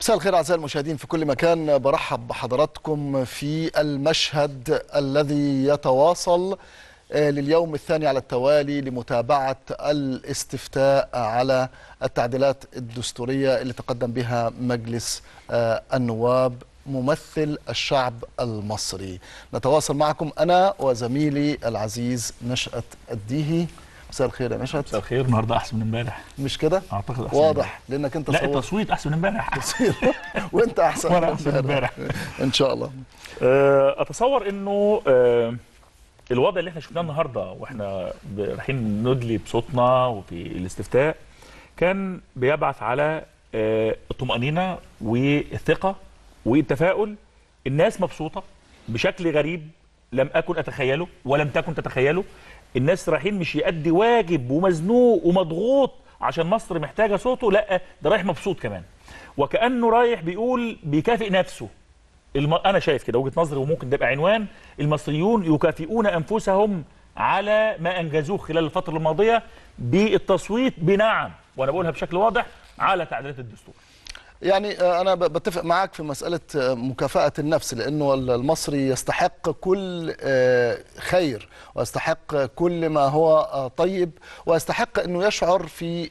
مساء الخير أعزائي المشاهدين في كل مكان، برحب بحضراتكم في المشهد الذي يتواصل لليوم الثاني على التوالي لمتابعة الاستفتاء على التعديلات الدستورية اللي تقدم بها مجلس النواب ممثل الشعب المصري. نتواصل معكم أنا وزميلي العزيز نشأت الديهي. مساء الخير يا نشأت. مساء الخير. النهارده احسن من امبارح، مش كده؟ اعتقد احسن واضح لانك انت لا التصويت احسن من امبارح وانت احسن وانا احسن من امبارح ان شاء الله. اتصور انه الوضع اللي احنا شفناه النهارده واحنا رايحين ندلي بصوتنا وفي الاستفتاء كان بيبعث على الطمأنينة والثقة والتفاؤل. الناس مبسوطة بشكل غريب لم أكن أتخيله ولم تكن تتخيله. الناس رايحين مش يأدي واجب ومزنوق ومضغوط عشان مصر محتاجة صوته، لا ده رايح مبسوط كمان، وكأنه رايح بيقول بيكافئ نفسه. أنا شايف كده وجهة نظري، وممكن ده يبقى عنوان: المصريون يكافئون أنفسهم على ما أنجزوه خلال الفترة الماضية بالتصويت بنعم، وأنا بقولها بشكل واضح، على تعديلات الدستور. يعني أنا بتفق معك في مسألة مكافأة النفس، لأنه المصري يستحق كل خير ويستحق كل ما هو طيب، ويستحق أنه يشعر في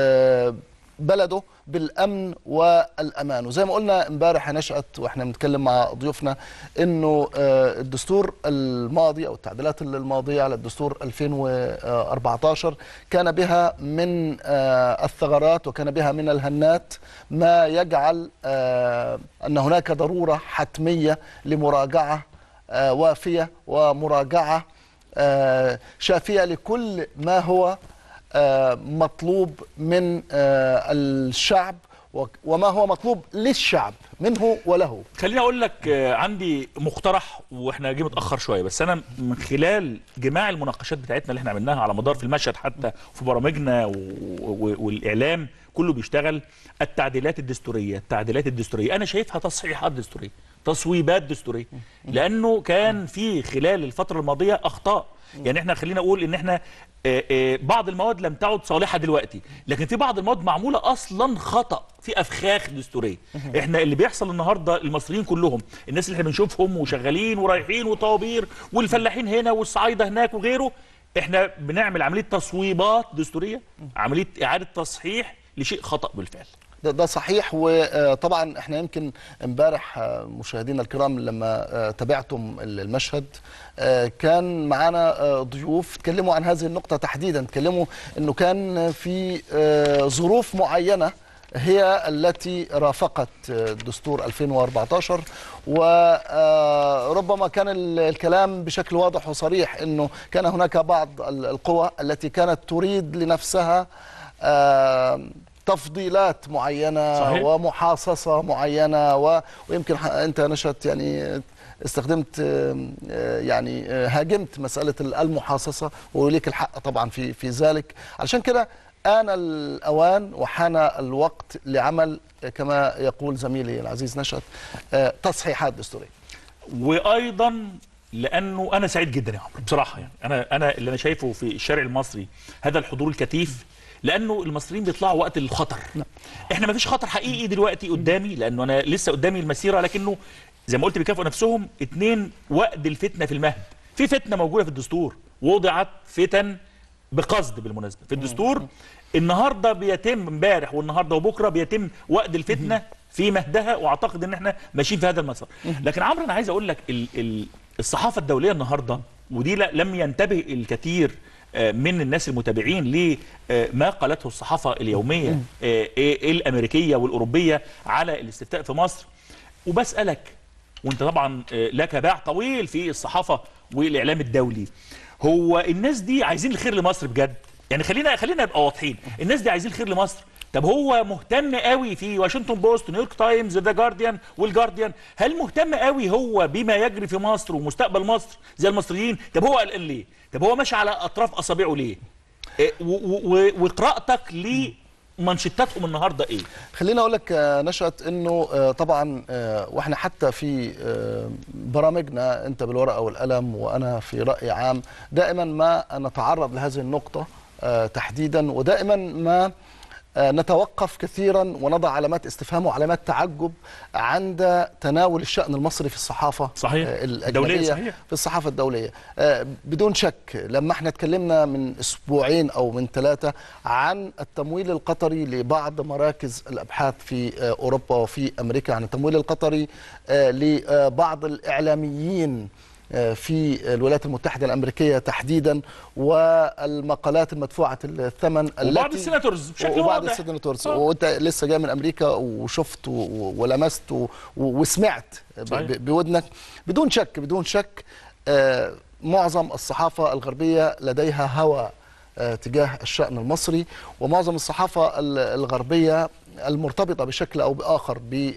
بلده بالأمن والأمان. وزي ما قلنا امبارح نشأت واحنا بنتكلم مع ضيوفنا انه الدستور الماضي او التعديلات الماضية على الدستور 2014 كان بها من الثغرات وكان بها من الهنات ما يجعل ان هناك ضرورة حتمية لمراجعة وافية ومراجعة شافية لكل ما هو مطلوب من الشعب وما هو مطلوب للشعب منه وله. خليني اقول لك عندي مقترح، واحنا جاي متاخر شويه، بس انا من خلال جماع المناقشات بتاعتنا اللي احنا عملناها على مدار في المشهد حتى في برامجنا والاعلام كله بيشتغل، التعديلات الدستوريه انا شايفها تصحيحات دستوريه، تصويبات دستوريه، لانه كان في خلال الفتره الماضيه اخطاء. يعني احنا خلينا اقول ان احنا بعض المواد لم تعد صالحه دلوقتي، لكن في بعض المواد معموله اصلا خطا، في افخاخ دستوريه. احنا اللي بيحصل النهارده المصريين كلهم، الناس اللي احنا بنشوفهم وشغالين ورايحين وطوابير والفلاحين هنا والصعايده هناك وغيره، احنا بنعمل عمليه تصويبات دستوريه، عمليه اعاده تصحيح لشيء خطا بالفعل. ده صحيح. وطبعا احنا يمكن امبارح مشاهدينا الكرام لما تابعتم المشهد كان معانا ضيوف تكلموا عن هذه النقطة تحديدا، تكلموا انه كان في ظروف معينة هي التي رافقت دستور 2014، وربما كان الكلام بشكل واضح وصريح انه كان هناك بعض القوى التي كانت تريد لنفسها تفضيلات معينة. صحيح. ومحاصصة معينة ويمكن أنت نشأت يعني استخدمت يعني هاجمت مسألة المحاصصة، وليك الحق طبعا في ذلك. علشان كده آن الأوان وحان الوقت لعمل كما يقول زميلي العزيز نشأت تصحيحات دستورية. وأيضا لأنه أنا سعيد جدا يا عمرو بصراحة، يعني أنا اللي أنا شايفه في الشارع المصري هذا الحضور الكثيف، لانه المصريين بيطلعوا وقت الخطر. احنا ما فيش خطر حقيقي دلوقتي قدامي، لانه انا لسه قدامي المسيره، لكنه زي ما قلت بيكافئوا نفسهم. اتنين، وقت الفتنه في المهد. في فتنه موجوده في الدستور، وضعت فتن بقصد بالمناسبه في الدستور. النهارده بيتم، امبارح والنهارده وبكره بيتم وقت الفتنه في مهدها، واعتقد ان احنا ماشيين في هذا المسار. لكن عمرو انا عايز اقول لك الصحافه الدوليه النهارده، ودي لم ينتبه الكثير من الناس المتابعين لما قالته الصحافة اليومية الأمريكية والأوروبية على الاستفتاء في مصر. وبسألك، وانت طبعا لك باع طويل في الصحافة والإعلام الدولي، هو الناس دي عايزين الخير لمصر بجد؟ يعني خلينا نبقى واضحين، الناس دي عايزين الخير لمصر. طب هو مهتم قوي في واشنطن بوست، نيويورك تايمز، ذا جارديان والجارديان، هل مهتم قوي هو بما يجري في مصر ومستقبل مصر زي المصريين؟ طب هو قلقان ليه؟ طب هو ماشي على اطراف اصابعه ليه؟ وقراءتك لمنشطاتهم النهارده ايه؟ خليني اقول لك نشأت انه طبعا واحنا حتى في برامجنا، انت بالورقه والقلم وانا في راي عام، دائما ما نتعرض لهذه النقطه تحديدا، ودائما ما نتوقف كثيرا ونضع علامات استفهام وعلامات تعجب عند تناول الشأن المصري في الصحافة صحيح. الأجنبية، صحيح. في الصحافة الدولية. بدون شك لما احنا اتكلمنا من أسبوعين أو من 3 عن التمويل القطري لبعض مراكز الأبحاث في أوروبا وفي أمريكا، عن التمويل القطري لبعض الإعلاميين في الولايات المتحدة الأمريكية تحديدا، والمقالات المدفوعة الثمن وبعض السيناتورز بشكل واضح، وبعض السيناتورز. وانت لسه جاي من أمريكا وشفت ولمست وسمعت بودنك. بدون شك معظم الصحافة الغربية لديها هوى تجاه الشأن المصري، ومعظم الصحافة الغربية المرتبطة بشكل أو بآخر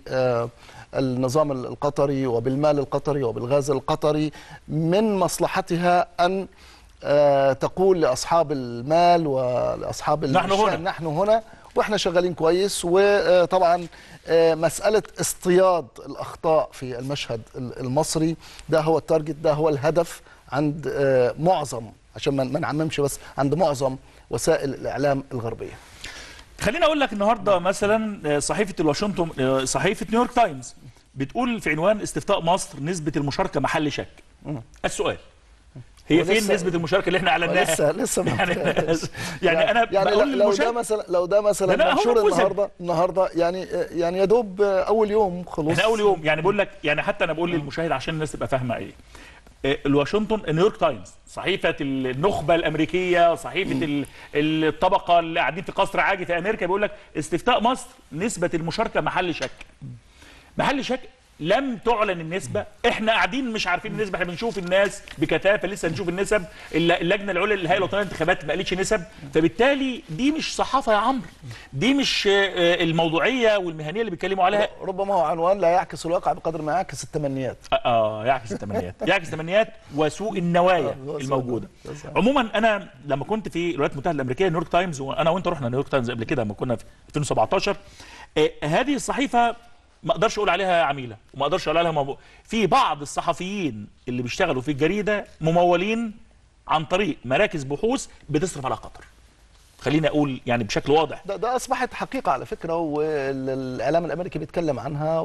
بالنظام القطري وبالمال القطري وبالغاز القطري من مصلحتها أن تقول لأصحاب المال ولأصحاب الشأن نحن هنا وإحنا شغالين كويس. وطبعا مسألة اصطياد الأخطاء في المشهد المصري ده هو التارجت، ده هو الهدف عند معظم، عشان ما نعممش، بس عند معظم وسائل الإعلام الغربية. خليني اقول لك النهارده مثلا صحيفه نيويورك تايمز بتقول في عنوان استفتاء مصر نسبه المشاركه محل شك. السؤال هي فين نسبه المشاركه اللي احنا اعلناها؟ لسه يعني انا بقول لو ده مثلا منشور النهارده يعني يا دوب اول يوم خلص. احنا اول يوم، يعني بقول لك، يعني حتى انا بقول للمشاهد عشان الناس تبقى فاهمه ايه. نيويورك تايمز صحيفه النخبه الامريكيه، صحيفه الطبقه اللي قاعدين في قصر عاجي في امريكا، بيقول لك استفتاء مصر نسبه المشاركه محل شك. محل شك، لم تعلن النسبه، احنا قاعدين مش عارفين النسبه، احنا بنشوف الناس بكثافه، لسه نشوف النسب، اللجنه العليا للهيئه الوطنيه للانتخابات ما قالتش نسب، فبالتالي دي مش صحافه يا عمرو، دي مش الموضوعيه والمهنيه اللي بيتكلموا عليها. ربما هو عنوان لا يعكس الواقع بقدر ما يعكس التمنيات. يعكس التمنيات، يعكس التمنيات وسوء النوايا الموجوده. عموما انا لما كنت في الولايات المتحده الامريكيه نيويورك تايمز، وانا وانت رحنا نيويورك تايمز قبل كده لما كنا في 2017، هذه الصحيفه ما اقدرش اقول عليها عميله، وما اقدرش اقول عليها في بعض الصحفيين اللي بيشتغلوا في الجريده ممولين عن طريق مراكز بحوث بتصرف على قطر. خليني اقول يعني بشكل واضح، ده اصبحت حقيقه على فكره، والاعلام الامريكي بيتكلم عنها،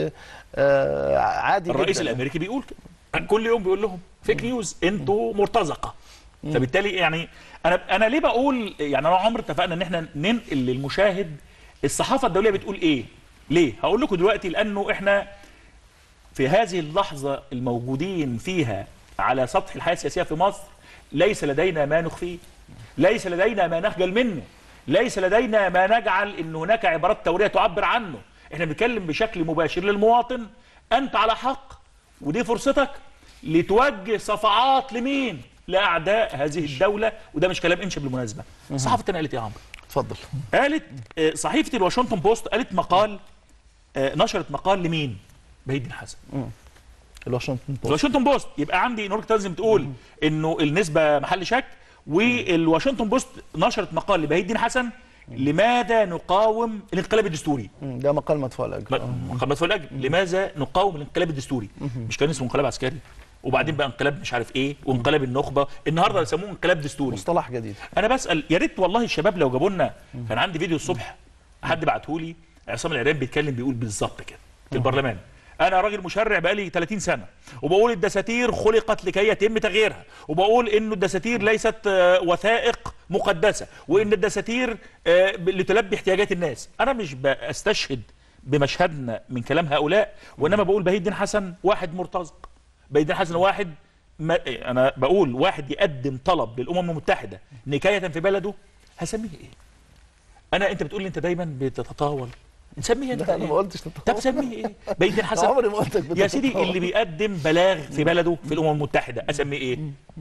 وعادي الرئيس الامريكي بيقول كده كل يوم، بيقول لهم فيك نيوز، انتوا مرتزقه. فبالتالي يعني انا ليه بقول، يعني انا عمر اتفقنا ان احنا ننقل للمشاهد الصحافه الدوليه بتقول ايه. ليه؟ هقول لكم دلوقتي، لانه احنا في هذه اللحظه الموجودين فيها على سطح الحياه السياسيه في مصر ليس لدينا ما نخفيه، ليس لدينا ما نخجل منه، ليس لدينا ما نجعل ان هناك عبارات توريه تعبر عنه. احنا بنتكلم بشكل مباشر للمواطن، انت على حق، ودي فرصتك لتوجه صفعات لمين؟ لاعداء هذه الدوله. وده مش كلام انشا بالمناسبه. الصحافه الثانيه قالت ايه يا عمرو؟ اتفضل. قالت صحيفه الواشنطن بوست قالت مقال، نشرت مقال لمين؟ بهيد بن حسن. الواشنطن بوست. يبقى عندي نيويورك تايمز بتقول انه النسبه محل شك، والواشنطن بوست نشرت مقال لبهيد بن حسن لماذا نقاوم الانقلاب الدستوري. ده مقال مدفوع الاجر. مقال مدفوع الاجر. لماذا نقاوم الانقلاب الدستوري؟ مش كان اسمه انقلاب عسكري، وبعدين بقى انقلاب مش عارف ايه، وانقلاب النخبه، النهارده يسموه انقلاب دستوري، مصطلح جديد. انا بسال، يا ريت والله الشباب لو جابوا لنا، كان عندي فيديو الصبح حد بعته لي، عصام العريان بيتكلم بيقول بالظبط كده في البرلمان. انا راجل مشرع بقالي 30 سنه، وبقول الدساتير خلقت لكي يتم تغييرها، وبقول انه الدساتير ليست وثائق مقدسه، وان الدساتير لتلبي احتياجات الناس. انا مش بستشهد بمشهدنا من كلام هؤلاء، وانما بقول بهيد بن حسن واحد مرتزق، بهيد بن حسن واحد انا بقول واحد يقدم طلب للامم المتحده نكايه في بلده، هسميه ايه؟ انت بتقول لي انت دايما بتتطاول، نسميه انت انا ما قلتش تتطاول. طب سميه ايه؟ بهيد بن حسن عمري ما قلتك يا سيدي اللي بيقدم بلاغ في بلده في الامم المتحده، اسميه ايه؟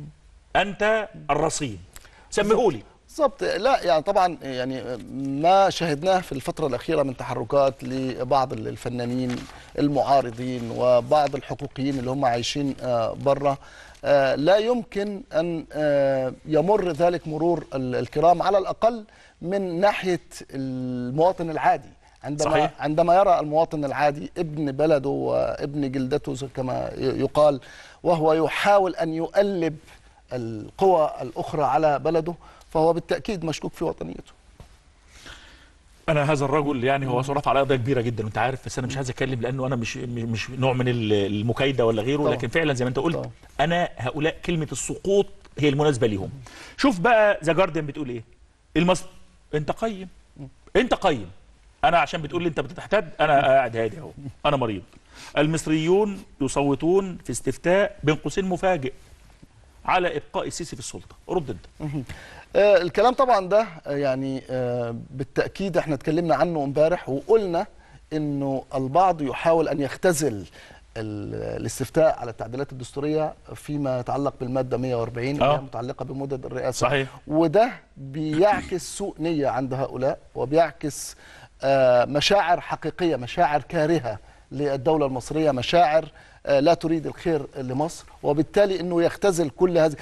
انت الرصين، سميهولي بالظبط. لا يعني طبعا يعني ما شاهدناه في الفترة الأخيرة من تحركات لبعض الفنانين المعارضين وبعض الحقوقيين اللي هم عايشين بره، لا يمكن أن يمر ذلك مرور الكرام، على الأقل من ناحية المواطن العادي. عندما يرى المواطن العادي ابن بلده وابن جلدته كما يقال، وهو يحاول أن يؤلب القوى الأخرى على بلده، فهو بالتأكيد مشكوك في وطنيته. انا هذا الرجل يعني هو رفع على قضيه كبيره جدا وانت عارف، بس انا مش عايز اتكلم لانه انا مش نوع من المكايده ولا غيره طبعا. لكن فعلا زي ما انت قلت طبعا. انا هؤلاء كلمه السقوط هي المناسبه ليهم. شوف بقى ذا جارديان بتقول ايه؟ انت قيم، انت قيم. انا عشان بتقول لي انت بتحتد، انا قاعد هادي اهو، انا مريض. المصريون يصوتون في استفتاء بين قوسين مفاجئ على ابقاء السيسي في السلطه. رد انت. الكلام طبعا ده يعني بالتاكيد احنا اتكلمنا عنه امبارح وقلنا انه البعض يحاول ان يختزل الاستفتاء على التعديلات الدستوريه فيما يتعلق بالماده 140 اللي هي متعلقه بمدد الرئاسه. صحيح. وده بيعكس سوء نيه عند هؤلاء، وبيعكس مشاعر حقيقيه، مشاعر كارهه للدوله المصريه، مشاعر لا تريد الخير لمصر، وبالتالي انه يختزل كل هذا،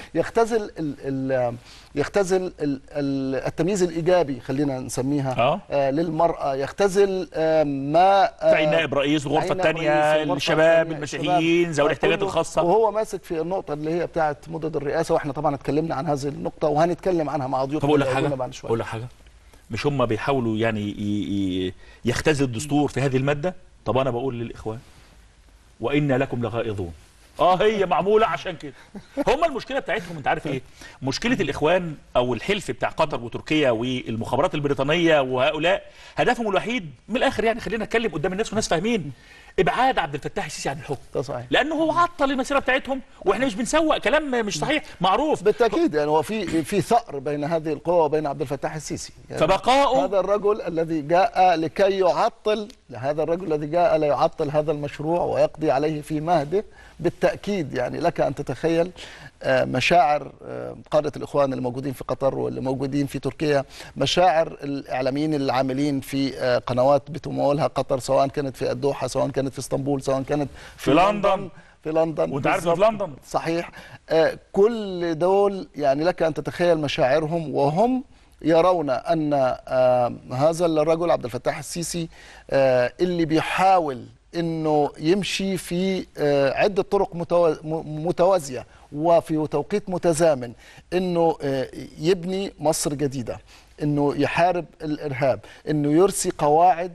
يختزل التمييز الايجابي خلينا نسميها للمراه، يختزل ما تعيين نائب رئيس الغرفه الثانيه للشباب المسيحيين ذوي الاحتياجات الخاصه، وهو ماسك في النقطه اللي هي بتاعه مدد الرئاسه، واحنا طبعا اتكلمنا عن هذه النقطه وهنتكلم عنها مع ضيوفنا. اقول لك حاجه، مش هم بيحاولوا يعني يختزلوا الدستور في هذه الماده؟ طب انا بقول للاخوان وإنا لكم لغائظون. هي معموله عشان كده. هم المشكله بتاعتهم انت عارف ايه؟ مشكله الاخوان او الحلف بتاع قطر وتركيا والمخابرات البريطانيه وهؤلاء هدفهم الوحيد من الاخر، يعني خلينا نتكلم قدام الناس والناس فاهمين، ابعاد عبد الفتاح السيسي عن الحكم. ده صحيح. لانه هو عطل المسيره بتاعتهم، واحنا مش بنسوق كلام مش صحيح، معروف. بالتاكيد يعني هو في ثأر بين هذه القوى وبين عبد الفتاح السيسي. يعني فبقاؤه هذا الرجل الذي جاء لكي يعطل، هذا الرجل الذي جاء ليعطل هذا المشروع ويقضي عليه في مهده. بالتاكيد يعني لك ان تتخيل مشاعر قادة الإخوان اللي موجودين في قطر واللي موجودين في تركيا، مشاعر الإعلاميين العاملين في قنوات بتمولها قطر، سواء كانت في الدوحة، سواء كانت في اسطنبول، سواء كانت في لندن وانت عارف في لندن. صحيح. كل دول يعني لك أن تتخيل مشاعرهم، وهم يرون أن هذا الرجل عبد الفتاح السيسي اللي بيحاول انه يمشي في عدة طرق متوازية وفي توقيت متزامن، انه يبني مصر جديدة، انه يحارب الارهاب، انه يرسي قواعد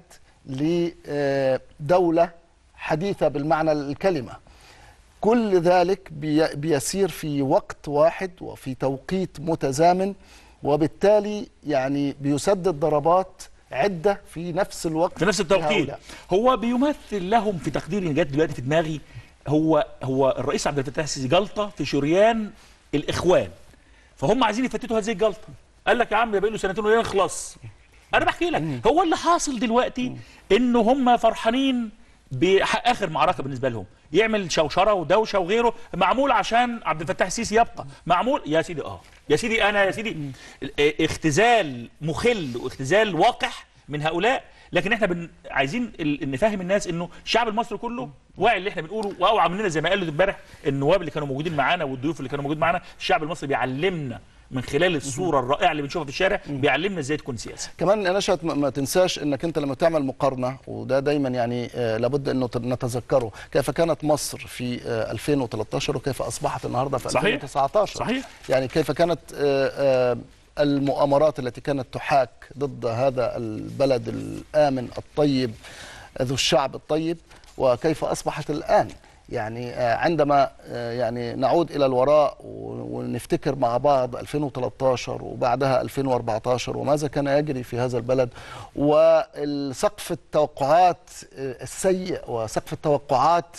لدولة حديثة بالمعنى الكلمة. كل ذلك بيسير في وقت واحد وفي توقيت متزامن، وبالتالي يعني بيسدد ضربات عدة في نفس الوقت، في نفس التوقيت. هو بيمثل لهم في تقديري، جت دلوقتي في دماغي، هو الرئيس عبد الفتاح السيسي جلطه في شريان الاخوان، فهم عايزين يفتتوا هذه الجلطه. قال لك يا عم باقي له سنتين ويخلص. انا بحكي لك هو اللي حاصل دلوقتي انه هم فرحانين باخر معركه بالنسبه لهم، يعمل شوشره ودوشه وغيره، معمول عشان عبد الفتاح السيسي يبقى، معمول يا سيدي يا سيدي انا يا سيدي اختزال مخل واختزال وقح من هؤلاء. لكن احنا عايزين نفهم الناس انه الشعب المصري كله واعي اللي احنا بنقوله، واوعى مننا زي ما قالوا امبارح النواب اللي كانوا موجودين معانا والضيوف اللي كانوا موجودين معانا. الشعب المصري بيعلمنا من خلال الصوره الرائعه اللي بنشوفها في الشارع، بيعلمنا ازاي تكون سياسه. كمان يا نشأت ما تنساش انك انت لما تعمل مقارنه، وده دايما يعني لابد انه نتذكره، كيف كانت مصر في 2013 وكيف اصبحت النهارده في 2019. صحيح. يعني كيف كانت المؤامرات التي كانت تحاك ضد هذا البلد الآمن الطيب ذو الشعب الطيب، وكيف أصبحت الآن. يعني عندما يعني نعود إلى الوراء ونفتكر مع بعض 2013 وبعدها 2014 وماذا كان يجري في هذا البلد، وسقف التوقعات السيء وسقف التوقعات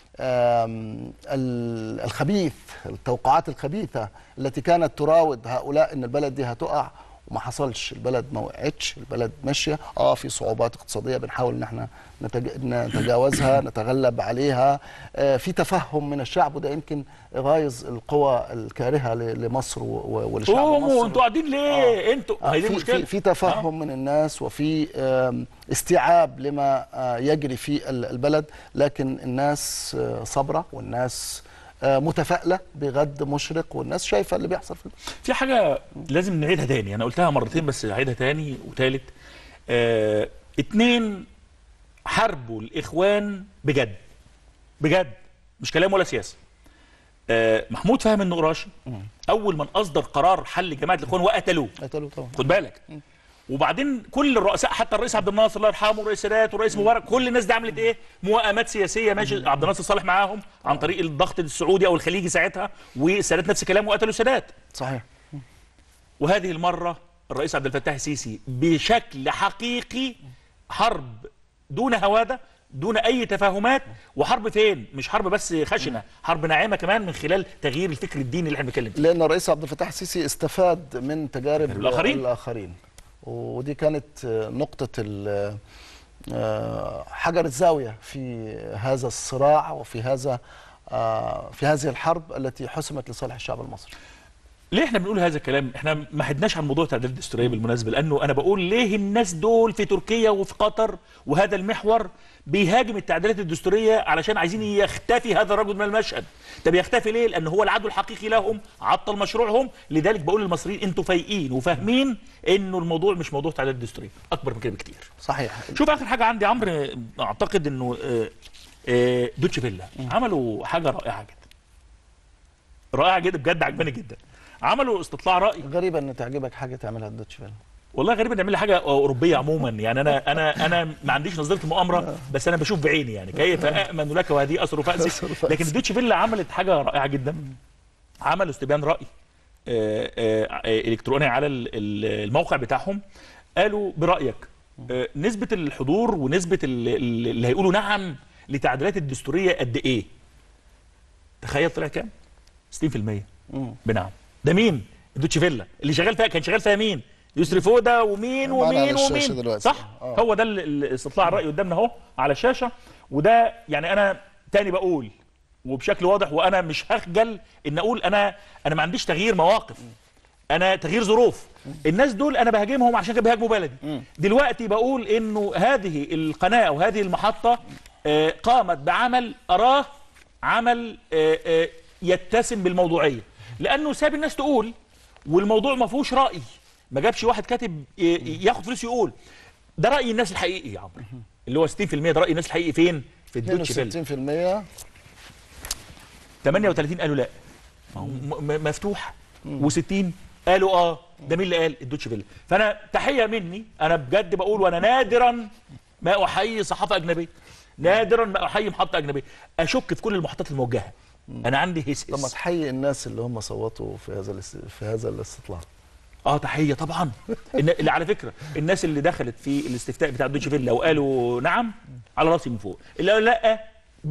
الخبيث، التوقعات الخبيثة التي كانت تراود هؤلاء ان البلد دي هتقع، وما حصلش. البلد ما وقعتش، البلد ماشيه. في صعوبات اقتصاديه بنحاول ان احنا نتجاوزها، نتغلب عليها. في تفهم من الشعب، وده يمكن غايز القوى الكارهه لمصر ولشعب مصر. انتوا قاعدين ليه؟ انتوا هي المشكله. في تفهم من الناس، وفي استيعاب لما يجري في البلد، لكن الناس صبره، والناس متفائله بغد مشرق، والناس شايفه اللي بيحصل في حاجه لازم نعيدها تاني. انا قلتها مرتين بس هعيدها تاني وتالت. 2 حاربوا الاخوان بجد بجد، مش كلام ولا سياسه. محمود فهمي النقراشي اول من اصدر قرار حل جماعه الاخوان وقتلوه. طبعا. خد بالك. وبعدين كل الرؤساء حتى الرئيس عبد الناصر الله يرحمه والرئيس سادات والرئيس مبارك، كل الناس دي عملت ايه؟ موائمات سياسيه، ماشي عبد الناصر صالح معاهم عن طريق الضغط السعودي او الخليجي ساعتها، والسادات نفس الكلام وقتلوا سادات. صحيح. وهذه المره الرئيس عبد الفتاح السيسي بشكل حقيقي حرب دون هواده، دون اي تفاهمات، وحرب فين؟ مش حرب بس خشنه، حرب ناعمه كمان من خلال تغيير الفكر الديني اللي احنا بنتكلم فيه. لان الرئيس عبد الفتاح السيسي استفاد من تجارب الاخرين، ودي كانت نقطه حجر الزاويه في هذا الصراع وفي هذه الحرب التي حسمت لصالح الشعب المصري. ليه احنا بنقول هذا الكلام؟ احنا ما حدناش عن موضوع التعديلات الدستوريه بالمناسبه، لانه انا بقول ليه الناس دول في تركيا وفي قطر وهذا المحور بيهاجم التعديلات الدستوريه علشان عايزين يختفي هذا الرجل من المشهد. طب يختفي ليه؟ لان هو العدو الحقيقي لهم، عطل مشروعهم. لذلك بقول للمصريين انتوا فايقين وفاهمين انه الموضوع مش موضوع تعديلات دستوريه، اكبر من كده بكتير. صحيح. شوف اخر حاجه عندي عمرو، اعتقد انه دوتش فيلا عملوا حاجه رائعه جدا، رائعه جدا بجد، عجباني جدا. عملوا استطلاع رأي. غريبة ان تعجبك حاجة تعملها الدوتش فيلا. والله غريبة نعمل حاجة أوروبية عموما، يعني أنا ما عنديش نظرية المؤامرة، بس أنا بشوف بعيني يعني كيف أأمن لك وهذه أثر فأسك. لكن الدوتش فيلا عملت حاجة رائعة جدا، عملوا استبيان رأي إلكتروني على الموقع بتاعهم. قالوا برأيك نسبة الحضور ونسبة اللي هيقولوا نعم لتعديلات الدستورية قد إيه؟ تخيل طلع كام؟ 60% بنعم. ده مين؟ الدوتش فيلا اللي شغال فيها، كان شغال فيها مين؟ يسري فودا ومين صح؟ هو ده الاستطلاع الرأي قدامنا اهو على الشاشة. وده يعني انا تاني بقول وبشكل واضح، وانا مش هخجل ان اقول انا ما عنديش تغيير مواقف، انا تغيير ظروف. الناس دول انا بهاجمهم عشان كده بيهاجموا بلدي. دلوقتي بقول انه هذه القناة وهذه المحطة قامت بعمل اراه عمل يتسم بالموضوعية، لانه ساب الناس تقول، والموضوع ما فيهوش راي، ما جابش واحد كاتب ياخد فلوس يقول. ده راي الناس الحقيقي يا عمرو، اللي هو 60%. ده راي الناس الحقيقي فين؟ في الدوتش فيلا. 60%. 38 قالوا لا مفتوح، و60 قالوا ده مين اللي قال؟ الدوتش فيلا. فانا تحيه مني، انا بجد بقول، وانا نادرا ما احيي صحافه اجنبيه، نادرا ما احيي محطه اجنبيه، اشك في كل المحطات الموجهه. انا عندي هس. طب ما تحيي الناس اللي هم صوتوا في هذا الاستطلاع. تحيه طبعا. اللي على فكره الناس اللي دخلت في الاستفتاء بتاع الدوتش فيلا وقالوا نعم على راسي من فوق، اللي قالوا لا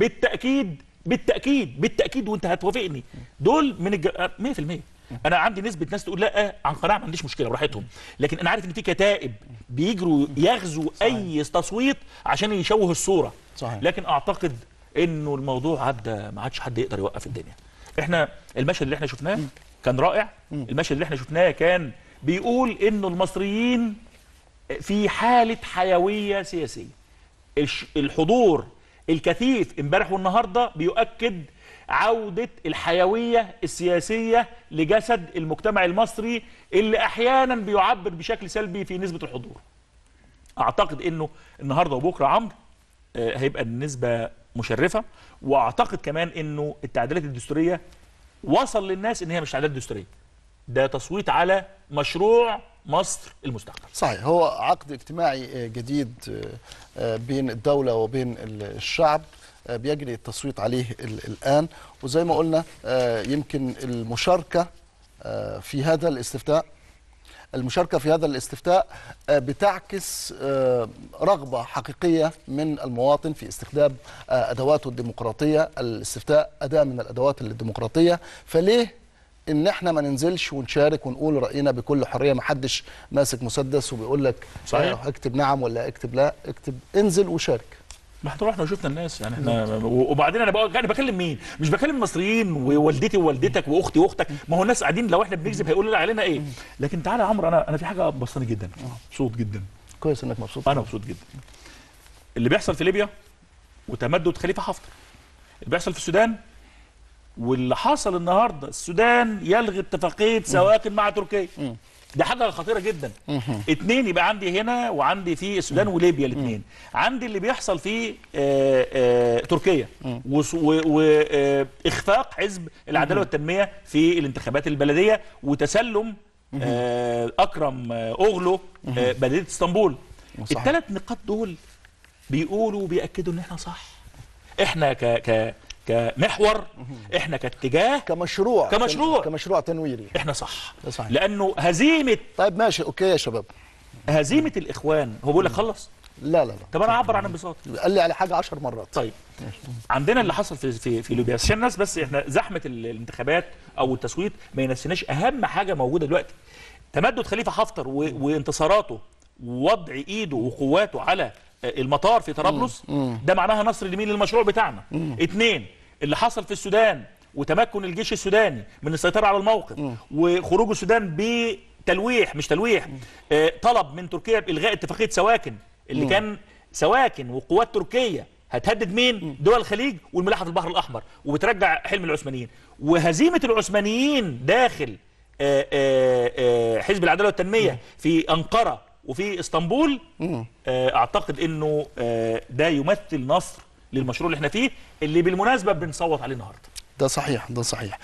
بالتاكيد وانت هتوافقني، دول من 100%. انا عندي نسبه ناس تقول لا عن قناعه، ما عنديش مشكله براحتهم، لكن انا عارف ان في كتائب بيجروا يغزوا اي تصويت عشان يشوه الصوره. صحيح. لكن اعتقد انه الموضوع عدى، ما عادش حد يقدر يوقف الدنيا. احنا المشهد اللي احنا شفناه كان رائع. المشهد اللي احنا شفناه كان بيقول انه المصريين في حالة حيوية سياسية. الحضور الكثيف امبارح والنهارده بيؤكد عودة الحيوية السياسية لجسد المجتمع المصري، اللي احيانا بيعبر بشكل سلبي في نسبة الحضور. اعتقد انه النهارده وبكره عمرو هيبقى النسبة مشرفة، واعتقد كمان انه التعديلات الدستورية وصل للناس ان هي مش تعديلات دستورية، ده تصويت على مشروع مصر المستقبل. صحيح، هو عقد اجتماعي جديد بين الدولة وبين الشعب بيجري التصويت عليه الآن. وزي ما قلنا يمكن المشاركة في هذا الاستفتاء بتعكس رغبة حقيقية من المواطن في استخدام أدواته الديمقراطية. الاستفتاء أداة من الأدوات الديمقراطية، فليه ان احنا ما ننزلش ونشارك ونقول راينا بكل حريه؟ ما حدش ماسك مسدس وبيقول لك صحيح اكتب نعم ولا اكتب لا، اكتب، انزل وشارك. ما احنا رحنا وشفنا الناس يعني احنا. وبعدين انا بكلم مين؟ مش بكلم المصريين ووالدتي ووالدتك واختي واختك، ما هو الناس قاعدين لو احنا بنكذب هيقولوا علينا ايه. لكن تعالى يا عمرو، انا في حاجه بسطاني جدا، مبسوط جدا. كويس انك مبسوط. انا مبسوط جدا. اللي بيحصل في ليبيا وتمدد خليفه حفتر، اللي بيحصل في السودان، واللي حصل النهارده السودان يلغي اتفاقيه سواكن مع تركيا. دي حاجه خطيره جدا. اتنين، يبقى عندي هنا وعندي في السودان وليبيا الاثنين. عندي اللي بيحصل في تركيا واخفاق حزب العداله والتنميه في الانتخابات البلديه، وتسلم اكرم اوغلو، بلديه اسطنبول. صحيح. ال3 نقاط دول بيقولوا وبيأكدوا ان احنا صح. احنا كمحور، احنا كاتجاه، كمشروع تنويري احنا صح. ده صحيح. لانه هزيمه، طيب ماشي اوكي يا شباب، هزيمه الاخوان هو بيقول لك خلص. لا طب انا اعبر عن انبساط. قال لي على حاجه 10 مرات. طيب عندنا اللي حصل في ليبيا، عشان الناس بس، احنا زحمه الانتخابات او التصويت ما ينسيناش اهم حاجه موجوده دلوقتي، تمدد خليفه حفتر وانتصاراته ووضع ايده وقواته على المطار في طرابلس. ده معناها نصر لمين؟ للمشروع بتاعنا. 2، اللي حصل في السودان وتمكن الجيش السوداني من السيطره على الموقف وخروج السودان بتلويح، مش تلويح، طلب من تركيا بالغاء اتفاقيه سواكن اللي كان سواكن وقوات تركيه هتهدد مين؟ دول الخليج والملاحه في البحر الاحمر، وبترجع حلم العثمانيين. وهزيمه العثمانيين داخل حزب العداله والتنميه في انقره وفي اسطنبول، اعتقد انه ده يمثل نصر للمشروع اللي احنا فيه، اللي بالمناسبه بنصوت عليه النهارده. ده صحيح، ده صحيح.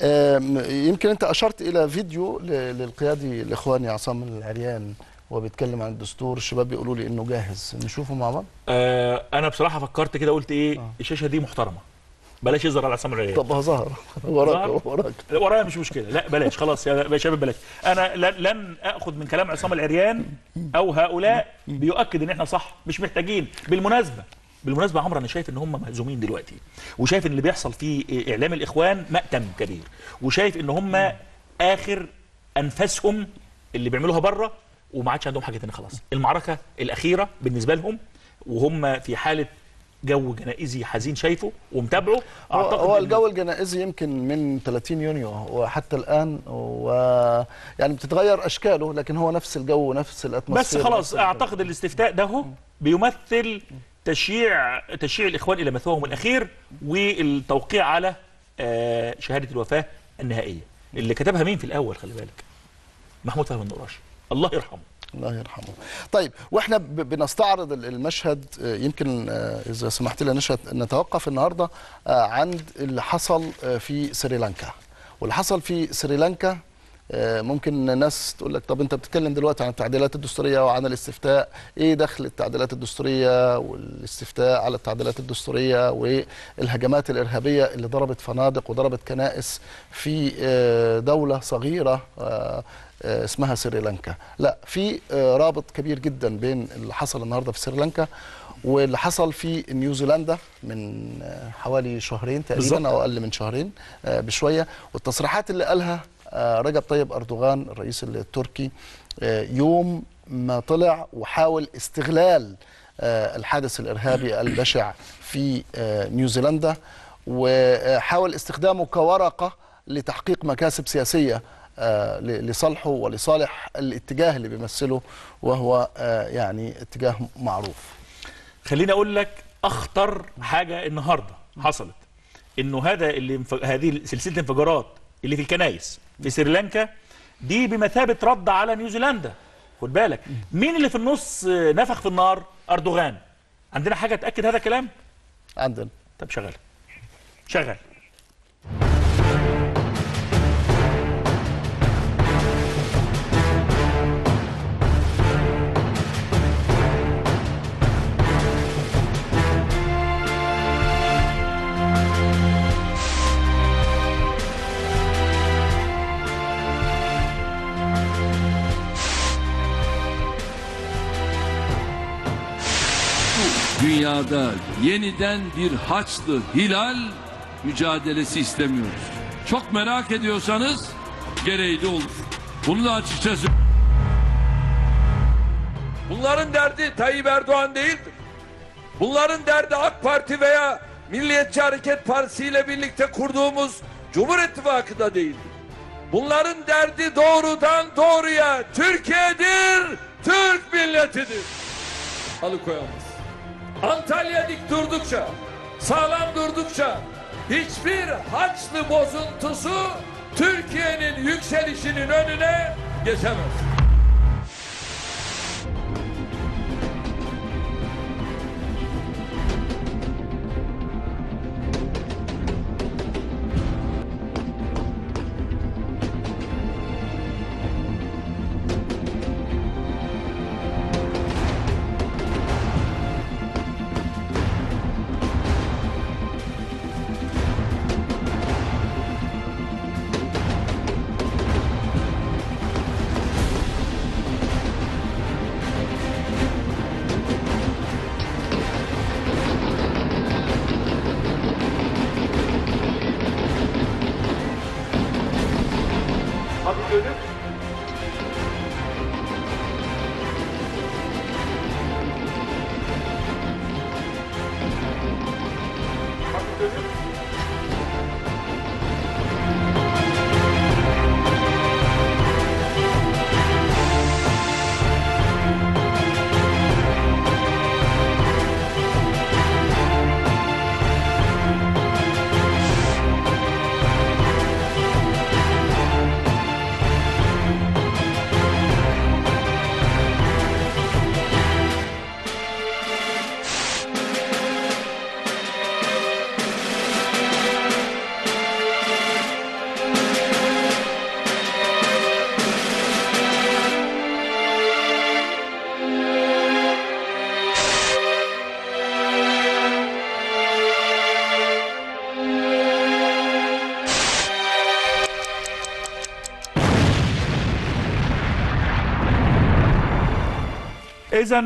يمكن انت اشرت الى فيديو للقيادي الاخواني عصام العريان وهو بيتكلم عن الدستور، الشباب بيقولوا لي انه جاهز، نشوفه مع بعض. انا بصراحه فكرت كده، قلت ايه، الشاشه دي محترمه، بلاش يظهر على عصام العريان. طب ظهر وراك ورايا مش مشكله، لا بلاش خلاص يا شباب بلاش. انا لن اخذ من كلام عصام العريان او هؤلاء بيؤكد ان احنا صح، مش محتاجين. بالمناسبه عمرو، انا شايف ان هم مهزومين دلوقتي، وشايف ان اللي بيحصل في اعلام الاخوان مأتم كبير، وشايف ان هم اخر انفاسهم اللي بيعملوها بره، وما عادش عندهم حاجه ثانيه خلاص. المعركه الاخيره بالنسبه لهم، وهم في حاله جو جنائزي حزين شايفه ومتابعه. اعتقد هو الجو الجنائزي يمكن من 30 يونيو وحتى الان، يعني بتتغير اشكاله، لكن هو نفس الجو ونفس الاتموسفير. بس خلاص اعتقد الاستفتاء ده هو بيمثل تشييع الاخوان الى مثواهم الاخير، والتوقيع على شهاده الوفاه النهائيه اللي كتبها مين في الاول؟ خلي بالك، محمود فهمي النقراشي، الله يرحمه. الله يرحمه. طيب، واحنا بنستعرض المشهد، يمكن اذا سمحت لي نتوقف النهارده عند اللي حصل في سريلانكا. واللي حصل في سريلانكا، ممكن الناس تقول لك طب انت بتتكلم دلوقتي عن التعديلات الدستوريه وعن الاستفتاء، ايه دخل التعديلات الدستوريه والاستفتاء على التعديلات الدستوريه والهجمات الارهابيه اللي ضربت فنادق وضربت كنائس في دوله صغيره اسمها سريلانكا؟ لا، في رابط كبير جدا بين اللي حصل النهارده في سريلانكا واللي حصل في نيوزيلندا من حوالي شهرين تقريبا، او اقل من شهرين بشويه، والتصريحات اللي قالها رجب طيب أردوغان الرئيس التركي يوم ما طلع وحاول استغلال الحادث الإرهابي البشع في نيوزيلندا، وحاول استخدامه كورقة لتحقيق مكاسب سياسية لصالحه ولصالح الاتجاه اللي بيمثله، وهو يعني اتجاه معروف. خليني أقول لك أخطر حاجة النهاردة حصلت، إنه هذه سلسلة الانفجارات اللي في الكنائس في سريلانكا دي بمثابة رد على نيوزيلندا. خد بالك مين اللي في النص نفخ في النار؟ أردوغان. عندنا حاجة تأكد هذا الكلام؟ عندنا. طب شغال. Dünyada yeniden bir Haçlı Hilal mücadelesi istemiyoruz. Çok merak ediyorsanız gereği de olur. Bunu da açıkça söylüyorum. Bunların derdi Tayyip Erdoğan değildir. Bunların derdi AK Parti veya Milliyetçi Hareket Partisi ile birlikte kurduğumuz Cumhur İttifakı da değildir. Bunların derdi doğrudan doğruya Türkiye'dir, Türk milletidir. Alıkoyamaz. Antalya dik durdukça, sağlam durdukça hiçbir Haçlı bozuntusu Türkiye'nin yükselişinin önüne geçemez. إذا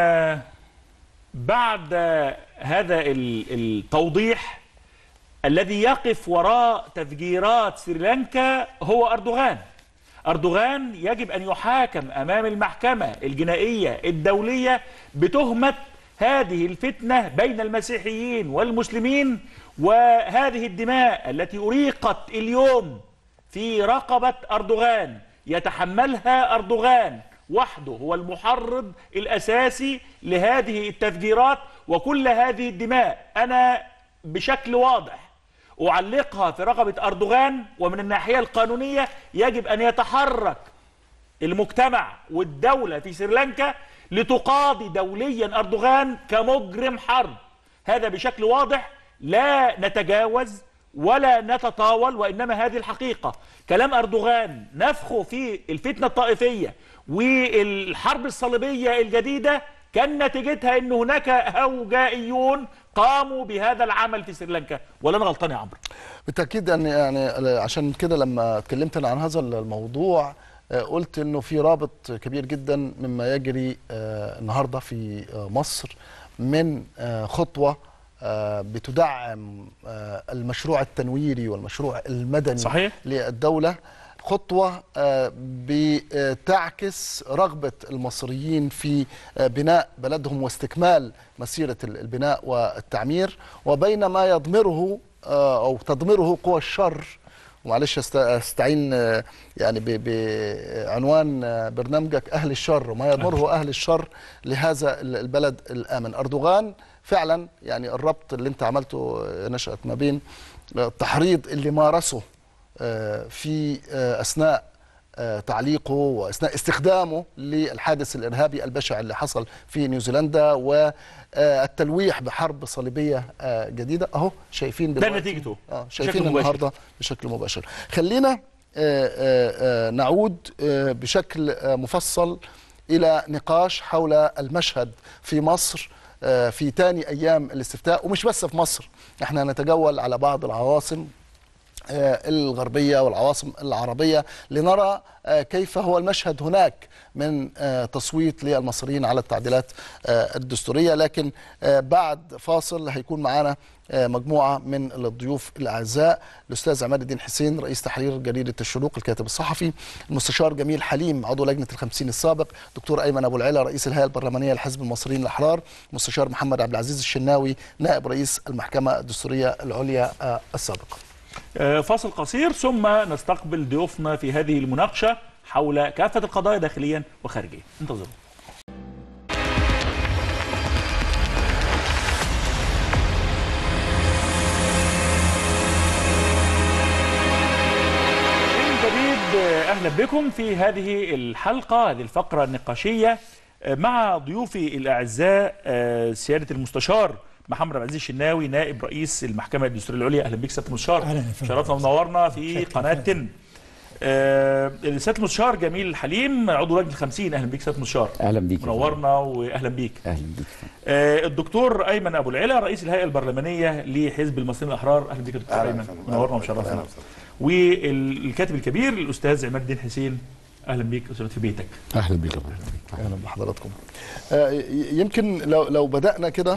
بعد هذا التوضيح، الذي يقف وراء تفجيرات سريلانكا هو أردوغان. أردوغان يجب أن يحاكم أمام المحكمة الجنائية الدولية بتهمة هذه الفتنة بين المسيحيين والمسلمين، وهذه الدماء التي أريقت اليوم في رقبة أردوغان يتحملها أردوغان وحده، هو المحرض الأساسي لهذه التفجيرات. وكل هذه الدماء أنا بشكل واضح أعلقها في رقبة أردوغان. ومن الناحية القانونية يجب أن يتحرك المجتمع والدولة في سريلانكا لتقاضي دوليا أردوغان كمجرم حرب. هذا بشكل واضح، لا نتجاوز ولا نتطاول، وإنما هذه الحقيقة. كلام أردوغان نفخه في الفتنة الطائفية والحرب الصليبية الجديدة كان نتيجتها أن هناك هوجائيون قاموا بهذا العمل في سريلانكا. ولا أنا غلطان يا عمرو؟ بالتأكيد. يعني عشان كده لما اتكلمت عن هذا الموضوع قلت انه في رابط كبير جدا مما يجري النهارده في مصر من خطوه بتدعم المشروع التنويري والمشروع المدني صحيح. للدولة، خطوة بتعكس رغبة المصريين في بناء بلدهم واستكمال مسيرة البناء والتعمير، وبين ما يضمره أو تضمره قوى الشر. ومعلش استعين يعني بعنوان برنامجك أهل الشر، وما يضمره أهل الشر لهذا البلد الآمن. أردوغان فعلا يعني الربط اللي انت عملته نشأت ما بين التحريض اللي مارسه في أثناء تعليقه وأثناء استخدامه للحادث الإرهابي البشع اللي حصل في نيوزيلندا، والتلويح بحرب صليبية جديدة. أهو شايفين ده نتيجته شايفين النهاردة بشكل مباشر. خلينا نعود بشكل مفصل إلى نقاش حول المشهد في مصر في ثاني أيام الاستفتاء، ومش بس في مصر. احنا نتجول على بعض العواصم الغربية والعواصم العربية لنرى كيف هو المشهد هناك من تصويت للمصريين على التعديلات الدستورية. لكن بعد فاصل هيكون معنا مجموعة من الضيوف الأعزاء: الأستاذ عماد الدين حسين رئيس تحرير جريدة الشروق الكاتب الصحفي، المستشار جميل حليم عضو لجنة ال50 السابق، دكتور أيمن أبو العلا رئيس الهيئة البرلمانية لحزب المصريين الأحرار، المستشار محمد عبد العزيز الشناوي نائب رئيس المحكمة الدستورية العليا السابق. فاصل قصير ثم نستقبل ضيوفنا في هذه المناقشة حول كافة القضايا داخليا وخارجيا. انتظروا. أهلا بكم في هذه الحلقة، هذه الفقرة النقاشية مع ضيوفي الأعزاء سيادة المستشار محمد عبد العزيز الشناوي نائب رئيس المحكمة الدستورية العليا. أهلا بك سيادة المستشار، شرفنا ومنورنا في قناة تن. سيادة المستشار جميل حليم عضو لجنة ال50. أهلا بك سيادة المستشار. أهلا بك. منورنا وأهلا بك. أهلا بك. الدكتور أيمن أبو العلا رئيس الهيئة البرلمانية لحزب المصريين الأحرار. أهلا بك يا دكتور أيمن، منورنا ومشرفنا. والكاتب الكبير الأستاذ عماد الدين حسين. أهلا بك أستاذ في بيتك. أهلا بك. أهلا بحضراتكم. يمكن لو بدأنا كده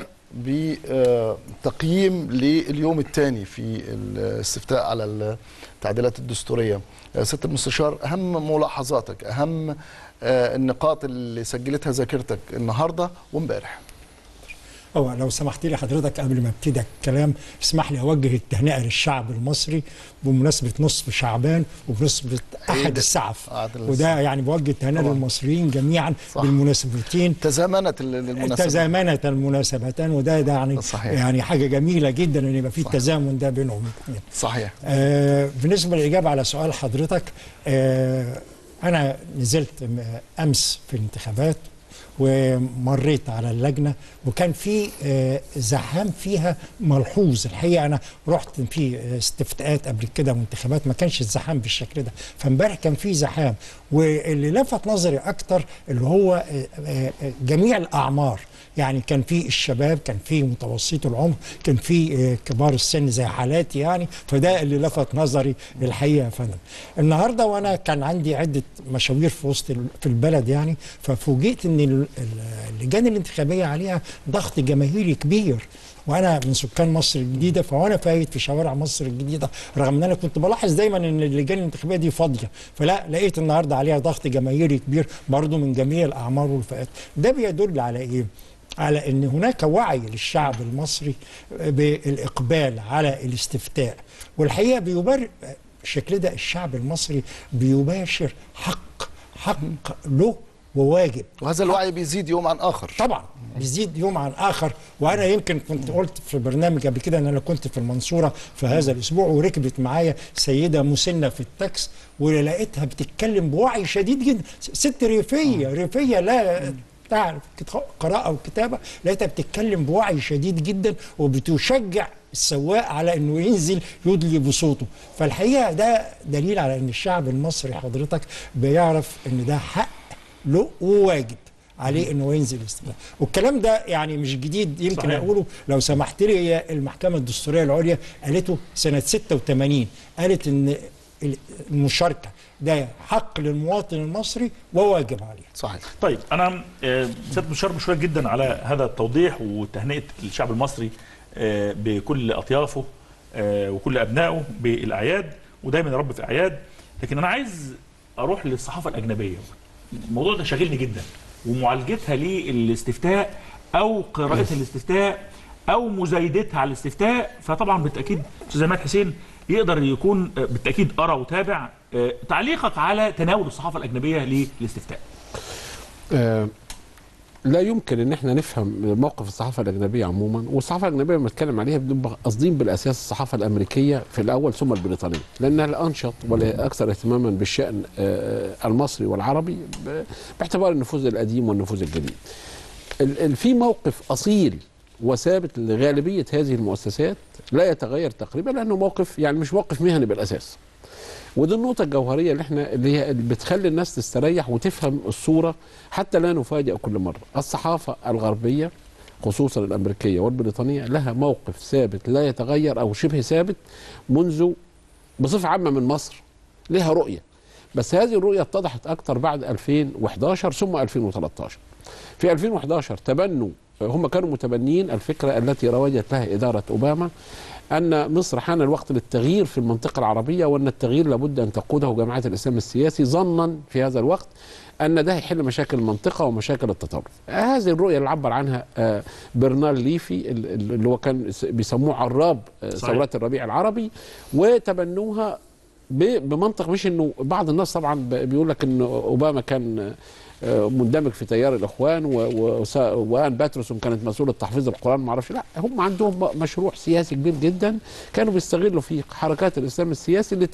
بتقييم لليوم الثاني في الاستفتاء على التعديلات الدستورية، سيادة المستشار أهم ملاحظاتك، أهم النقاط اللي سجلتها ذاكرتك النهاردة وامبارح. لو سمحت لي حضرتك قبل ما ابتدي الكلام اسمح لي اوجه التهنئه للشعب المصري بمناسبه نصف شعبان وبمناسبه احد السعف، وده يعني بوجه التهنئه للمصريين جميعا بالمناسبتين. تزامنت المناسبتان وده يعني صحيح. يعني حاجه جميله جدا ان يبقى في التزامن ده بينهم. صحيح. بالنسبه للاجابه على سؤال حضرتك، انا نزلت امس في الانتخابات ومريت على اللجنة وكان في زحام فيها ملحوظ. الحقيقة أنا رحت في استفتاءات قبل كده وانتخابات ما كانش الزحام بالشكل ده، فامبارح كان في زحام. واللي لفت نظري أكتر اللي هو جميع الأعمار، يعني كان في الشباب، كان في متوسط العمر، كان في كبار السن زي حالاتي يعني. فده اللي لفت نظري الحقيقه يا فندم. النهارده وانا كان عندي عده مشاوير في البلد يعني، ففوجئت ان اللجان الانتخابيه عليها ضغط جماهيري كبير. وانا من سكان مصر الجديده، فوانا فايت في شوارع مصر الجديده، رغم ان انا كنت بلاحظ دايما ان اللجان الانتخابيه دي فاضيه، فلا لقيت النهارده عليها ضغط جماهيري كبير برضه من جميع الاعمار والفئات. ده بيدل على ايه؟ على ان هناك وعي للشعب المصري بالاقبال على الاستفتاء. والحقيقه بيبرر الشكل ده الشعب المصري بيباشر حق له وواجب، وهذا الوعي بيزيد يوم عن اخر. طبعا بيزيد يوم عن اخر. وانا يمكن كنت قلت في برنامج قبل كده ان انا كنت في المنصوره في هذا الاسبوع، وركبت معايا سيده مسنه في التاكس، ولقيتها بتتكلم بوعي شديد جدا. ست ريفيه لا تعرف قراءه وكتابه، لقيتها بتتكلم بوعي شديد جدا وبتشجع السواق على انه ينزل يدلي بصوته. فالحقيقه ده دليل على ان الشعب المصري حضرتك بيعرف ان ده حق له وواجب عليه انه ينزل الاستفتاء. والكلام ده يعني مش جديد، يمكن صحيح. اقوله لو سمحت لي، هي المحكمه الدستوريه العليا قالته سنه 86، قالت ان المشاركه ده حق للمواطن المصري وواجب عليه. صحيح. طيب انا سياده المستشار مشكور جدا على هذا التوضيح وتهنئه الشعب المصري بكل اطيافه وكل ابنائه بالاعياد، ودايما يا رب في اعياد. لكن انا عايز اروح للصحافه الاجنبيه. الموضوع ده شاغلني جدا، ومعالجتها للاستفتاء او قراءتها للاستفتاء او مزايدتها على الاستفتاء. فطبعا بالتاكيد استاذ عماد حسين يقدر يكون بالتاكيد قرا وتابع. تعليقك على تناول الصحافه الاجنبيه للاستفتاء. لا يمكن ان احنا نفهم موقف الصحافه الاجنبيه عموما، والصحافه الاجنبيه لما بنتكلم عليها بنبقى قاصدين بالاساس الصحافه الامريكيه في الاول ثم البريطانيه، لانها الانشط والاكثر اهتماما بالشان المصري والعربي باعتبار النفوذ القديم والنفوذ الجديد. في موقف اصيل وثابت لغالبيه هذه المؤسسات لا يتغير تقريبا، لانه موقف يعني مش موقف مهني بالاساس. ودي النقطة الجوهرية اللي هي بتخلي الناس تستريح وتفهم الصورة حتى لا نفاجئ كل مرة. الصحافة الغربية خصوصا الأمريكية والبريطانية لها موقف ثابت لا يتغير أو شبه ثابت منذ بصفة عامة من مصر. لها رؤية، بس هذه الرؤية اتضحت أكثر بعد 2011 ثم 2013. في 2011 تبنوا، هم كانوا متبنين الفكرة التي روجت لها إدارة أوباما، أن مصر حان الوقت للتغيير في المنطقة العربية، وأن التغيير لابد أن تقوده جماعات الإسلام السياسي، ظنا في هذا الوقت أن ده يحل مشاكل المنطقة ومشاكل التطرف. هذه الرؤية اللي عبر عنها برنارد ليفي اللي هو كان بيسموه عراب ثورات الربيع العربي، وتبنوها بمنطق، مش انه بعض الناس طبعا بيقول لك ان اوباما كان مندمج في تيار الاخوان وان باترسون كانت مسؤوله تحفيظ القران، ما اعرفش. لا، هم عندهم مشروع سياسي كبير جدا كانوا بيستغلوا فيه حركات الاسلام السياسي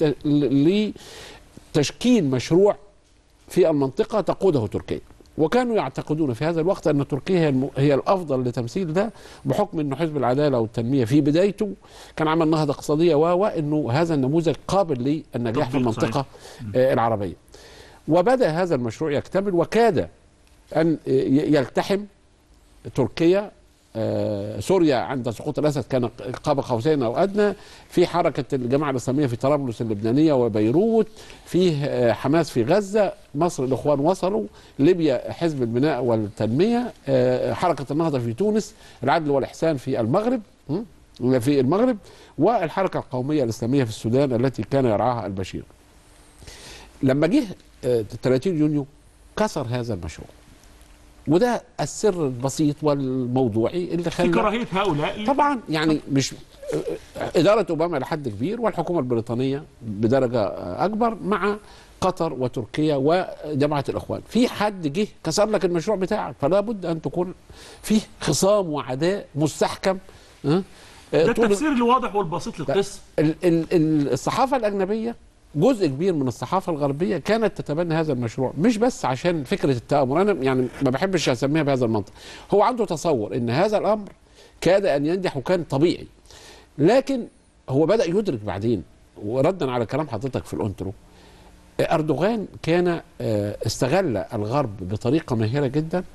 لتشكيل مشروع في المنطقه تقوده تركيا. وكانوا يعتقدون في هذا الوقت ان تركيا هي الافضل لتمثيل ده، بحكم انه حزب العداله والتنميه في بدايته كان عمل نهضه اقتصاديه وانه هذا النموذج قابل للنجاح في المنطقه العربيه. وبدا هذا المشروع يكتمل، وكاد ان يلتحم تركيا سوريا عند سقوط الاسد كان قاب قوسين او ادنى، في حركه الجماعه الاسلاميه في طرابلس اللبنانيه وبيروت، فيه حماس في غزه، مصر الاخوان وصلوا، ليبيا حزب البناء والتنميه، حركه النهضه في تونس، العدل والاحسان في المغرب، والحركه القوميه الاسلاميه في السودان التي كان يرعاها البشير. لما جه 30 يونيو كسر هذا المشروع، وده السر البسيط والموضوعي اللي خلى في كراهيه هؤلاء طبعا يعني مش اداره اوباما لحد كبير والحكومه البريطانيه بدرجه اكبر مع قطر وتركيا وجماعه الاخوان. في حد جه كسر لك المشروع بتاعك، فلا بد ان تكون فيه خصام وعداء مستحكم. ده التفسير الواضح والبسيط للقصه. الصحافه الاجنبيه جزء كبير من الصحافه الغربيه كانت تتبنى هذا المشروع، مش بس عشان فكره التآمر، انا يعني ما بحبش اسميها بهذا المنطق. هو عنده تصور ان هذا الامر كاد ان ينجح وكان طبيعي، لكن هو بدأ يدرك بعدين، وردا على كلام حضرتك في الانترو، اردوغان كان استغل الغرب بطريقه ماهره جدا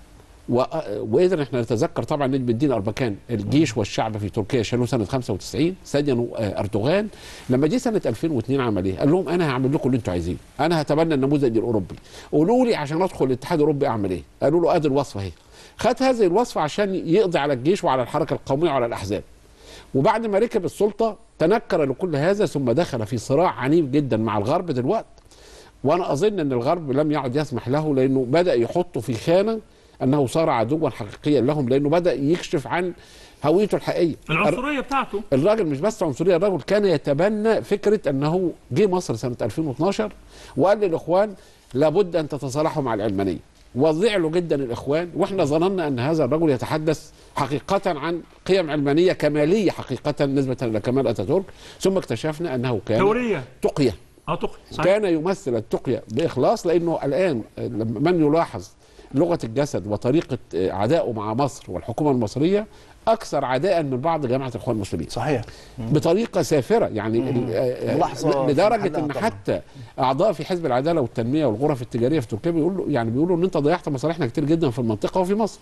وقدر احنا نتذكر طبعا نجم الدين اربكان الجيش والشعب في تركيا شالوه سنه 95، سجنوا اردوغان. لما جه سنه 2002 عمل ايه؟ قال لهم انا هعمل لكم اللي انتم عايزينه، انا هتبنى النموذج الاوروبي، قولوا لي عشان ادخل الاتحاد الاوروبي اعمل ايه؟ قالوا له ادي الوصفه اهي. خد هذه الوصفه عشان يقضي على الجيش وعلى الحركه القوميه وعلى الاحزاب. وبعد ما ركب السلطه تنكر لكل هذا، ثم دخل في صراع عنيف جدا مع الغرب دلوقتي. وانا اظن ان الغرب لم يعد يسمح له، لانه بدا يحطه في خانه انه صار عدوا حقيقيا لهم، لانه بدا يكشف عن هويته الحقيقيه، العنصريه بتاعته. الراجل مش بس عنصريه، الراجل كان يتبنى فكره انه جه مصر سنه 2012 وقال للاخوان لابد ان تتصالحوا مع العلمانيه، وزعلوا جدا الاخوان، واحنا ظننا ان هذا الرجل يتحدث حقيقه عن قيم علمانيه كماليه حقيقه نسبه الى كمال اتاتورك، ثم اكتشفنا انه كان توريه تقيه. تقيه كان يمثل التقيه باخلاص، لانه الان من يلاحظ لغه الجسد وطريقه عدائه مع مصر والحكومه المصريه اكثر عداء من بعض جماعه الاخوان المسلمين. صحيح. بطريقه سافره يعني لدرجه ان حتى اعضاء في حزب العداله والتنميه والغرف التجاريه في تركيا بيقولوا ان انت ضيعت مصالحنا كتير جدا في المنطقه وفي مصر.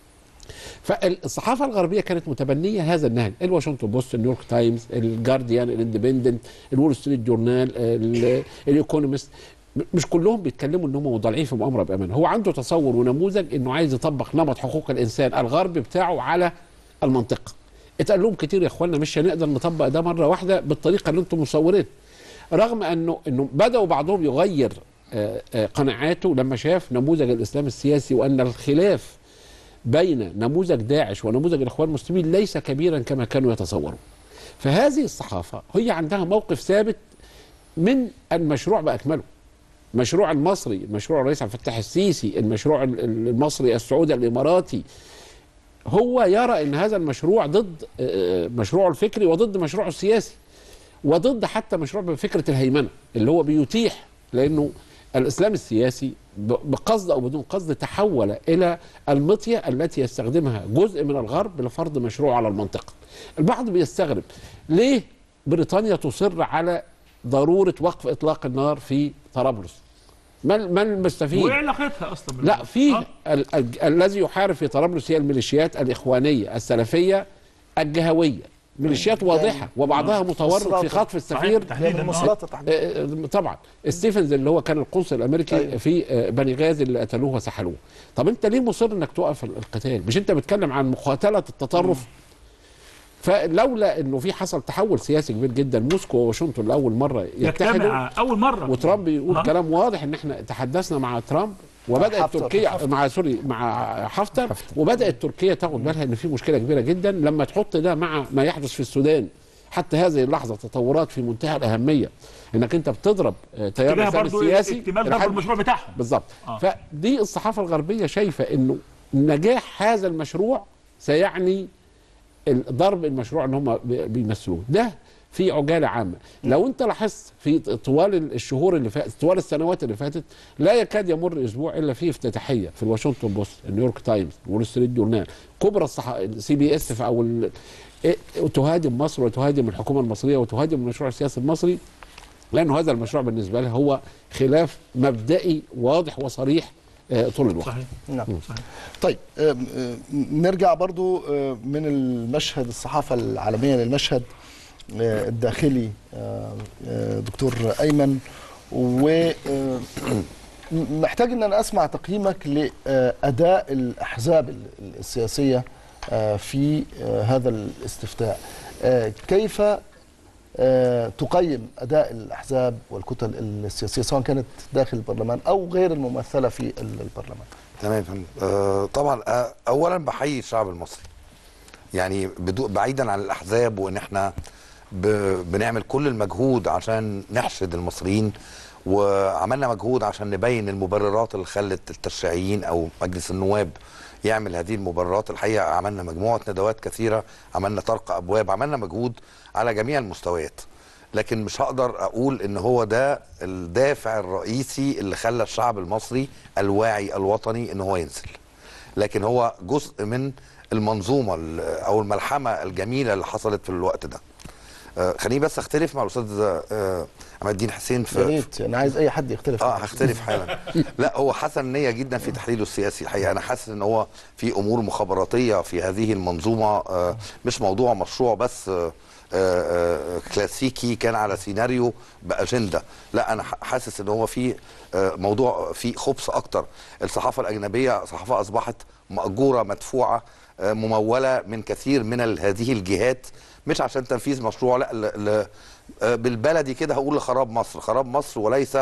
فالصحافه الغربيه كانت متبنيه هذا النهج، الواشنطن بوست، النيويورك تايمز، الجارديان، الاندبندنت، الول ستريت جورنال، الايكونومست، مش كلهم بيتكلموا ان هم مضالعين في مؤامره بامان. هو عنده تصور ونموذج انه عايز يطبق نمط حقوق الانسان الغربي بتاعه على المنطقه. اتقال لهم كتير يا اخوانا مش هنقدر نطبق ده مره واحده بالطريقه اللي انتم مصورين، رغم انه بداوا بعضهم يغير قناعاته لما شاف نموذج الاسلام السياسي، وان الخلاف بين نموذج داعش ونموذج الاخوان المسلمين ليس كبيرا كما كانوا يتصورون. فهذه الصحافه هي عندها موقف ثابت من المشروع باكمله. المشروع المصري، المشروع الرئيس عبد الفتاح السيسي، المشروع المصري السعودي الاماراتي، هو يرى ان هذا المشروع ضد مشروعه الفكري وضد مشروعه السياسي وضد حتى مشروع بفكره الهيمنه اللي هو بيتيح، لانه الاسلام السياسي بقصد او بدون قصد تحول الى المطيه التي يستخدمها جزء من الغرب لفرض مشروع على المنطقه. البعض بيستغرب ليه بريطانيا تصر على ضروره وقف اطلاق النار في طرابلس؟ ما المستفيد؟ وايه علاقتها اصلا لا في الذي يحارب في طرابلس هي الميليشيات الاخوانيه السلفيه الجهويه، ميليشيات واضحه وبعضها متورط في خطف السفير طبعا ستيفنز اللي هو كان القنصل الامريكي في بني غازي اللي قتلوه وسحلوه. طب انت ليه مصر انك توقف القتال؟ مش انت بتتكلم عن مقاتله التطرف؟ فلولا انه في حصل تحول سياسي كبير جدا، موسكو وواشنطن لاول مره يتحدوا اول مره، وترامب يقول كلام واضح ان احنا تحدثنا مع ترامب وبدات تركيا مع حفتر وبدات تركيا تاخد بالها ان في مشكله كبيره جدا لما تحط ده مع ما يحدث في السودان. حتى هذه اللحظه تطورات في منتهى الاهميه، انك انت بتضرب تيار الاسلام السياسي اكتمال برضه المشروع بتاعهم بالظبط. فدي الصحافه الغربيه شايفه انه نجاح هذا المشروع سيعني ضرب المشروع اللي هم بيمثلوه ده في عجاله عامه. لو انت لاحظت في طوال الشهور اللي فاتت، طوال السنوات اللي فاتت، لا يكاد يمر اسبوع الا فيه افتتاحيه في الواشنطن بوست، النيويورك تايمز، وول ستريت جورنال، كبرى سي بي اس او تهاجم مصر وتهاجم الحكومه المصريه وتهاجم المشروع السياسي المصري، لانه هذا المشروع بالنسبه لها هو خلاف مبدئي واضح وصريح طول الوقت. صحيح. نعم. صحيح. طيب نرجع برضو من المشهد الصحافه العالميه للمشهد الداخلي دكتور أيمن، ومحتاج ان انا اسمع تقييمك لاداء الاحزاب السياسيه في هذا الاستفتاء. كيف تقيم اداء الاحزاب والكتل السياسيه سواء كانت داخل البرلمان او غير الممثله في البرلمان؟ تمام. طبعا اولا بحيي الشعب المصري، يعني بعيدا عن الاحزاب وان احنا بنعمل كل المجهود عشان نحشد المصريين، وعملنا مجهود عشان نبين المبررات اللي خلت التشريعيين او مجلس النواب يعمل هذه المبررات. الحقيقه عملنا مجموعه ندوات كثيره، عملنا طرق ابواب، عملنا مجهود على جميع المستويات، لكن مش هقدر اقول ان هو ده الدافع الرئيسي اللي خلى الشعب المصري الواعي الوطني ان هو ينزل، لكن هو جزء من المنظومه او الملحمه الجميله اللي حصلت في الوقت ده. خليني بس اختلف مع الاستاذ عماد الدين حسين يا ريت، انا عايز اي حد يختلف. هختلف حالا. لا، هو حسن نيه جدا في تحليله السياسي. الحقيقه انا حاسس ان هو في امور مخابراتيه في هذه المنظومه، مش موضوع مشروع بس كلاسيكي كان على سيناريو باجنده. لا، انا حاسس ان هو في موضوع في خبث اكتر. الصحافه الاجنبيه صحافه اصبحت مأجوره مدفوعه مموله من كثير من هذه الجهات، مش عشان تنفيذ مشروع، لا بالبلدي كده هقول لخراب مصر، خراب مصر، وليس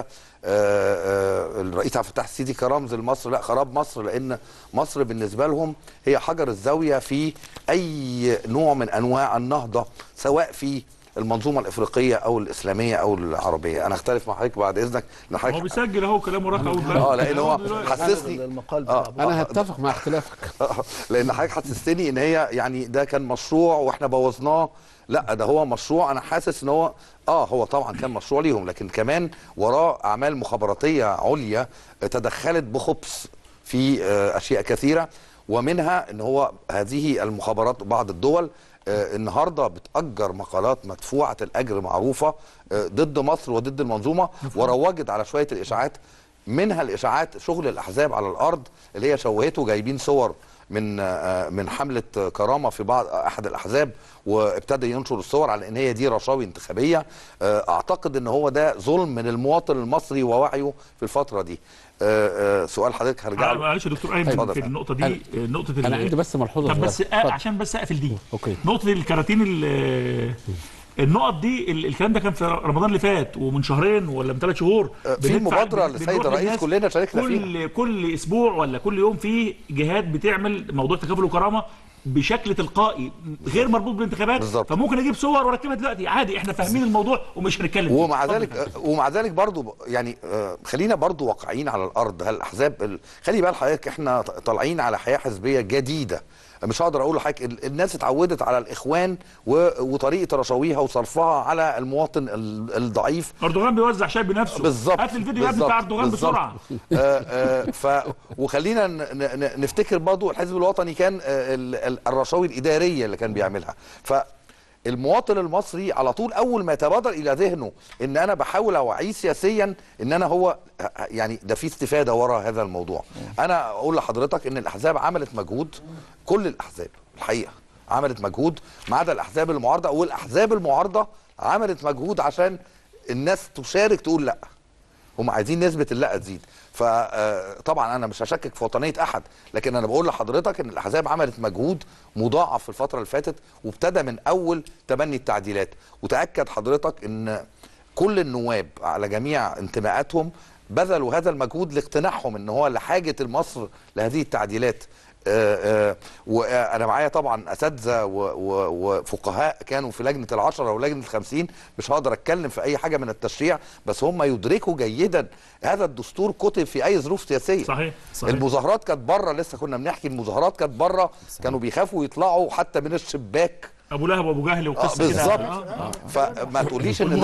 الرئيس عبد الفتاح السيسي كرمز لمصر، لا، خراب مصر، لان مصر بالنسبه لهم هي حجر الزاويه في اي نوع من انواع النهضه، سواء في المنظومه الافريقيه او الاسلاميه او العربيه. انا اختلف مع حضرتك بعد اذنك. هو بيسجل اهو كلامه راجع لان هو حسسني انا هتفق مع اختلافك لان حضرتك حسستني ان هي يعني ده كان مشروع واحنا بوظناه. لا، ده هو مشروع انا حاسس ان هو هو طبعا كان مشروع ليهم، لكن كمان وراه اعمال مخابراتيه عليا تدخلت بخبث في اشياء كثيره، ومنها ان هو هذه المخابرات بعض الدول النهارده بتأجر مقالات مدفوعه الاجر معروفه ضد مصر وضد المنظومه، وروجت على شويه الاشاعات، منها الاشاعات شغل الاحزاب على الارض اللي هي شوهته، جايبين صور من حمله كرامه في احد الاحزاب، وابتدى ينشر الصور على ان هي دي رشاوي انتخابيه. اعتقد ان هو ده ظلم من المواطن المصري ووعيه في الفتره دي. سؤال حضرتك هرجع له. معلش يا دكتور ايمن في النقطه دي، انا عندي بس ملحوظه. طب بس عشان بس اقفل دي. اوكي. نقطه الكراتين النقط دي، الكلام ده كان في رمضان اللي فات ومن شهرين ولا من 3 شهور. في مبادره للسيد الرئيس كلنا شاركنا فيها. كل اسبوع ولا كل يوم في جهات بتعمل موضوع تكافل وكرامه بشكل تلقائي غير مربوط بالانتخابات. بالظبط. فممكن اجيب صور واركبها دلوقتي عادي، احنا فاهمين الموضوع ومش هنتكلم. ومع ذلك برضو يعني خلينا برضو واقعيين على الارض. هل الاحزاب خلي بال حضرتك احنا طالعين على حياه حزبيه جديده، مش هقدر اقول لحضرتك الناس اتعودت على الاخوان وطريقه رشاويها وصرفها على المواطن الضعيف. اردوغان بيوزع شاي بنفسه. بالظبط. هات لي الفيديو يا ابني بتاع اردوغان بسرعه. وخلينا نفتكر برضو الحزب الوطني كان الرشاوي الاداريه اللي كان بيعملها. المواطن المصري على طول اول ما يتبادر الى ذهنه ان انا بحاول اوعيه سياسيا ان انا هو يعني ده في استفاده وراء هذا الموضوع. انا اقول لحضرتك ان الاحزاب عملت مجهود، كل الاحزاب الحقيقه عملت مجهود ما عدا الاحزاب المعارضه، والاحزاب المعارضه عملت مجهود عشان الناس تشارك تقول لا. هم عايزين نسبه اللا تزيد. فطبعا انا مش هشكك في وطنيه احد، لكن انا بقول لحضرتك ان الاحزاب عملت مجهود مضاعف في الفتره اللي فاتت، وابتدى من اول تبني التعديلات. وتاكد حضرتك ان كل النواب على جميع انتماءاتهم بذلوا هذا المجهود لاقتناعهم ان هو لحاجه مصر لهذه التعديلات. وانا معايا طبعا اساتذه وفقهاء كانوا في لجنه ال10 ولجنه ال50، مش هقدر اتكلم في اي حاجه من التشريع، بس هم يدركوا جيدا هذا الدستور كتب في اي ظروف سياسيه. صحيح. المظاهرات كانت بره، لسه كنا بنحكي المظاهرات كانت بره، كانوا بيخافوا يطلعوا حتى من الشباك. ابو لهب وابو جهل وقصه كده. بالظبط. فما تقوليش ان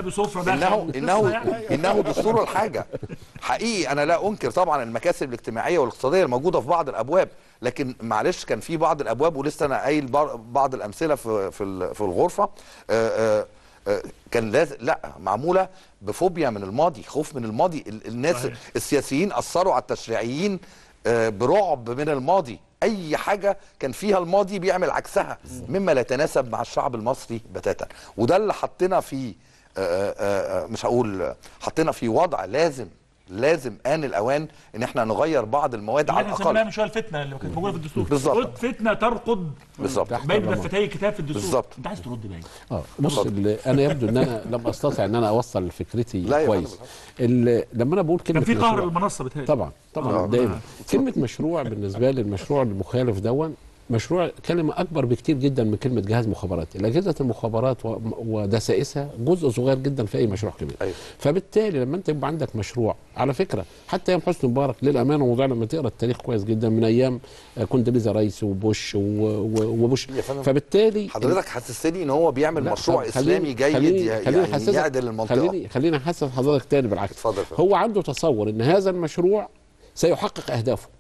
انه دستور الحاجه. حقيقي انا لا انكر طبعا المكاسب الاجتماعيه والاقتصاديه الموجوده في بعض الابواب، لكن معلش كان في بعض الابواب، ولسه انا قايل بعض الامثله في الغرفه، كان لازم معموله بفوبيا من الماضي، خوف من الماضي. الناس السياسيين اثروا على التشريعيين برعب من الماضي. اي حاجه كان فيها الماضي بيعمل عكسها مما لا يتناسب مع الشعب المصري بتاتا. وده اللي حطينا في مش هقول حطينا في وضع لازم آن الأوان إن إحنا نغير بعض المواد على الأقل. اللي مش الفتنة اللي كانت موجودة في الدستور. بالظبط. فتنة ترقد بالظبط بين دفتي الكتاب في الدستور. بالظبط. أنت عايز ترد باين. بص، انا يبدو ان انا لم استطع ان انا اوصل فكرتي كويس. لما انا بقول كلمه كان في قهر المنصه بتهيألي. طبعا دايما كلمه مشروع بالنسبه لي، المشروع المخالف دون مشروع كلمه اكبر بكتير جدا من كلمه جهاز مخابراتي. اجهزه المخابرات ودسائسها جزء صغير جدا في اي مشروع كبير. أيوة. فبالتالي لما انت يبقى عندك مشروع، على فكره حتى ايام حسني مبارك للامانه، موضوع لما تقرا التاريخ كويس جدا من ايام كوندوليزا رايس وبوش وبوش. فبالتالي حضرتك حسستني ان هو بيعمل مشروع اسلامي جيد يعني يعدل المنطقه. خليني احسس حضرتك تاني بالعكس. اتفضل. هو عنده تصور ان هذا المشروع سيحقق اهدافه،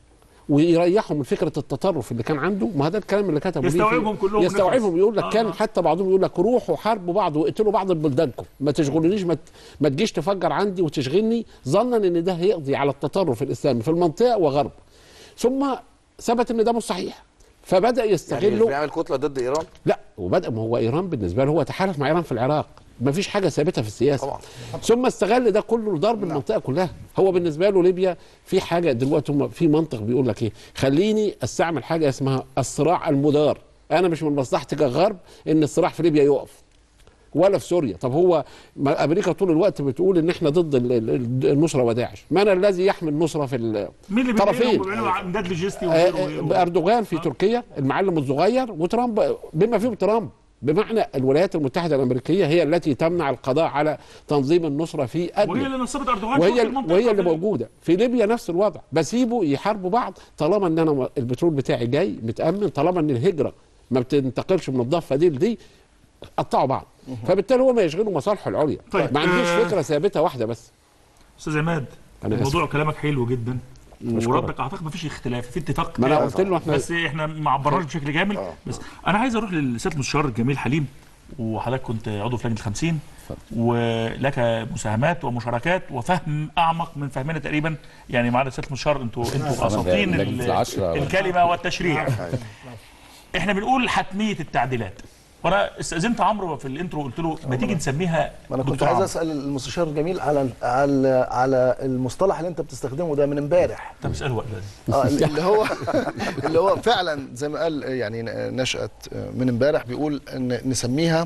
ويريحهم من فكره التطرف اللي كان عنده. ما هذا الكلام اللي كتبه يستوعبهم كلهم، يستوعبهم، يقول لك كان آه. حتى بعضهم يقول لك روحوا حاربوا بعض واقتلوا بعض ببلدانكم، ما تشغلونيش، ما تجيش تفجر عندي وتشغلني، ظنا ان ده هيقضي على التطرف الاسلامي في المنطقه وغرب. ثم ثبت ان ده مش صحيح، فبدا يستغله. يعني مش بيعمل كتله ضد ايران؟ لا، وبدا، ما هو ايران بالنسبه له هو تحالف مع ايران في العراق، ما فيش حاجه ثابته في السياسه طبعا. ثم استغل ده كله لضرب المنطقه كلها. هو بالنسبه له ليبيا في حاجه دلوقتي، هم في منطق بيقول لك ايه، خليني استعمل حاجه اسمها الصراع المدار. انا مش من مصلحتي كغرب ان الصراع في ليبيا يقف ولا في سوريا. طب هو امريكا طول الوقت بتقول ان احنا ضد النصره وداعش، من الذي يحمي النصره في مين اللي الطرفين؟ بيعملوا امداد لوجستي وغيره؟ اردوغان في تركيا، المعلم الصغير، وترامب بما فيهم ترامب. بمعنى الولايات المتحده الامريكيه هي التي تمنع القضاء على تنظيم النصره في وهي اللي نصبت اردوغان، وهي اللي موجوده في ليبيا. نفس الوضع، بسيبه يحاربوا بعض طالما ان انا البترول بتاعي جاي متامن، طالما ان الهجره ما بتنتقلش من الضفه دي لدي، قطعوا بعض. فبالتالي هو ما يشغله مصالحه العليا. طيب، ما عندوش فكره ثابته واحده بس. استاذ عماد، الموضوع كلامك حلو جدا وردك اعتقد ما فيش اختلاف، في اتفاق. ما انا قلت له احنا بس احنا ما عبرناش بشكل كامل. بس انا عايز اروح للسيد المستشار الجميل حليم، وحضرتك كنت عضو في لجنه 50 ولك مساهمات ومشاركات وفهم اعمق من فهمنا تقريبا. يعني معنا سياده المستشار، انتوا اساطين الكلمه والتشريع. احنا بنقول حتميه التعديلات، وانا استاذنت عمرو في الانترو قلت له ما تيجي نسميها. انا كنت عايز اسال المستشار الجميل على المصطلح اللي انت بتستخدمه ده من امبارح. طب اساله وقت اللي هو فعلا زي ما قال، يعني نشأت من امبارح، بيقول ان نسميها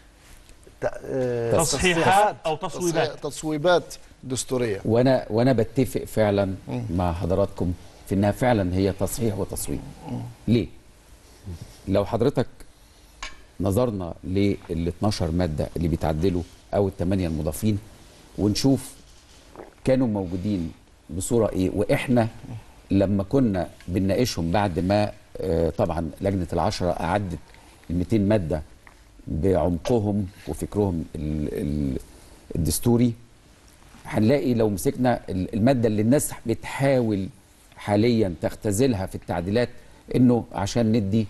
تصحيحات او تصويبات دستوريه. وانا بتفق فعلا مع حضراتكم في انها فعلا هي تصحيح وتصويب. ليه؟ لو حضرتك نظرنا لل 12 ماده اللي بيتعدلوا او ال8 المضافين ونشوف كانوا موجودين بصوره ايه، واحنا لما كنا بنناقشهم بعد ما طبعا لجنه ال10 اعدت ال 200 ماده بعمقهم وفكرهم الدستوري، هنلاقي لو مسكنا الماده اللي الناس بتحاول حاليا تختزلها في التعديلات انه عشان ندي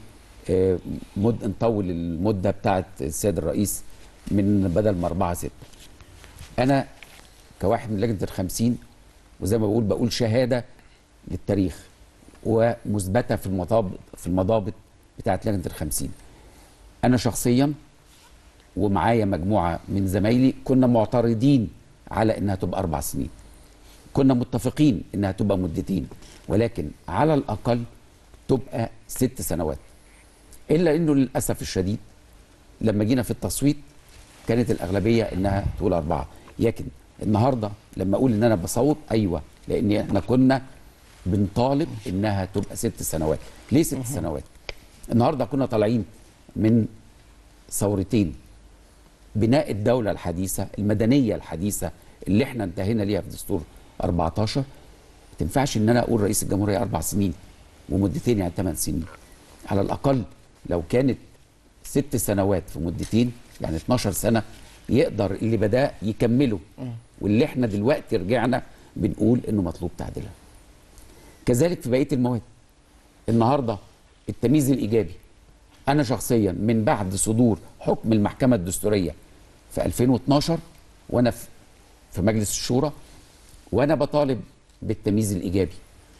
نطول المده بتاعت السيد الرئيس من بدل ما 4 6. انا كواحد من لجنه ال50 وزي ما بقول شهاده للتاريخ ومثبته في المضابط بتاعت لجنه ال50. انا شخصيا ومعايا مجموعه من زمايلي كنا معترضين على انها تبقى 4 سنين، كنا متفقين انها تبقى مدتين، ولكن على الاقل تبقى 6 سنوات. الا انه للاسف الشديد لما جينا في التصويت كانت الاغلبيه انها تقول 4. لكن النهارده لما اقول ان انا بصوت، ايوه، لان احنا كنا بنطالب انها تبقى 6 سنوات. ليه 6 سنوات؟ النهارده كنا طالعين من ثورتين، بناء الدوله الحديثه المدنيه الحديثه اللي احنا انتهينا ليها في دستور 14. ما تنفعش ان انا اقول رئيس الجمهوريه 4 سنين ومدتين، يعني 8 سنين. على الاقل لو كانت 6 سنوات في مدتين، يعني 12 سنه، يقدر اللي بدأ يكمله، واللي احنا دلوقتي رجعنا بنقول انه مطلوب تعديلها. كذلك في بقيه المواد. النهارده التمييز الايجابي، انا شخصيا من بعد صدور حكم المحكمه الدستوريه في 2012 وانا في مجلس الشورى وانا بطالب بالتمييز الايجابي،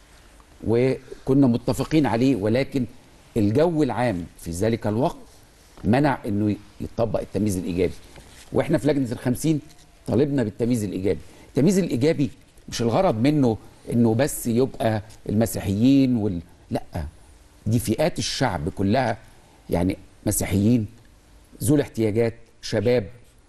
وكنا متفقين عليه، ولكن الجو العام في ذلك الوقت منع انه يطبق التمييز الايجابي. واحنا في لجنه ال50 طالبنا بالتمييز الايجابي. التمييز الايجابي مش الغرض منه انه بس يبقى المسيحيين لا، دي فئات الشعب كلها، يعني مسيحيين، ذو الاحتياجات، شباب،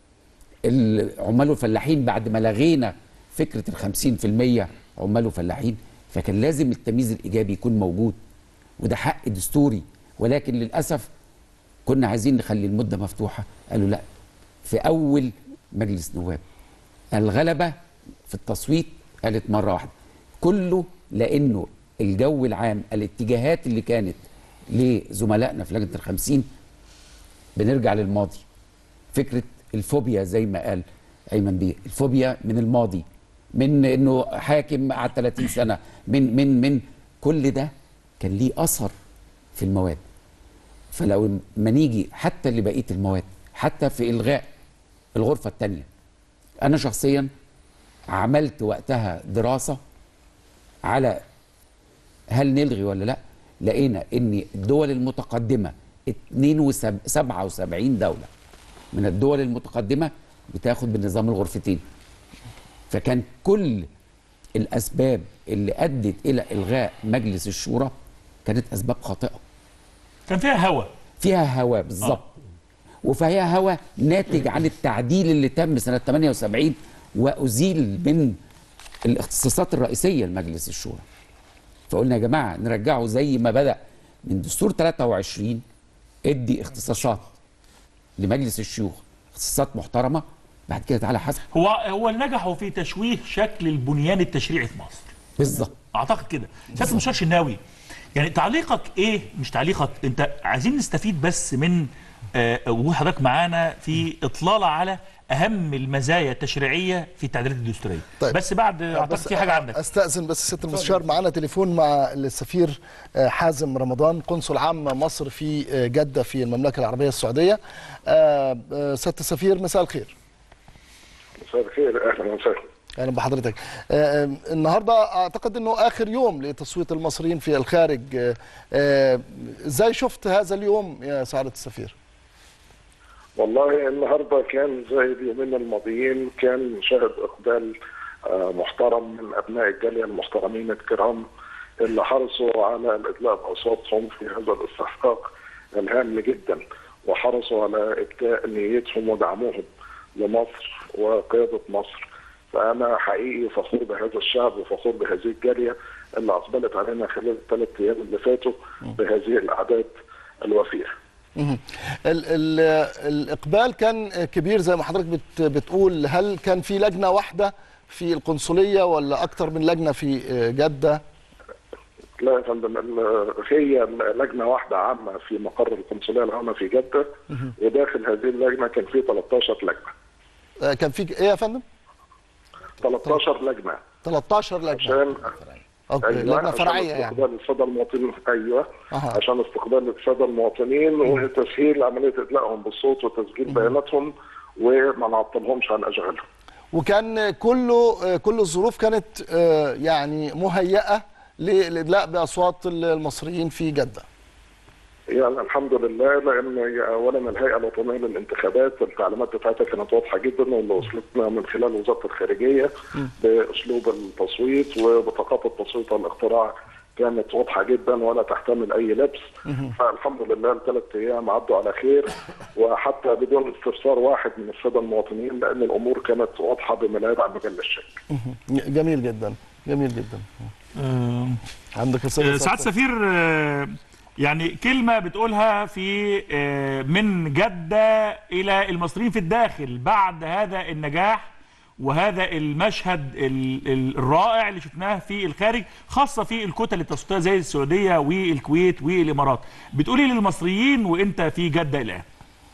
العمال والفلاحين. بعد ما لغينا فكره ال50% عمال وفلاحين، فكان لازم التمييز الايجابي يكون موجود، وده حق دستوري. ولكن للاسف كنا عايزين نخلي المده مفتوحه، قالوا لا. في اول مجلس نواب الغلبه في التصويت قالت مره واحده كله، لانه الجو العام، الاتجاهات اللي كانت لزملائنا في لجنه ال50 بنرجع للماضي. فكره الفوبيا زي ما قال ايمن بيه، الفوبيا من الماضي، من انه حاكم قعد 30 سنه، من كل ده كان ليه اثر في المواد. فلو ما نيجي حتى لبقيه المواد، حتى في الغاء الغرفه الثانيه، انا شخصيا عملت وقتها دراسه على هل نلغي ولا لا. لقينا ان الدول المتقدمه 77 دوله من الدول المتقدمه بتاخد بالنظام الغرفتين. فكان كل الاسباب اللي ادت الى الغاء مجلس الشورى كانت اسباب خاطئه. كان فيها هوى بالظبط. وفيها هوى ناتج عن التعديل اللي تم سنه 78 وازيل من الاختصاصات الرئيسيه لمجلس الشورى. فقلنا يا جماعه نرجعه زي ما بدا من دستور 23، ادي اختصاصات لمجلس الشيوخ، اختصاصات محترمه، بعد كده تعالى حسب. هو نجحوا في تشويه شكل البنيان التشريعي في مصر بالظبط، اعتقد كده. سياده المستشار شناوي، يعني تعليقك ايه؟ مش تعليقك انت، عايزين نستفيد بس من وجود حضرتك معانا في اطلاله على اهم المزايا التشريعيه في التعديلات الدستوريه. طيب. بس بعد اعتقد في حاجه عندك. استاذن بس سياده المستشار، معانا تليفون مع السفير حازم رمضان، قنصل عام مصر في جده في المملكه العربيه السعوديه. سياده السفير مساء الخير. مساء الخير، اهلا وسهلا. اهلا بحضرتك. النهارده اعتقد انه اخر يوم لتصويت المصريين في الخارج. ازاي شفت هذا اليوم يا سعاده السفير؟ والله النهارده كان زي اليومين الماضيين، كان شهد اقبال محترم من ابناء الجاليه المحترمين الكرام اللي حرصوا على الادلاء باصواتهم في هذا الاستحقاق الهام جدا، وحرصوا على ابداء نيتهم ودعمهم لمصر وقياده مصر. فانا حقيقي فخور بهذا الشعب وفخور بهذه الجاليه اللي اقبلت علينا خلال ال3 ايام اللي فاتوا بهذه الاعداد الوفيره. الإقبال كان كبير زي ما حضرتك بتقول. هل كان في لجنة واحدة في القنصلية ولا أكتر من لجنة في جدة؟ لا يا فندم، هي لجنة واحدة عامة في مقر القنصلية العامة في جدة، وداخل هذه اللجنة كان في 13 لجنة. كان في إيه يا فندم؟ 13 لجنة. 13 لجنة. عشان لجنة فرعية يعني. استقبال السادة المواطنين. أيوه. عشان استقبال السادة المواطنين وتسهيل عملية إدلائهم بالصوت وتسجيل بياناتهم وما نعطلهمش عن أشغالهم. وكان كل الظروف كانت يعني مهيئة للإدلاء بأصوات المصريين في جدة. يعني الحمد لله، لأن أولا الهيئة الوطنية للانتخابات التعليمات بتاعتها كانت واضحة جدا، واللي وصلتنا من خلال وزارة الخارجية بأسلوب التصويت وبطاقات التصويت والاقتراع كانت واضحة جدا ولا تحتمل أي لبس. فالحمد لله ال3 أيام عدوا على خير، وحتى بدون استفسار واحد من السادة المواطنين، لأن الأمور كانت واضحة بما لا يدع مجال للشك. جميل جدا، جميل جدا. عندك سعادة السفير، يعني كلمة بتقولها في من جدة إلى المصريين في الداخل بعد هذا النجاح وهذا المشهد الرائع اللي شفناه في الخارج، خاصة في الكتل التصويتية زي السعودية والكويت والإمارات، بتقولي للمصريين وإنت في جدة الآن؟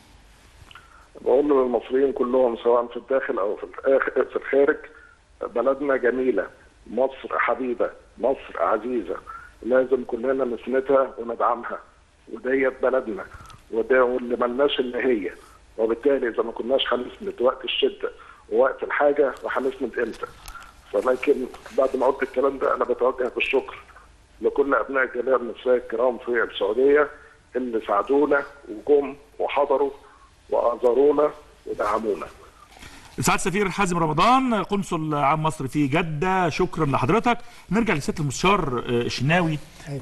بقول للمصريين كلهم سواء في الداخل أو في الخارج، بلدنا جميلة، مصر حبيبة، مصر عزيزة، لازم كلنا نسندها وندعمها، وديت بلدنا وده واللي ملناش اللي هي، وبالتالي اذا ما كناش هنسند وقت الشده ووقت الحاجه وهنسند امتى؟ ولكن بعد ما قلت الكلام ده انا بتوجه بالشكر لكل ابناء الجاليه المصريه الكرام في السعوديه اللي ساعدونا وجم وحضروا وازارونا ودعمونا. سعادة السفير حازم رمضان، قنصل عام مصر في جدة، شكرا لحضرتك. نرجع لسيادة المستشار الشناوي،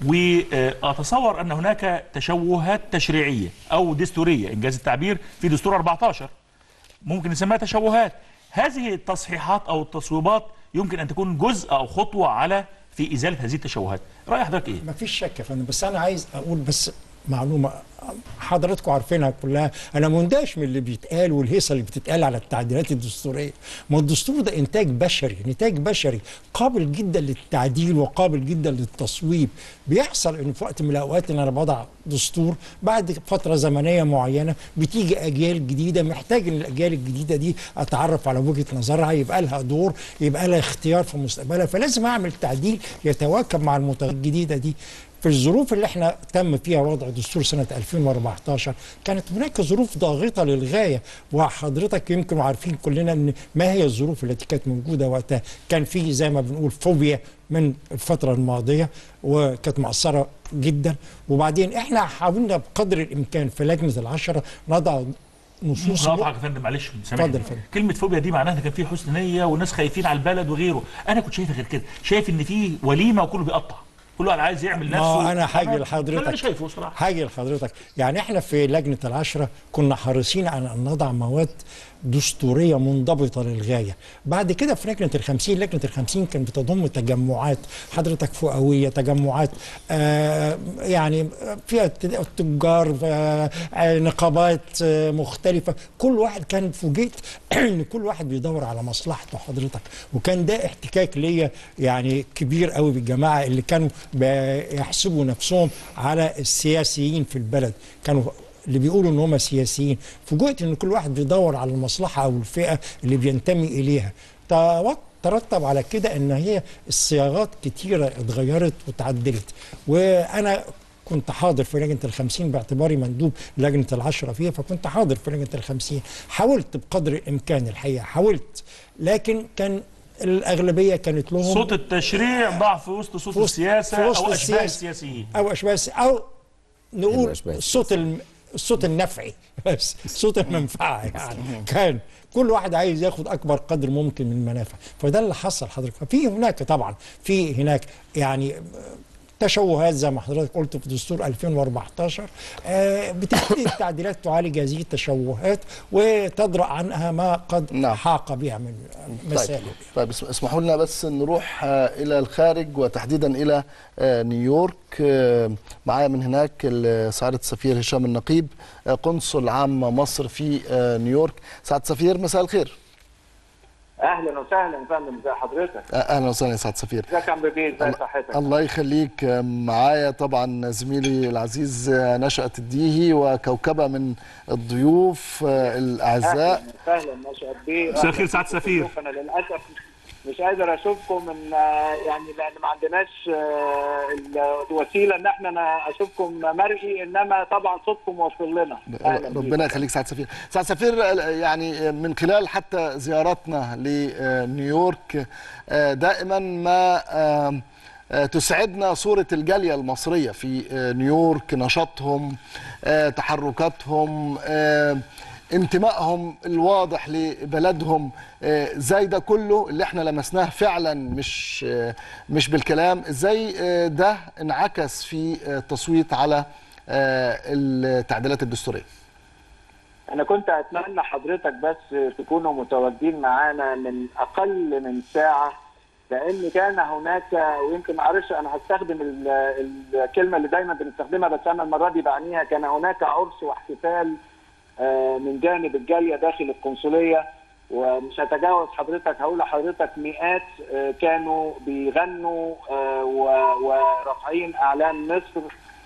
وأتصور أن هناك تشوهات تشريعية أو دستورية إنجاز التعبير في دستور 14 ممكن نسميها تشوهات. هذه التصحيحات أو التصويبات يمكن أن تكون جزء أو خطوة في إزالة هذه التشوهات. رأي حضرتك إيه؟ مفيش شك يا فندم، بس أنا عايز أقول بس معلومه حضراتكم عارفينها كلها، انا مندهش من اللي بيتقال والهيصه اللي بتتقال على التعديلات الدستوريه. ما الدستور ده انتاج بشري، نتاج بشري قابل جدا للتعديل وقابل جدا للتصويب. بيحصل ان في وقت من الاوقات ان انا بضع دستور بعد فتره زمنيه معينه بتيجي اجيال جديده، محتاج ان الاجيال الجديده دي اتعرف على وجهه نظرها، يبقى لها دور، يبقى لها اختيار في مستقبلها، فلازم اعمل تعديل يتواكب مع المتغيرات الجديده دي. في الظروف اللي احنا تم فيها وضع دستور سنة 2014 كانت هناك ظروف ضاغطة للغاية، وحضرتك يمكن عارفين كلنا ان ما هي الظروف التي كانت موجودة وقتها. كان في زي ما بنقول فوبيا من الفترة الماضية وكانت مؤثرة جدا، وبعدين احنا حاولنا بقدر الامكان في لجنة العشرة نضع نصوص. يا فندم معلش سامحني، كلمة فوبيا دي معناها كان في حسن نية والناس خايفين على البلد وغيره. انا كنت شايفها غير كده، شايف ان في وليمة وكله بيقطع، كل واحد عايز يعمل نفسه. انا حاجه لحضرتك، انا شايفه صراحه حاجه لحضرتك. يعني احنا في لجنه العشره كنا حريصين على ان نضع مواد دستوريه منضبطه للغايه. بعد كده في لجنه ال50، لجنه ال50 كانت بتضم تجمعات حضرتك فئويه، تجمعات يعني فيها تجار، نقابات مختلفه، كل واحد كان فوجئت ان كل واحد بيدور على مصلحته حضرتك. وكان ده احتكاك ليا يعني كبير قوي بالجماعه اللي كانوا بيحسبوا نفسهم على السياسيين في البلد، كانوا اللي بيقولوا ان هم سياسيين. فوجئت ان كل واحد بيدور على المصلحه او الفئه اللي بينتمي اليها. ترتب على كده ان هي الصياغات كتيره اتغيرت وتعدلت. وانا كنت حاضر في لجنه ال50 باعتباري مندوب لجنه العشره فيها، فكنت حاضر في لجنه ال50. حاولت بقدر الامكان الحقيقه، حاولت، لكن كان الأغلبية كانت لهم صوت التشريع ضعف في وسط صوت السياسة أو أشباه السياسيين أو نقول الصوت النفعي، بس صوت المنفعة يعني. كان كل واحد عايز ياخد أكبر قدر ممكن من المنافع، فده اللي حصل حضرتك. ففي هناك طبعا في هناك يعني تشوهات زي ما حضرتك قلت في دستور 2014. بتبتدي التعديلات تعالج هذه التشوهات وتدرأ عنها ما قد حاق بها من مسائل. طيب اسمحوا لنا بس نروح إلى الخارج وتحديدا إلى نيويورك. معايا من هناك سعادة السفير هشام النقيب قنصل عام مصر في نيويورك. سعادة السفير مساء الخير. اهلا وسهلا يا فندم، ازي حضرتك؟ اهلا وسهلا يا سعاده السفير. ازيك يا عم بيه، ازي صحتك؟ الله يخليك. معايا طبعا زميلي العزيز نشأت الديهي وكوكبه من الضيوف الاعزاء. اهلا نشأت بيه. مساء الخير سعاده السفير. انا للاسف مش قادر اشوفكم من يعني لان ما عندناش الوسيله ان احنا اشوفكم مرئي، انما طبعا صوتكم واصل لنا. ربنا يخليك سعاده السفير. سعاده السفير، يعني من خلال حتى زياراتنا لنيويورك دائما ما تسعدنا صورة الجالية المصرية في نيويورك، نشاطهم، تحركاتهم، انتمائهم الواضح لبلدهم. زي ده كله اللي احنا لمسناه فعلا مش بالكلام، ازاي ده انعكس في التصويت على التعديلات الدستورية؟ انا كنت اتمنى حضرتك بس تكونوا متواجدين معانا من اقل من ساعة، لان كان هناك، ويمكن معلش انا هستخدم الكلمة اللي دايما بنستخدمها بس انا المرة دي بعنيها، كان هناك عرس واحتفال من جانب الجالية داخل القنصلية، ومش هتجاوز حضرتك، هقول لحضرتك مئات كانوا بيغنوا ورافعين اعلام مصر.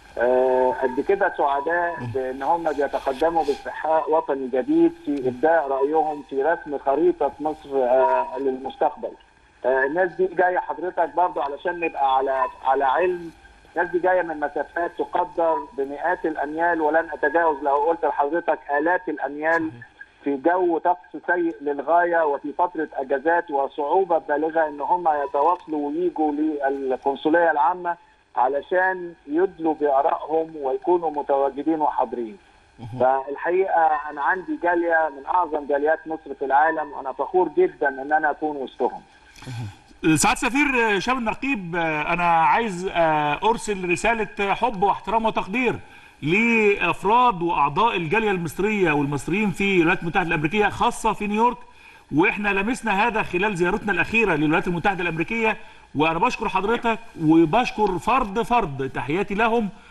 قد كده سعداء بان هم بيتقدموا باستحقاق وطني جديد في ابداء رايهم في رسم خريطه مصر للمستقبل. الناس دي جايه حضرتك برضو علشان نبقى على علم، الناس دي جايه من مسافات تقدر بمئات الاميال، ولن اتجاوز لو قلت لحضرتك الاف الاميال، في جو طقس سيء للغايه وفي فتره اجازات وصعوبه بالغه ان هم يتواصلوا ويجوا للقنصليه العامه علشان يدلوا بارائهم ويكونوا متواجدين وحاضرين. فالحقيقه انا عندي جاليه من اعظم جاليات مصر في العالم، وانا فخور جدا ان انا اكون وسطهم. سعادة السفير هشام النقيب، أنا عايز أرسل رسالة حب واحترام وتقدير لأفراد وأعضاء الجالية المصرية والمصريين في الولايات المتحدة الأمريكية، خاصة في نيويورك، وإحنا لمسنا هذا خلال زيارتنا الأخيرة للولايات المتحدة الأمريكية، وأنا بشكر حضرتك وبشكر فرد تحياتي لهم،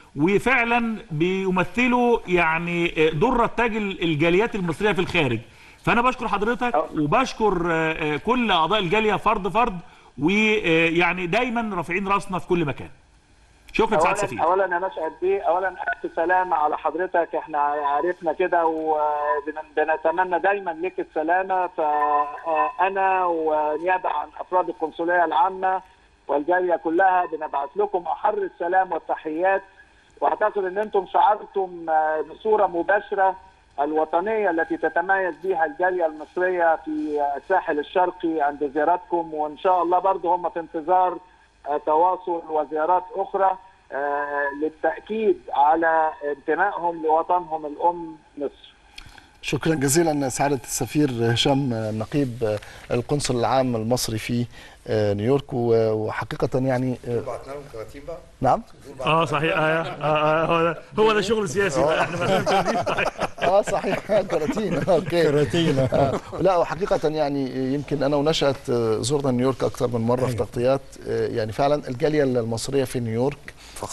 وفعلا بيمثلوا يعني درة تاج الجاليات المصرية في الخارج. فأنا بشكر حضرتك وبشكر كل أعضاء الجالية فرد فرد، ويعني دايما رافعين راسنا في كل مكان. شكرا سعادة السفير. اولا يا مشهد بيه، اولا الف سلامه على حضرتك، احنا عرفنا كده وبنتمنى دايما لك السلامه. فانا ونيابه عن افراد القنصليه العامه والجاليه كلها بنبعث لكم احر السلام والتحيات، واعتقد ان انتم شعرتم بصوره مباشره الوطنيه التي تتميز بها الجاليه المصريه في الساحل الشرقي عند زياراتكم، وان شاء الله برضه هم في انتظار تواصل وزيارات أخرى للتأكيد على انتمائهم لوطنهم الأم مصر. شكرا جزيلا سعادة السفير هشام نقيب القنصل العام المصري في نيويورك. وحقيقة يعني بعتنا لهم كراتين بقى. نعم صحيح. هو ده شغل سياسي بقى. احنا صحيح كراتين. اوكي كراتين. لا وحقيقة يعني يمكن انا ونشأت زرنا نيويورك اكثر من مرة في تغطيات. يعني فعلا الجالية المصرية في نيويورك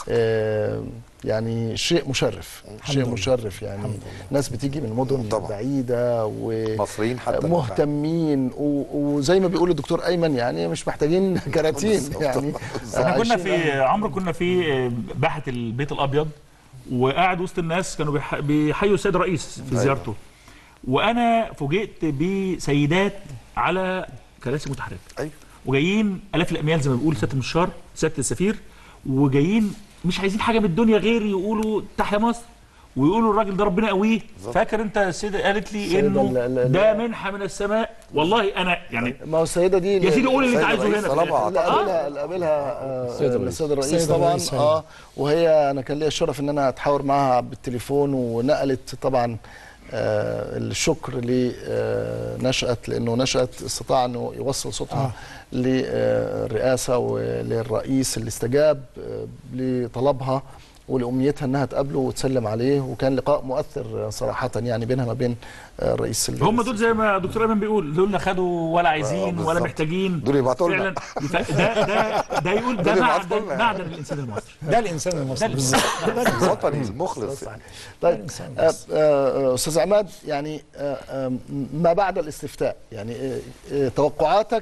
يعني شيء مشرف، شيء مشرف. يعني ناس بتيجي من مدن بعيدة ومصريين حتى مهتمين، وزي ما بيقول الدكتور ايمن يعني مش محتاجين كراتين. يعني احنا كنا في عمرو، كنا في باحة البيت الابيض، وقاعد وسط الناس كانوا بيحيوا السيد الرئيس في زيارته، وانا فوجئت بسيدات على كراسي متحركه، وجايين الاف الاميال زي ما بيقول سياده المستشار سياده السفير، وجايين مش عايزين حاجه من الدنيا غير يقولوا تحيا مصر، ويقولوا الراجل ده ربنا قويه. فاكر انت السيده قالت لي انه ده منحه من السماء. والله انا يعني ما هو السيده دي يا سيدي قول اللي انت عايزه هنا. اللي قابلها السيد الرئيس طبعا. وهي انا كان لي الشرف ان انا اتحاور معها بالتليفون، ونقلت طبعا الشكر لنشأة، لانه نشأة استطاع انه يوصل صوتها للرئاسه وللرئيس اللي استجاب لطلبها ولأمنيتها انها تقابله وتسلم عليه. وكان لقاء مؤثر صراحه يعني بينها ما بين الرئيس. هم دول زي ما دكتور ايمن بيقول، دول لا خدوا ولا عايزين ولا محتاجين، دول يبعتوا لنا ده يقول ده معدن الانسان المصري. ده الانسان المصري الوطني المخلص. طيب استاذ عماد، يعني ما بعد الاستفتاء، يعني توقعاتك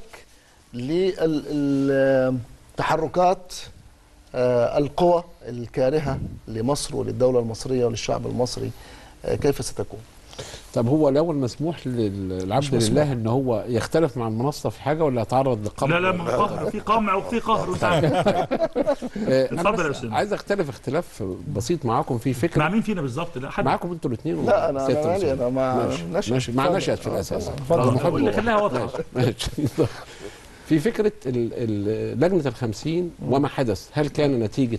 للتحركات القوى الكارهة لمصر وللدولة المصرية وللشعب المصري كيف ستكون؟ طب هو الأول مسموح للعبد لله ان هو يختلف مع المنصة في حاجة ولا يتعرض لقمع؟ لا في قمع وفي قهر. اتفضل يا استاذ. عايز اختلف اختلاف بسيط معاكم في فكرة. مع مين فينا بالظبط؟ معاكم انتوا الاثنين. لا انا مالي، انا مع نشأت في الاساس. خليها واضحة. ماشي. في فكرة لجنة ال50 وما حدث، هل كان نتيجة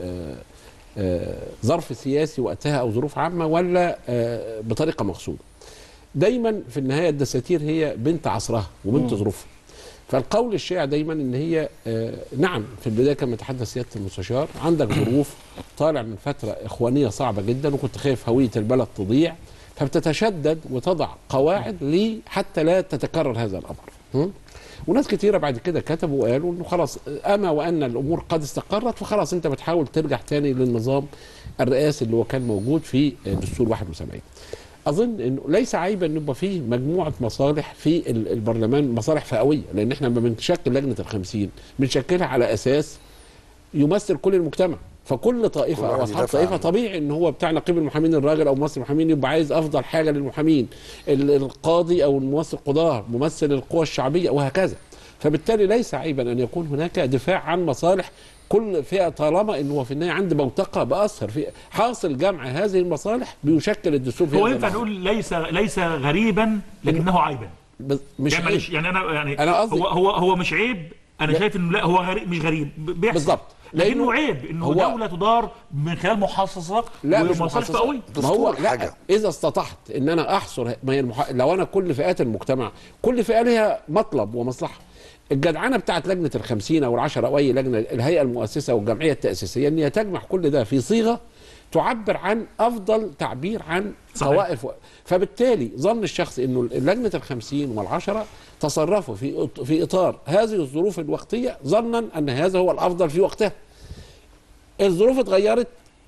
ظرف سياسي وقتها أو ظروف عامة ولا بطريقة مقصودة؟ دايما في النهاية الدساتير هي بنت عصرها وبنت ظروفها. فالقول الشائع دايما ان هي نعم في البداية كما تحدث سيادة المستشار، عندك ظروف، طالع من فترة إخوانية صعبة جدا وكنت خايف هوية البلد تضيع، فبتتشدد وتضع قواعد حتى لا تتكرر هذا الأمر. وناس كتيرة بعد كده كتبوا وقالوا انه خلاص اما وان الامور قد استقرت، فخلاص انت بتحاول ترجع تاني للنظام الرئاسي اللي هو كان موجود في دستور 71. اظن انه ليس عيبا ان يبقى فيه مجموعه مصالح في البرلمان، مصالح فئويه، لان احنا لما بنشكل لجنه ال50 بنشكلها على اساس يمثل كل المجتمع، فكل طائفه او اصحاب طائفه طبيعي ان هو بتاع نقيب المحامين الراجل او ممثل المحامين يبقى عايز افضل حاجه للمحامين، القاضي او الممثل القضاه ممثل القوى الشعبيه وهكذا. فبالتالي ليس عيبا ان يكون هناك دفاع عن مصالح كل فئه طالما انه في النهايه عند بوتقه باثر في حاصل جمع هذه المصالح بيشكل الدستور. هو ينفع نقول ليس غريبا لكنه عيبا؟ مش يعني معلش، يعني انا قصدي هو مش عيب. انا شايف انه لا هو غريب، مش غريب بيحصل بالظبط، لانه عيب انه دوله تدار من خلال محاصصه ومصالح فئويه. ما هو لا، اذا استطعت ان انا احصر ما هي لو انا كل فئات المجتمع كل فئه لها مطلب ومصلحه. الجدعنه بتاعت لجنه ال50 او ال10 او اي لجنه، الهيئه المؤسسه والجمعيه التاسيسيه، ان هي تجمع كل ده في صيغه تعبر عن افضل تعبير عن طوائف. فبالتالي ظن الشخص انه لجنه ال50 وال10 تصرفوا في اطار هذه الظروف الوقتيه ظنا ان هذا هو الافضل في وقتها. الظروف اتغيرت،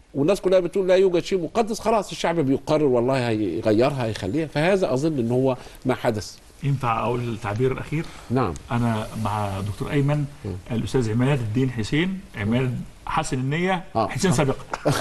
والناس كلها بتقول لا يوجد شيء مقدس، خلاص الشعب بيقرر والله هيغيرها هيخليها. فهذا اظن ان هو ما حدث. ينفع اقول التعبير الاخير؟ نعم. انا مع دكتور ايمن. الاستاذ عماد الدين حسين، عماد حسن النيه، حسين سابقا.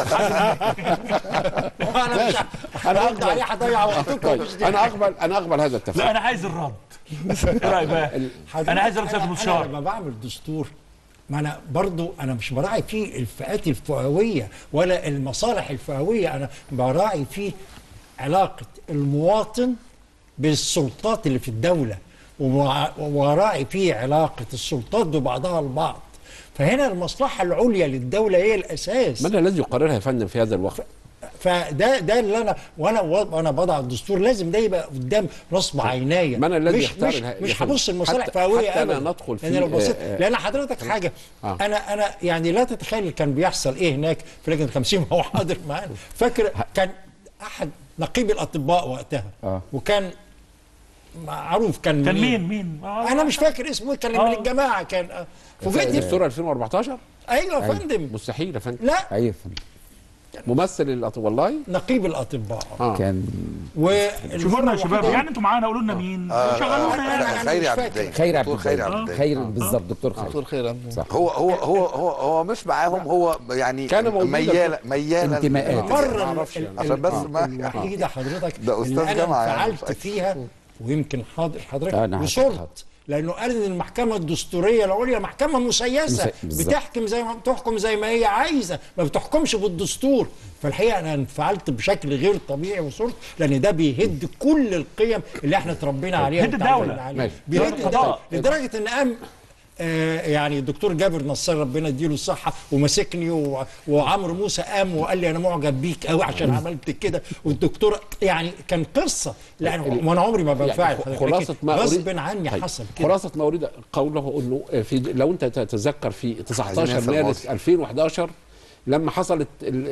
انا مش هرد عليه، هضيع وقتكم. انا اقبل هذا التفسير. لا انا عايز الرد. ايه رايك بقى؟ انا عايز الرد انا لما بعمل دستور، ما انا برضو انا مش براعي فيه الفئات الفئويه ولا المصالح الفئويه، انا براعي فيه علاقه المواطن بالسلطات اللي في الدوله، وراعي فيه علاقه السلطات ببعضها البعض. فهنا المصلحه العليا للدوله هي الاساس. من الذي يقررها يا فندم في هذا الوقت؟ فده اللي انا وانا بضع الدستور لازم ده يبقى قدام نصب عينيا. من الذي يختار مش هبص المصالح الفئويه حتى ابدا. لا ندخل في لان لو بصيت لان حضرتك حاجه انا يعني لا تتخيل كان بيحصل ايه هناك في لجنه 50 وهو حاضر معانا. فاكر كان احد نقيب الاطباء وقتها وكان معروف كان مين؟ انا مش فاكر اسمه، كان من الجماعه كان فوجئت دستور 2014. ايوه يا فندم. مستحيل يا فندم. لا ايوه يا فندم. ممثل الاطباء والله نقيب الاطباء كان شوفوا لنا يا شباب، يعني انتوا معانا قولوا لنا مين شغلونا. خيري عبد الدايم. خيري عبد الدايم. خير بالظبط. دكتور خير صح. هو مش معاهم، هو يعني كان ميالا انتماءات. مرة عشان بس ما الوحيدة حضرتك ده استاذ اللي جامعه انا فعلت فيها، ويمكن حضرتك وصرت، لانه قال ان المحكمه الدستوريه العليا محكمه مسيسه بتحكم زي ما هي عايزه، ما بتحكمش بالدستور. فالحقيقه انا انفعلت بشكل غير طبيعي وصرت، لان ده بيهد كل القيم اللي احنا اتربينا عليها. بيهد الدوله، بيهد الدوله لدرجه ان قام يعني الدكتور جابر نصار ربنا يديله الصحه ومسكني، وعمرو موسى قام وقال لي انا معجب بيك قوي عشان عملت كده، والدكتور يعني كان قصه. لان وانا عمري ما بنفعل يعني خلاصه ما غصب عني حصل كده. خلاصه ما اريد قوله انه لو انت تتذكر في 19 مارس 2011 لما حصلت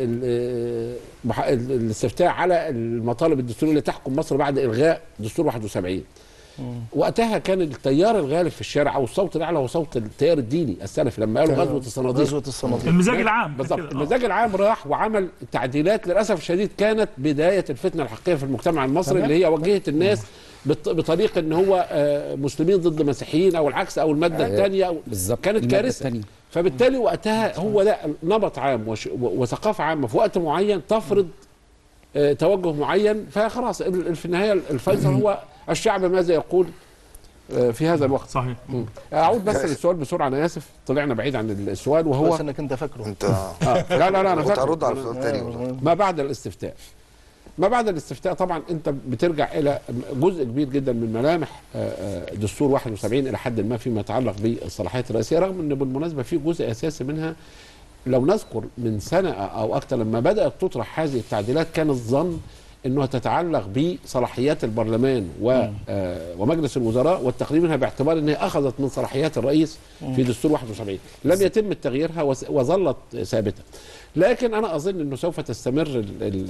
الاستفتاء على المطالب الدستوريه اللي تحكم مصر بعد الغاء دستور 71. وقتها كان التيار الغالب في الشارع او الصوت الاعلى هو صوت التيار الديني السلفي لما قالوا غزوه الصناديق. المزاج العام بالظبط. المزاج العام راح وعمل تعديلات للاسف الشديد كانت بدايه الفتنه الحقيقيه في المجتمع المصري، اللي هي وجهت الناس بطريقه ان هو مسلمين ضد مسيحيين او العكس او الماده الثانيه كانت كارثه. فبالتالي وقتها هو ده نمط عام وثقافه عامه في وقت معين تفرض توجه معين. فخلاص في النهايه الفيصل هو الشعب ماذا يقول في هذا الوقت. صحيح. اعود بس للسؤال بسرعه، انا اسف طلعنا بعيد عن السؤال، وهو بس انك انت فاكره انت لا انا كنت هرد على السؤال الثاني. ما بعد الاستفتاء. ما بعد الاستفتاء طبعا انت بترجع الى جزء كبير جدا من ملامح دستور 71 الى حد ما فيما يتعلق بالصلاحيات الرئاسيه، رغم ان بالمناسبه في جزء اساسي منها لو نذكر من سنه او اكثر لما بدات تطرح هذه التعديلات كان الظن انها تتعلق بصلاحيات البرلمان ومجلس الوزراء والتقرير منها باعتبار انها اخذت من صلاحيات الرئيس في دستور 71. لم يتم تغييرها وظلت ثابته. لكن انا اظن انه سوف تستمر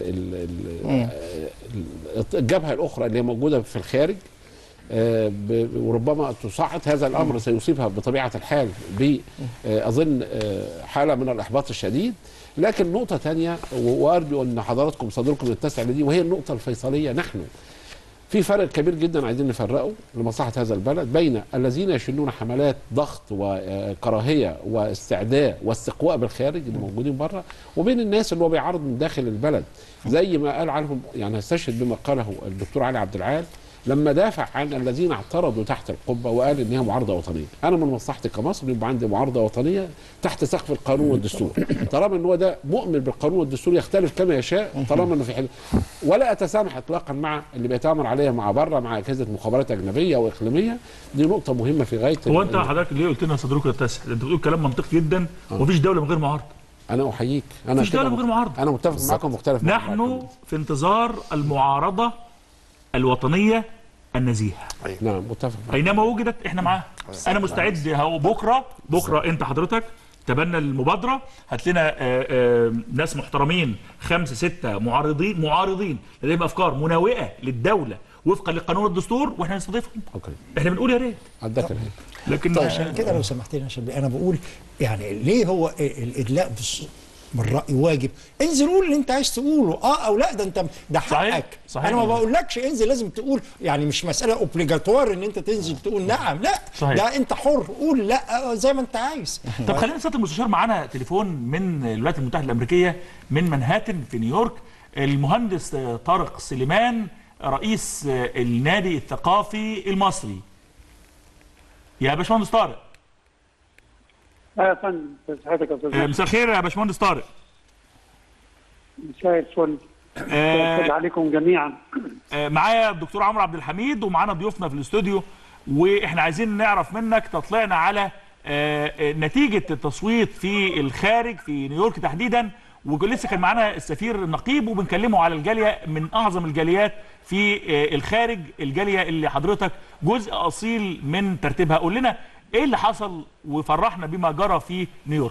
الجبهه الاخرى اللي هي موجوده في الخارج، وربما تصعد هذا الامر سيصيبها بطبيعه الحال اظن حاله من الاحباط الشديد. لكن نقطه ثانيه وارجو ان حضراتكم صدركم يتسع لدي، وهي النقطه الفيصليه. نحن في فرق كبير جدا عايزين نفرقه لمصلحه هذا البلد بين الذين يشنون حملات ضغط وكراهيه واستعداء واستقواء بالخارج اللي موجودين بره، وبين الناس اللي هو بيعارض من داخل البلد، زي ما قال عنهم يعني استشهد بما قاله الدكتور علي عبد العال لما دافع عن الذين اعترضوا تحت القبه وقال ان هي معارضه وطنيه. انا من مصلحتي كمصر يبقى عندي معارضه وطنيه تحت سقف القانون والدستور، طالما ان هو ده مؤمن بالقانون والدستور يختلف كما يشاء، طالما انه في حل. ولا اتسامح اطلاقا مع اللي بيتامر عليها مع بره مع اجهزه مخابرات اجنبيه واقليميه. دي نقطه مهمه في غايه. هو انت حضرتك ليه قلت لنا صدرك يتسع؟ انت بتقول كلام منطقي جدا، ومفيش دوله من غير معارضه. انا احييك. مفيش دوله من غير معارضه. انا متفق معاكم مختلف. نحن في انتظار المعارضه الوطنيه النزيهه. نعم متفق. اينما وجدت احنا معاها. انا مستعد اهو بكره انت حضرتك تبنى المبادره، هات لنا ناس محترمين 5 6 معارضين لديهم افكار مناوئه للدوله وفقا لقانون الدستور واحنا نستضيفهم. احنا بنقول يا ريت. لكن عشان كده لو سمحت لي عشان انا بقول يعني ليه هو الادلاء من الرأي واجب، انزل قول اللي انت عايز تقوله او لا، ده حقك. صحيح. انا ما بقولكش انزل لازم تقول، يعني مش مسألة اوبليجاتوار ان انت تنزل تقول نعم، لا صحيح. ده انت حر، قول لا زي ما انت عايز. طب خلينا سياده المستشار، معانا تليفون من الولايات المتحده الامريكيه من مانهاتن في نيويورك، المهندس طارق سليمان رئيس النادي الثقافي المصري. يا باشمهندس طارق. يا فندم، صحتك يا استاذ. مساء الخير يا باشمهندس طارق. مساء الفل. مساء عليكم جميعا. معايا الدكتور عمرو عبد الحميد، ومعانا ضيوفنا في الاستوديو، واحنا عايزين نعرف منك تطلعنا على نتيجه التصويت في الخارج في نيويورك تحديدا، ولسه كان معانا السفير النقيب وبنكلمه على الجاليه من اعظم الجاليات في الخارج، الجاليه اللي حضرتك جزء اصيل من ترتيبها. قول لنا ايه اللي حصل وفرحنا بما جرى في نيويورك.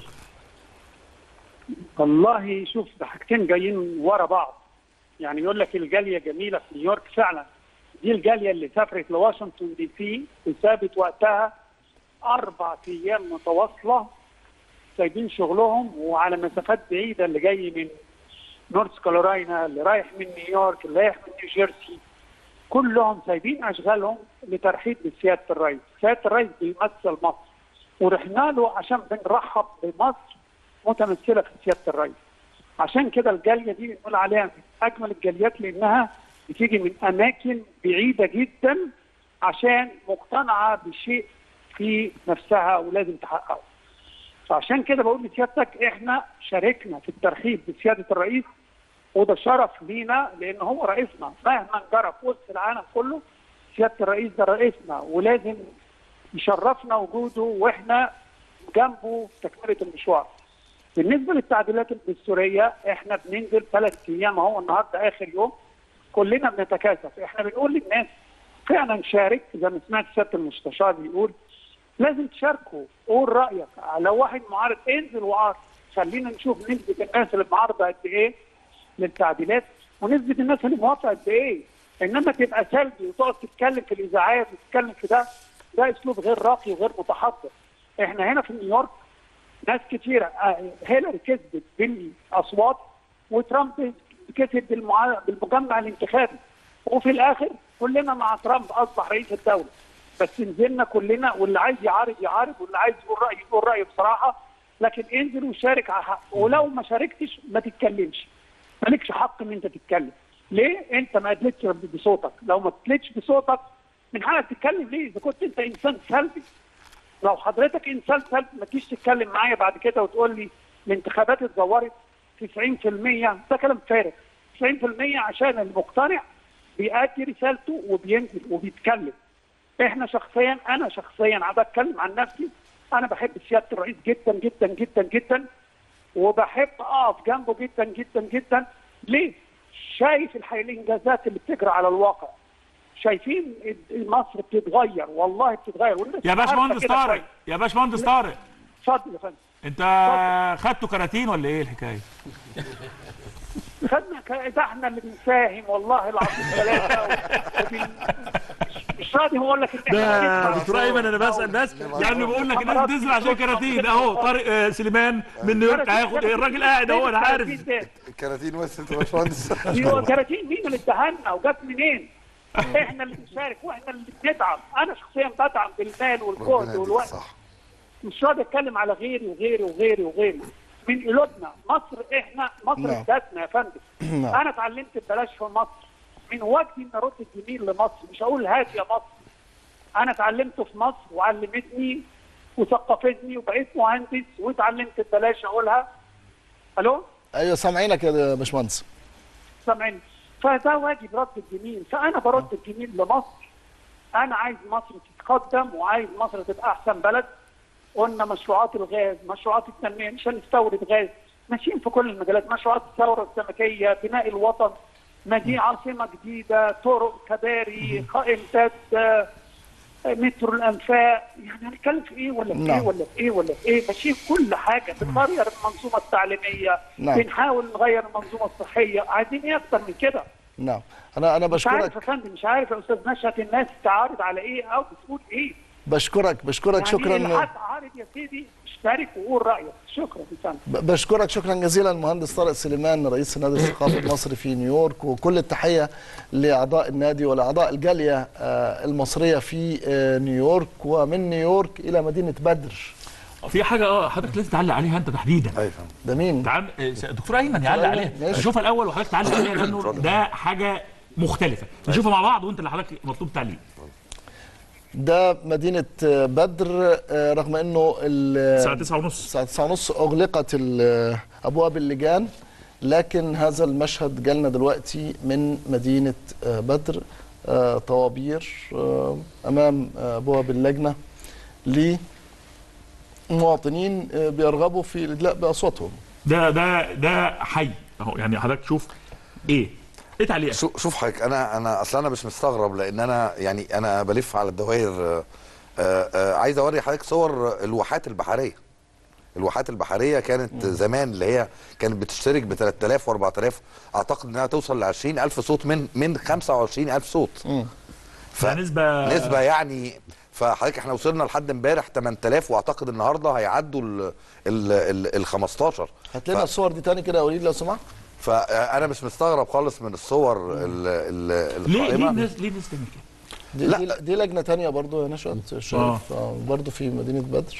والله شوف، ده حاجتين جايين ورا بعض. يعني يقول لك الجاليه جميله في نيويورك، فعلا دي الجاليه اللي سافرت لواشنطن دي سي وسابت وقتها 4 أيام متواصله سايبين شغلهم وعلى مسافات بعيده، اللي جاي من نورث كارولاينا، اللي رايح من نيويورك، اللي رايح من نيوجيرسي، كلهم سايبين اشغالهم لترحيب بسياده الرئيس. سياده الرئيس بيمثل مصر، ورحنا له عشان بنرحب بمصر متمثله في سياده الرئيس. عشان كده الجاليه دي بنقول عليها من اجمل الجاليات، لانها بتيجي من اماكن بعيده جدا عشان مقتنعه بشيء في نفسها ولازم تحققه. فعشان كده بقول لسيادتك احنا شاركنا في الترحيب بسياده الرئيس، وده شرف لينا لان هو رئيسنا مهما جرى في وسط العالم كله. سياده الرئيس ده رئيسنا ولازم يشرفنا وجوده واحنا جنبه في تكمله المشوار. بالنسبه للتعديلات الدستوريه احنا بننزل 3 ايام اهو، النهارده اخر يوم، كلنا بنتكاتف. احنا بنقول للناس فعلا شارك، زي ما سمعت سياده المستشار بيقول لازم تشاركوا، قول رايك. لو واحد معارض انزل وعارض، خلينا نشوف نسبه الناس اللي معارضه قد ايه للتعديلات ونسبه الناس اللي موافقه قد ايه. انما تبقى سلبي وتقعد تتكلم في الاذاعات وتتكلم في ده اسلوب غير راقي وغير متحضر. احنا هنا في نيويورك ناس كثيره، هيلاري كسبت بالاصوات وترامب كسب بالمجمع الانتخابي، وفي الاخر كلنا مع ترامب اصبح رئيس الدوله. بس نزلنا كلنا، واللي عايز يعارض يعارض، واللي عايز يقول رايه يقول رايه بصراحه، لكن انزل وشارك على حق. ولو ما شاركتش ما تتكلمش، مالكش حق ان انت تتكلم. ليه؟ انت ما ادلتش بصوتك. لو ما ادلتش بصوتك من حقك تتكلم. ليه؟ اذا كنت انت انسان سلبي. لو حضرتك انسان سلبي ما تجيش تتكلم معايا بعد كده وتقول لي الانتخابات اتزورت 90%. ده كلام فارغ. 90% عشان المقتنع بيأدي رسالته وبينزل وبيتكلم. احنا شخصيا، انا شخصيا بتكلم عن نفسي، انا بحب سياده الرئيس جدا جدا جدا جدا، وبحب اقف جنبه جدا جدا جدا. ليه؟ شايف الانجازات اللي بتجرى على الواقع، شايفين مصر بتتغير، والله بتتغير. يا باشمهندس طارق، يا باشمهندس طارق، اتفضل يا فندم. انت خدتوا كراتين ولا ايه الحكايه؟ خدنا ده احنا اللي بنساهم والله العظيم ثلاثه. مش راضي بقول لك ان احنا دكتور ايمن، انا بسال بس يعني بقول لك الناس بتنزل عشان كراتين. اهو طارق سليمان من نيويورك هياخد الراجل قاعد اهو، انا عارف الكراتين وصلت يا باشمهندس. الكراتين مين اللي اداها وجت منين؟ احنا اللي بنشارك واحنا اللي بندعم. انا شخصيا بدعم بالمال والجهد والوقت. مش راضي اتكلم على غيري وغيري وغيري وغيري. من قلوبنا مصر، احنا مصر ذاتنا يا فندم. انا اتعلمت ببلاش في مصر، من وجدي ان ارد الجميل لمصر، مش هقول هات يا مصر. انا اتعلمت في مصر وعلمتني وثقفتني وبقيت مهندس واتعلمت ببلاش اقولها. الو؟ ايوه سامعينك يا باشمهندس. سامعيني. فده واجب رد الجميل، فانا برد الجميل لمصر. انا عايز مصر تتقدم وعايز مصر تبقى احسن بلد. قلنا مشروعات الغاز، مشروعات التنميه، مش هنستورد غاز، ماشيين في كل المجالات، مشروعات الثوره السمكيه، بناء الوطن، مدينه عاصمه جديده، طرق، كباري، امداد مترو الانفاق. يعني هنتكلم في ايه ولا في ايه ولا في ايه ولا في ايه؟ ماشيين في كل حاجه، بنغير المنظومه التعليميه، بنحاول نغير المنظومه الصحيه، عايزين ايه اكتر من كده؟ نعم. انا بشكرك. مش عارف يا فندم، مش عارف يا استاذ نشأت الناس تعارض على ايه او بتقول ايه. بشكرك يعني شكرا. الحق عارف يا سيدي، اشترك وقول رايك. شكرا لسانك. بشكرك شكرا جزيلا المهندس طارق سليمان رئيس النادي الثقافي المصري في نيويورك، وكل التحيه لاعضاء النادي ولاعضاء الجاليه المصريه في نيويورك، ومن نيويورك الى مدينه بدر. في حاجه حضرتك لازم تعلق عليها انت تحديدا. ايوه ده مين؟ دكتور ايمن يعلق عليها، نشوفها الاول وحضرتك تعلق عليها لانه ده حاجه مختلفه، نشوفها مع بعض وانت اللي حضرتك مطلوب تعليق. ده مدينة بدر، رغم انه الساعة 9:30 اغلقت ابواب اللجان، لكن هذا المشهد جالنا دلوقتي من مدينة بدر، طوابير امام ابواب اللجنة لمواطنين بيرغبوا في الادلاء باصواتهم. ده حي اهو، يعني حضرتك شوف ايه تعليقك؟ شوف حضرتك، انا اصلا انا مش مستغرب، لان انا بلف على الدوائر. عايز اوري حضرتك صور الواحات البحريه. الواحات البحريه كانت زمان اللي هي كانت بتشترك ب 3000 و4000، اعتقد انها توصل ل 20000 صوت من 25000 صوت. نسبه يعني. فحضرتك احنا وصلنا لحد امبارح 8000، واعتقد النهارده هيعدوا ال 15. هات لنا الصور دي تاني كده يا وليد لو سمحت. فانا مش مستغرب خالص من الصور القائمه. ليه الناس تعمل كده؟ دي لجنه ثانيه برضو يا نشأت الشريف، برضو في مدينه بدر.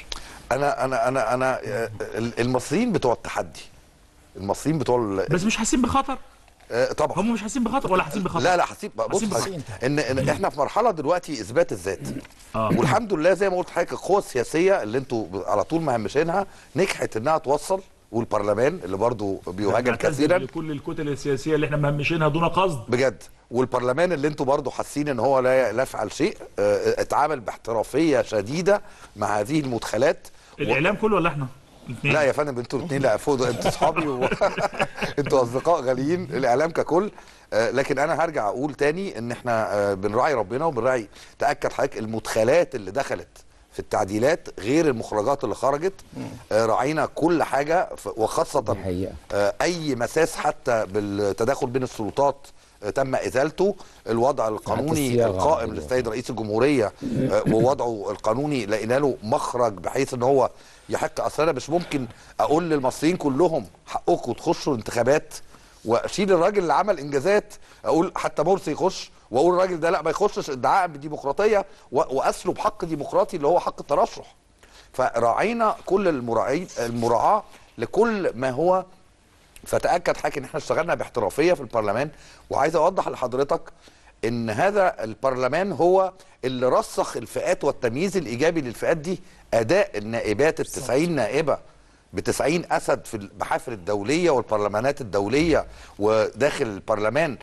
انا المصريين بتوع التحدي، المصريين بتوع بس مش حاسين بخطر. طبعا هم مش حاسين بخطر ولا حاسين بخطر؟ لا حاسين. بص ان احنا في مرحله دلوقتي اثبات الذات. والحمد لله زي ما قلت لحضرتك، القوى السياسيه اللي انتوا على طول مهمشينها نجحت انها توصل، والبرلمان اللي برضه بيهاجم كثيرا. كل الكتل السياسيه اللي احنا مهمشينها دون قصد بجد، والبرلمان اللي انتوا برضه حاسين ان هو لا يفعل شيء، اتعامل باحترافيه شديده مع هذه المدخلات. الاعلام كله ولا احنا؟ لا يا فندم، انتوا الاثنين. لا فوق، انتوا اصحابي انتوا اصدقاء غاليين، الاعلام ككل. لكن انا هرجع اقول تاني ان احنا بنراعي ربنا وبنراعي. تاكد حضرتك المدخلات اللي دخلت في التعديلات غير المخرجات اللي خرجت، راعينا كل حاجه، وخاصه اي مساس حتى بالتداخل بين السلطات تم ازالته. الوضع القانوني القائم للسيد رئيس الجمهوريه ووضعه القانوني لقينا له مخرج بحيث ان هو يحق. اصل انا مش ممكن اقول للمصريين كلهم حقكم تخشوا الانتخابات واشيل الراجل اللي عمل انجازات، اقول حتى مرسي يخش، واقول الراجل ده لا ما يخشش ادعاء بالديمقراطيه، واسلب حق ديمقراطي اللي هو حق الترشح. فراعينا كل المراعاه لكل ما هو. فتاكد حضرتك ان احنا اشتغلنا باحترافيه في البرلمان. وعايز اوضح لحضرتك ان هذا البرلمان هو اللي رسخ الفئات والتمييز الايجابي للفئات دي. اداء النائبات ال90 نائبه ب90 اسد في المحافل الدوليه والبرلمانات الدوليه وداخل البرلمان،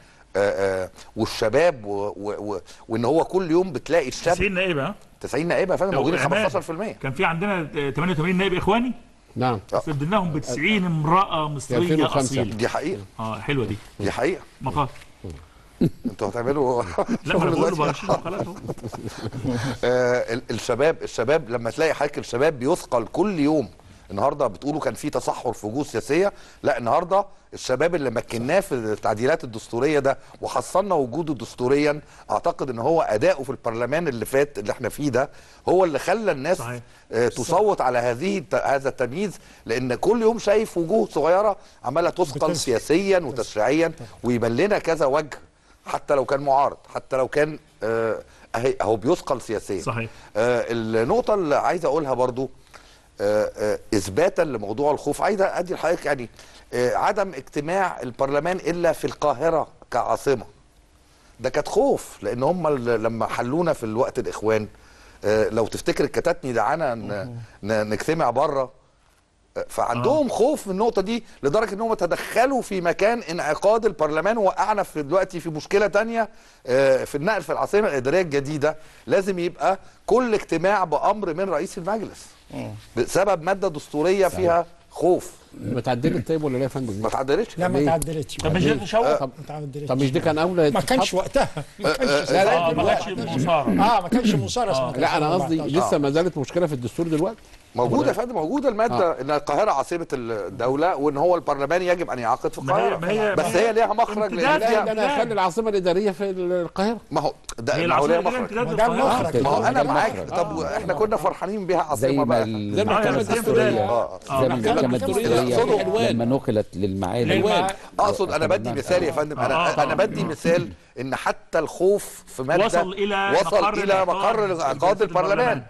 والشباب وان هو كل يوم بتلاقي الشاب 90 نائبه 90 نائبه يا فندم، موجودين 15%. كان في عندنا 88 نائب اخواني. نعم. فدناهم ب90 امراه مصريه اصيله. دي حقيقه. حلوه دي حقيقه. مقال. انتوا هتعملوا لا ما انا بقول له خلاص. الشباب لما تلاقي حضرتك الشباب بيثقل كل يوم. النهارده بتقولوا كان في تصحر في وجوه سياسيه، لا النهارده الشباب اللي مكناه في التعديلات الدستوريه ده وحصلنا وجوده دستوريا، اعتقد ان هو اداؤه في البرلمان اللي فات اللي احنا فيه ده هو اللي خلى الناس تصوت على هذا التمييز، لان كل يوم شايف وجوه صغيره عماله تثقل سياسيا وتشريعيا، ويبان لنا كذا وجه حتى لو كان معارض، حتى لو كان اهو بيثقل سياسيا. صحيح. النقطه اللي عايز اقولها برضو اثباتا لموضوع الخوف، عايز ادي لحضرتك يعني عدم اجتماع البرلمان الا في القاهره كعاصمه. ده كانت خوف، لان هم لما حلونا في الوقت الاخوان، لو تفتكر الكتاتني دعانا نجتمع بره، فعندهم خوف من النقطه دي لدرجه انهم تدخلوا في مكان انعقاد البرلمان، ووقعنا في دلوقتي في مشكله ثانيه في النقل في العاصمه الاداريه الجديده. لازم يبقى كل اجتماع بامر من رئيس المجلس بسبب ماده دستوريه فيها خوف. ما اتعدلت طيب ولا لا يا فندم؟ ما اتعدلتش. لا ما اتعدلتش. طب مش ده تشوه؟ طب مش ده كان اولى؟ ما كانش وقتها. ما كانش ما كانش مصارعه. ما كانش مصارعه. لا انا قصدي لسه ما زالت مشكله في الدستور دلوقتي. موجوده يا فندم، موجوده الماده ان القاهره عاصمه الدوله وان هو البرلمان يجب ان يعقد في القاهره، بس هي ليها مخرج انا اخلي العاصمه الاداريه في القاهره. ما هو ده ما هو ليها مخرج، ما هو انا معاك. طب احنا كنا فرحانين بيها عاصمه بقى زي المحكمه الدستوريه، زي المحكمه الدستوريه لما نقلت للمعالي. اقصد انا بدي مثال يا فندم، انا بدي مثال ان حتى الخوف في ماده وصل الى مقر انعقاد البرلمان.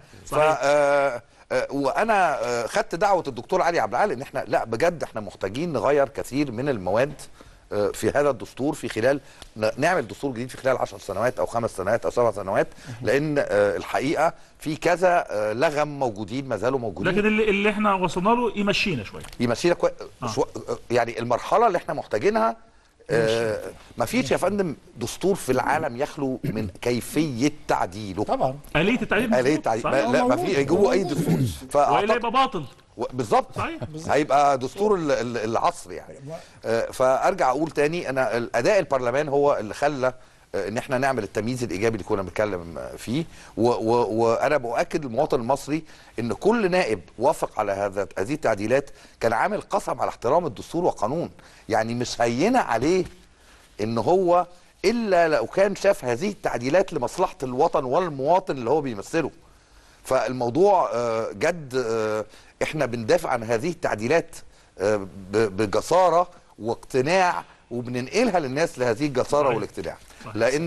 وانا خدت دعوه الدكتور علي عبد العال ان احنا لا بجد احنا محتاجين نغير كثير من المواد في هذا الدستور، في خلال نعمل دستور جديد في خلال 10 سنوات او 5 سنوات او 7 سنوات، لان الحقيقه في كذا لغم موجودين ما زالوا موجودين. لكن اللي احنا وصلنا له يمشينا شويه، يمشينا يعني المرحله اللي احنا محتاجينها. ما فيش يا فندم دستور في العالم يخلو من كيفيه تعديله. طبعا آلية التعديل، آلية التعديل لا ما في يجيبوا اي دستور والا يبقى باطل بالظبط، هيبقى دستور العصر يعني. فارجع اقول تاني انا الاداء البرلمان هو اللي خلى ان احنا نعمل التمييز الايجابي اللي كنا بنتكلم فيه، وانا باكد للمواطن المصري ان كل نائب وافق على هذه التعديلات كان عامل قسم على احترام الدستور والقانون، يعني مش هينه عليه ان هو الا لو كان شاف هذه التعديلات لمصلحه الوطن والمواطن اللي هو بيمثله. فالموضوع جد احنا بندافع عن هذه التعديلات بجساره واقتناع، وبننقلها للناس لهذه الجساره والاقتناع، لان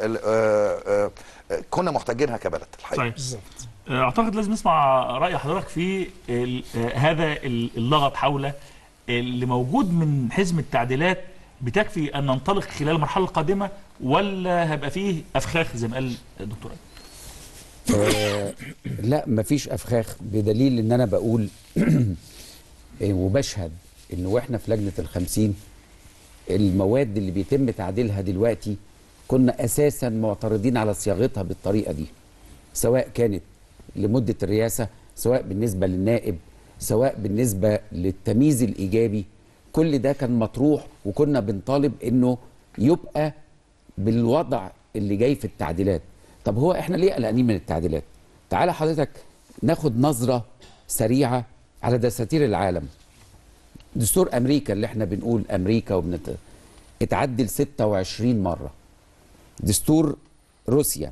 كنا محتاجينها كبلد الحقيقه. بالظبط. اعتقد لازم نسمع راي حضرتك في هذا اللغط حول اللي موجود من حزم التعديلات. بتكفي ان ننطلق خلال المرحله القادمه ولا هيبقى فيه افخاخ زي ما قال الدكتور؟ لا مفيش افخاخ، بدليل ان انا بقول وبشهد ان واحنا في لجنه ال50 المواد اللي بيتم تعديلها دلوقتي كنا اساسا معترضين على صياغتها بالطريقه دي، سواء كانت لمده الرئاسه، سواء بالنسبه للنائب، سواء بالنسبه للتمييز الايجابي. كل ده كان مطروح وكنا بنطالب انه يبقى بالوضع اللي جاي في التعديلات. طب هو احنا ليه قلقانين من التعديلات؟ تعالى حضرتك ناخد نظره سريعه على دساتير العالم. دستور امريكا اللي احنا بنقول امريكا اتعدل 26 مره. دستور روسيا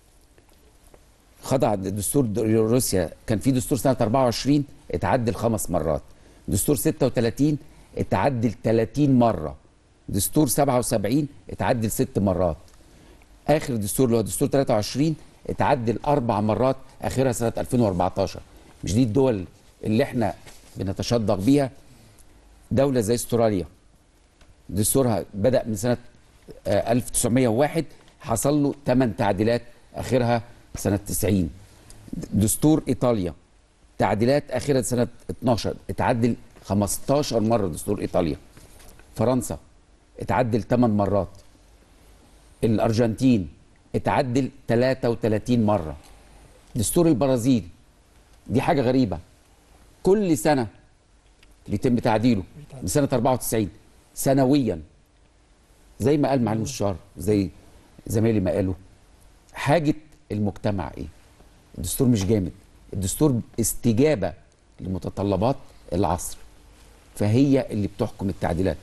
خضع دستور روسيا، كان في دستور سنه 24 اتعدل 5 مرات. دستور 36 اتعدل 30 مره. دستور 77 اتعدل 6 مرات. اخر دستور اللي هو دستور 23 اتعدل 4 مرات، اخرها سنه 2014. مش دي الدول اللي احنا بنتشدق بيها؟ دوله زي استراليا دستورها بدا من سنه 1901 حصل له 8 تعديلات، اخرها سنه 90. دستور ايطاليا تعديلات اخرها سنه 12 اتعدل 15 مره دستور ايطاليا. فرنسا اتعدل 8 مرات. الارجنتين اتعدل 33 مره. دستور البرازيل دي حاجه غريبه، كل سنه بيتم تعديله من سنه 94 سنويا، زي ما قال معالي المستشار، زي زمايلي ما قالوا. حاجه المجتمع ايه؟ الدستور مش جامد، الدستور استجابه لمتطلبات العصر، فهي اللي بتحكم التعديلات.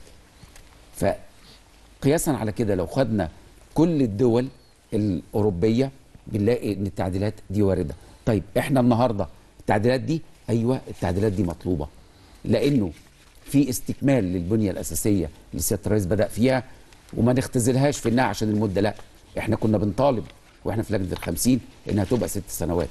فقياسا على كده لو خدنا كل الدول الأوروبية بنلاقي ان التعديلات دي واردة. طيب احنا النهاردة التعديلات دي، ايوه التعديلات دي مطلوبة، لانه في استكمال للبنية الأساسية اللي سيادة الرئيس بدأ فيها، وما نختزلهاش في انها عشان المدة، لا احنا كنا بنطالب واحنا في لجنة ال50 انها تبقى 6 سنوات.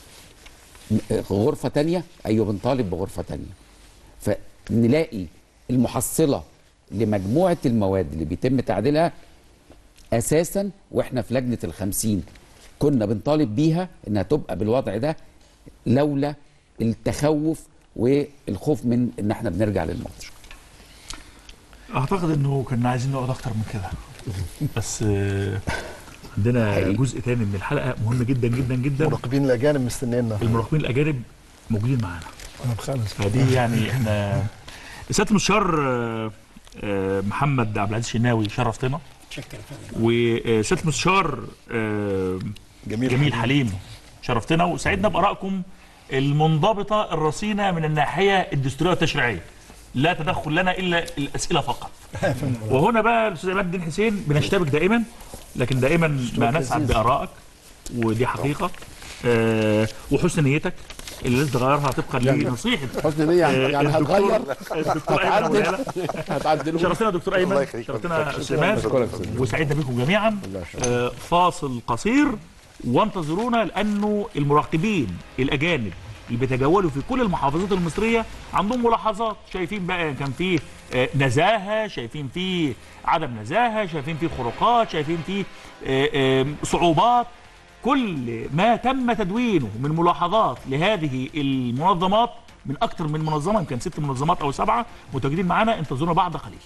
غرفة تانية، ايوه بنطالب بغرفة تانية. فنلاقي المحصلة لمجموعة المواد اللي بيتم تعديلها اساسا واحنا في لجنة ال50 كنا بنطالب بيها انها تبقى بالوضع ده، لولا التخوف والخوف من ان احنا بنرجع للماضي. اعتقد انه كنا عايزين نقعد اكتر من كده، بس عندنا حقيقي جزء تاني من الحلقه مهم جدا جدا جدا. المراقبين الاجانب مستنينا. المراقبين الاجانب موجودين معانا. خالص. فدي يعني احنا سياده المستشار محمد عبد العزيز الشناوي شرفتنا. شكرا. وسياده المستشار جميل حليم شرفتنا، وسعدنا بارائكم المنضبطه الرصينه من الناحيه الدستوريه والتشريعيه. لا تدخل لنا الا الاسئله فقط. وهنا بقى الاستاذ عماد الدين حسين بنشتبك دائما، لكن دائما ما نسعد بارائك، ودي حقيقه. وحسن نيتك اللي لازم تغيرها طبقا لنصيحه حسن نيه يعني هتغير، الدكتور ايمن هتعدل. شرفتنا دكتور ايمن، شرفتنا استاذ عماد، وسعدنا بكم جميعا. فاصل قصير وانتظرونا، لانه المراقبين الاجانب اللي بيتجولوا في كل المحافظات المصريه عندهم ملاحظات. شايفين بقى كان فيه نزاهه، شايفين فيه عدم نزاهه، شايفين فيه خروقات، شايفين فيه صعوبات. كل ما تم تدوينه من ملاحظات لهذه المنظمات، من اكثر من منظمه، يمكن 6 منظمات او 7 متواجدين معنا. انتظرونا بعد قليل.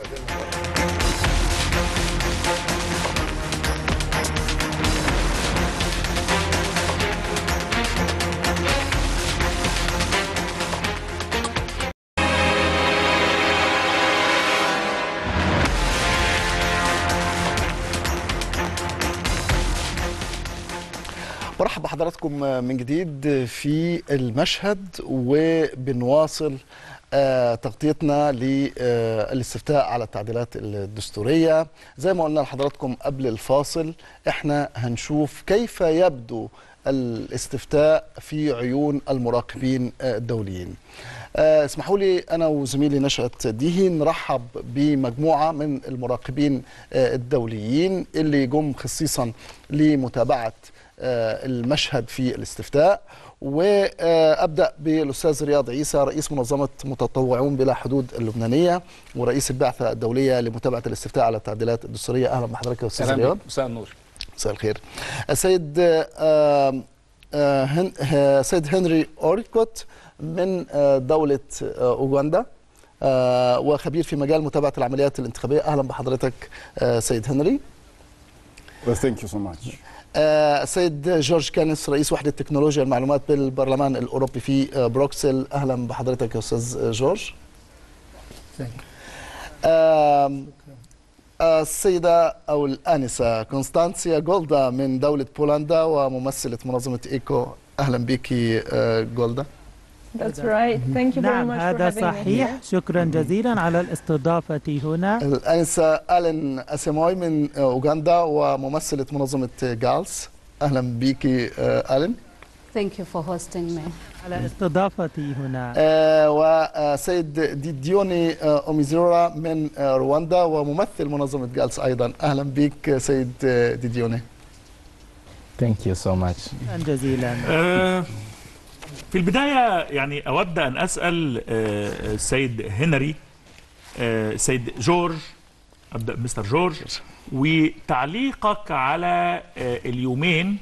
برحب بحضراتكم من جديد في المشهد، وبنواصل تغطيتنا للاستفتاء على التعديلات الدستورية. زي ما قلنا لحضراتكم قبل الفاصل، احنا هنشوف كيف يبدو الاستفتاء في عيون المراقبين الدوليين. اسمحوا لي أنا وزميلي نشأت ديهي نرحب بمجموعة من المراقبين الدوليين اللي جم خصيصا لمتابعة المشهد في الاستفتاء. وأبدأ بالأستاذ رياض عيسى، رئيس منظمة متطوعون بلا حدود اللبنانية ورئيس البعثة الدولية لمتابعة الاستفتاء على التعديلات الدستورية. أهلا بحضرتك يا أستاذ رياض. مساء النور. مساء الخير. سيد هنري أوريكوت من دولة أوغندا، وخبير في مجال متابعة العمليات الانتخابية. أهلا بحضرتك سيد هنري. Thank you so much. السيد جورج كانس، رئيس وحدة تكنولوجيا المعلومات بالبرلمان الأوروبي في بروكسل. أهلا بحضرتك يا أستاذ جورج. السيدة أو الآنسة كونستانسيا جولدا من دولة بولندا وممثلة منظمة إيكو. أهلا بك جولدا. That's right. Thank you very نعم much هذا for having صحيح. me here. شكرا جزيلا على الاستضافة هنا. الآنسة ألين أسيموي من أوغندا وممثلة منظمة جالس. أهلا بك ألين. Thank you for hosting me. على استضافتي هنا. وسيد ديديوني أوميزورا من رواندا وممثل منظمة جالس أيضا. أهلا بك سيد ديديوني. Thank you so much. شكرا جزيلا. في البداية يعني أود أن أسأل السيد هنري، السيد جورج، أبدأ مستر جورج، وتعليقك على اليومين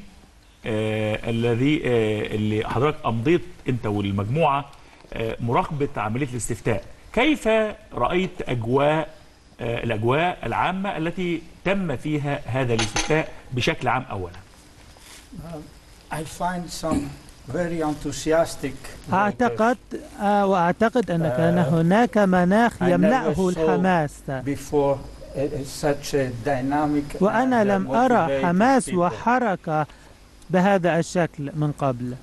اللي حضرتك أمضيت أنت والمجموعة مراقبة عملية الاستفتاء. كيف رأيت الأجواء العامة التي تم فيها هذا الاستفتاء بشكل عام أولا؟ I find some very enthusiastic. وأعتقد أن كان هناك مناخ يملأه الحماس. وأنا لم أرى حماس وحركة بهذا الشكل من قبل.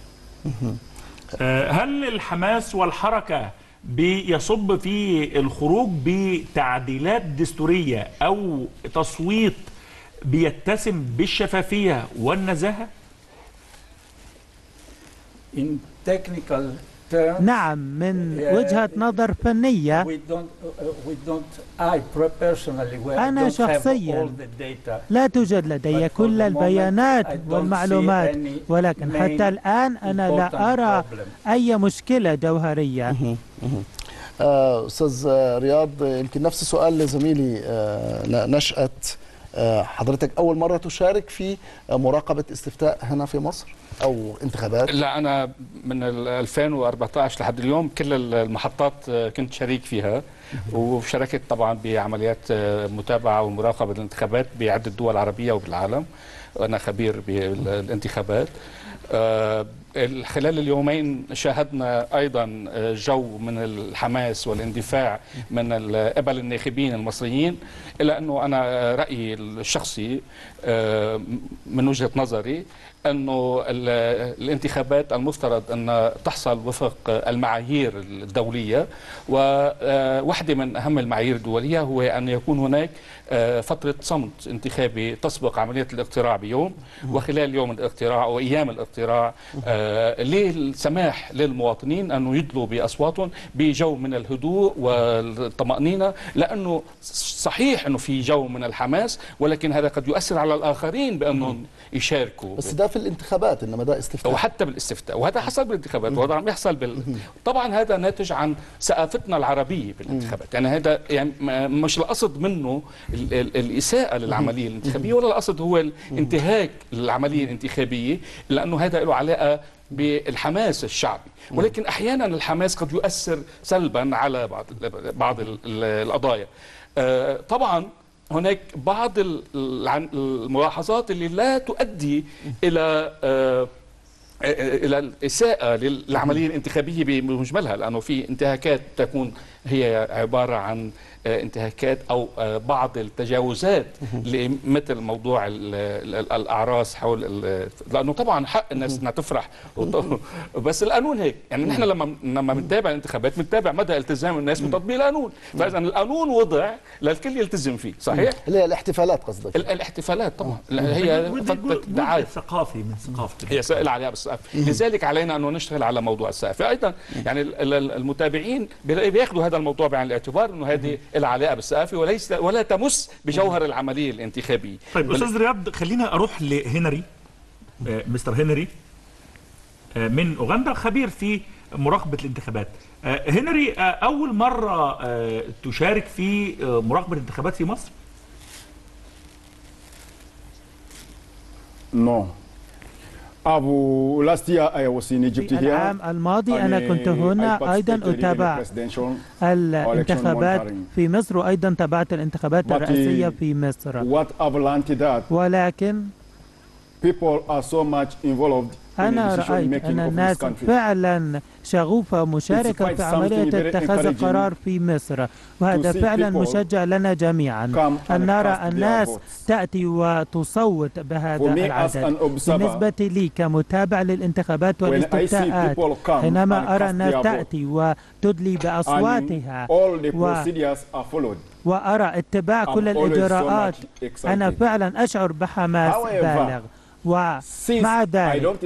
هل الحماس والحركة بيصب في الخروج بتعديلات دستورية أو تصويت بيتسم بالشفافية والنزاهة؟ In technical terms, نعم، من وجهة نظر فنية. أنا شخصيا لا توجد لدي كل البيانات والمعلومات، ولكن حتى الآن أنا لا أرى أي مشكلة جوهرية. أستاذ رياض، يمكن نفس السؤال لزميلي نشأت. حضرتك أول مرة تشارك في مراقبة استفتاء هنا في مصر أو انتخابات؟ لا، أنا من 2014 لحد اليوم كل المحطات كنت شريك فيها، وشاركت طبعا بعمليات متابعة ومراقبة الانتخابات بعدة دول عربية وبالعالم. وأنا خبير بالانتخابات. خلال اليومين شاهدنا أيضا جو من الحماس والاندفاع من قبل الناخبين المصريين، إلا أنه أنا رأيي الشخصي من وجهة نظري أنه الانتخابات المفترض أن تحصل وفق المعايير الدولية، وواحدة من أهم المعايير الدولية هو أن يكون هناك فترة صمت انتخابي تسبق عملية الاقتراع بيوم، وخلال يوم الاقتراع أو أيام الاقتراع للسماح للمواطنين أن يدلوا بأصواتهم بجو من الهدوء والطمأنينة، لأنه صحيح أنه في جو من الحماس، ولكن هذا قد يؤثر على الآخرين بأنهم يشاركوا. بس ده في الانتخابات، إنما ده استفتاء. وحتى بالاستفتاء، وهذا حصل بالانتخابات، وهذا عم يحصل طبعا هذا ناتج عن ثقافتنا العربية بالانتخابات. يعني هذا يعني مش القصد منه الإساءة للعملية الانتخابية، ولا القصد هو الانتهاك للعملية الانتخابية، لأنه هذا له علاقة بالحماس الشعبي، ولكن أحيانا الحماس قد يؤثر سلبا على بعض القضايا. طبعا هناك بعض الملاحظات اللي لا تؤدي إلى الإساءة للعملية الانتخابية بمجملها، لأنه في انتهاكات تكون هي عبارة عن انتهاكات أو بعض التجاوزات مثل موضوع الأعراس حول لأنه طبعا حق الناس أنها تفرح بس القانون هيك. يعني نحن لما بنتابع الانتخابات بنتابع مدى التزام الناس بتطبيق القانون، فإذا القانون وضع للكل يلتزم فيه، صحيح؟ اللي هي الاحتفالات قصدك؟ الاحتفالات طبعا هي دعاية ثقافي من ثقافة هي سائل عليها بالثقافة، لذلك علينا أنه نشتغل على موضوع الثقافة. أيضا يعني المتابعين بياخذوا هذا الموضوع بعين الاعتبار أنه هذه العلاقة بالثقافة وليس ولا تمس بجوهر العملية الانتخابية. طيب أستاذ رياض، خلينا أروح لهنري، مستر هنري من أوغندا، خبير في مراقبة الانتخابات. هنري، أول مرة تشارك في مراقبة الانتخابات في مصر؟ No. في العام الماضي أنا كنت هنا أيضا أتابع الانتخابات في مصر، وأيضا تابعت الانتخابات الرئاسية في مصر، ولكن أنا رأيت أن الناس فعلا شغوفة مشاركة في عملية اتخاذ القرار في مصر، وهذا فعلا مشجع لنا جميعا أن نرى الناس تأتي وتصوت بهذا العدد. بالنسبة لي كمتابع للانتخابات والاستفتاءات، حينما أرى الناس تأتي وتدلي بأصواتها وأرى اتباع كل الإجراءات، أنا فعلا أشعر بحماس بالغ. ومع ذلك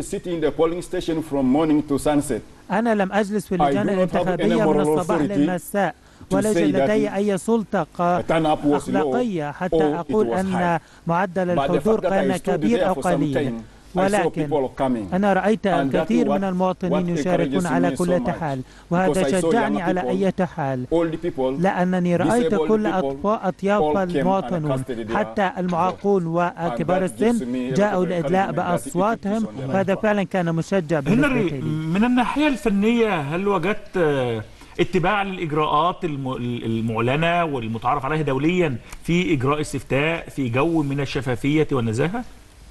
أنا لم أجلس في اللجان الانتخابية من الصباح للمساء، وليس لدي أي سلطة أخلاقية حتى أقول أن معدل الحضور كان كبير أو قليل، ولكن أنا رأيت الكثير من المواطنين يشاركون على كل حال، وهذا شجعني على أي حال، لأنني رأيت كل أطياف المواطنون حتى المعاقون وكبار السن جاءوا لإدلاء بأصواتهم، وهذا فعلا كان مشجع بالنسبة لي. من الناحية الفنية، هل وجدت اتباع للإجراءات المعلنة والمتعارف عليها دوليا في إجراء استفتاء في جو من الشفافية والنزاهة؟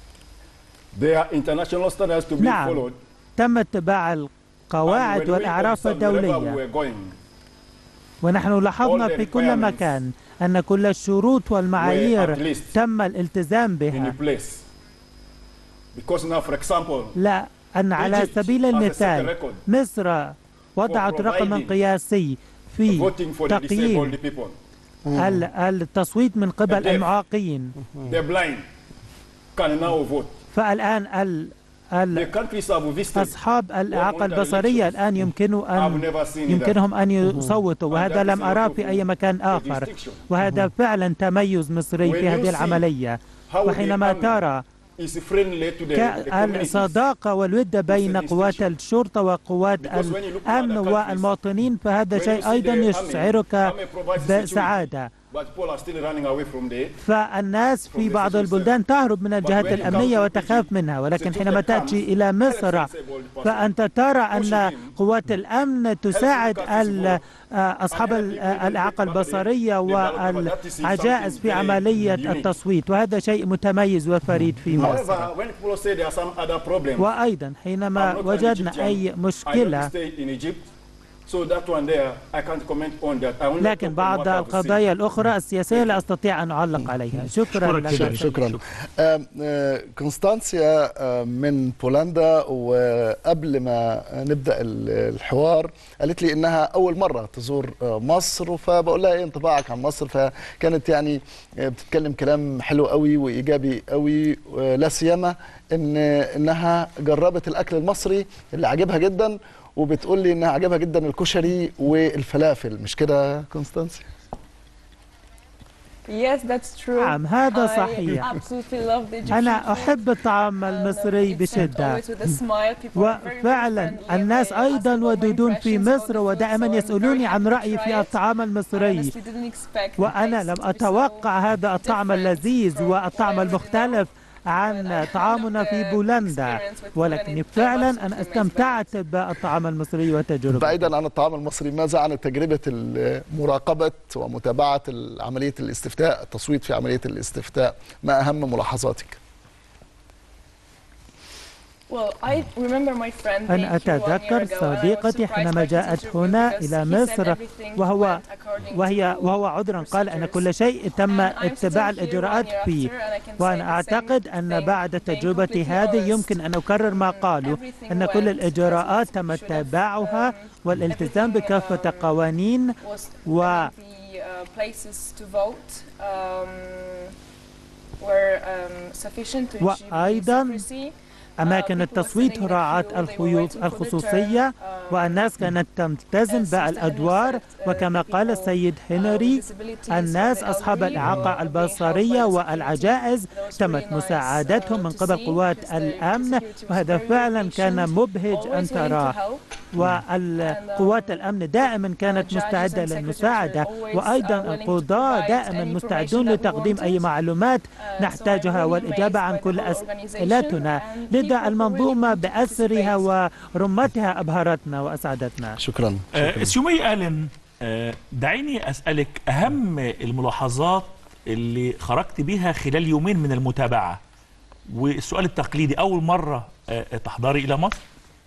نعم، تم اتباع القواعد والأعراف الدولية، ونحن لاحظنا في كل مكان أن كل الشروط والمعايير تم الالتزام بها. لا، أن على سبيل المثال مصر وضعت رقما قياسي في تقييم التصويت من قبل المعاقين، فالآن أصحاب الإعاقة البصرية الآن يمكنهم أن يصوتوا، وهذا لم أراه في أي مكان آخر، وهذا فعلا تميز مصري في هذه العملية. وحينما ترى الصداقة والود بين قوات الشرطة وقوات الأمن والمواطنين، فهذا شيء أيضا يشعرك بسعادة. فالناس في بعض البلدان تهرب من الجهات الأمنية وتخاف منها، ولكن حينما تأتي إلى مصر فأنت ترى أن قوات الأمن تساعد أصحاب الإعاقة البصرية والعجائز في عملية التصويت، وهذا شيء متميز وفريد في مصر. وأيضا حينما وجدنا أي مشكلة، لكن بعض القضايا الأخرى السياسية لا أستطيع أن أعلق عليها. شكرا لك. شكرا. كونستانسيا من بولندا، وقبل ما نبدأ الحوار قالت لي إنها أول مرة تزور مصر، فبقول لها إيه انطباعك عن مصر؟ فكانت يعني بتتكلم كلام حلو قوي وإيجابي قوي، لا سيما إنها جربت الأكل المصري اللي عجبها جدا، وبتقول لي انها عجبها جدا الكشري والفلافل، مش كده كونستانسيا؟ Yes, that's true. نعم، هذا صحيح. أنا أحب الطعام المصري بشدة، وفعلا الناس أيضا ودودون في مصر ودائما يسألوني عن رأيي في الطعام المصري، وأنا لم أتوقع هذا الطعم اللذيذ والطعم المختلف عن طعامنا في بولندا، ولكن فعلا أنا استمتعت بالطعام المصري وتجربته. بعيدا عن الطعام المصري، ماذا عن تجربة مراقبة ومتابعة عملية الاستفتاء، التصويت في عملية الاستفتاء؟ ما أهم ملاحظاتك؟ أنا أتذكر صديقتي حينما جاءت هنا إلى مصر وهو عذرا قال أن كل شيء تم اتباع الإجراءات فيه، وأنا أعتقد أن بعد تجربتي هذه يمكن أن أكرر ما قالوا، أن كل الإجراءات تم اتباعها والالتزام بكافة القوانين وأيضا أماكن التصويت راعت الخصوصية، والناس كانت تلتزم بالأدوار، وكما قال السيد هنري الناس أصحاب الإعاقة البصرية والعجائز تمت مساعدتهم من قبل قوات الأمن، وهذا فعلا كان مبهج أن تراه. والقوات الأمن دائما كانت مستعدة للمساعدة، وأيضا القضاة دائما مستعدون لتقديم أي معلومات نحتاجها والإجابة عن كل أسئلتنا. لذا المنظومة بأسرها ورمتها أبهرتنا وأسعدتنا. شكرا. سيومي آلن، دعيني أسألك أهم الملاحظات اللي خرجت بها خلال يومين من المتابعة، والسؤال التقليدي، أول مرة تحضري إلى مصر؟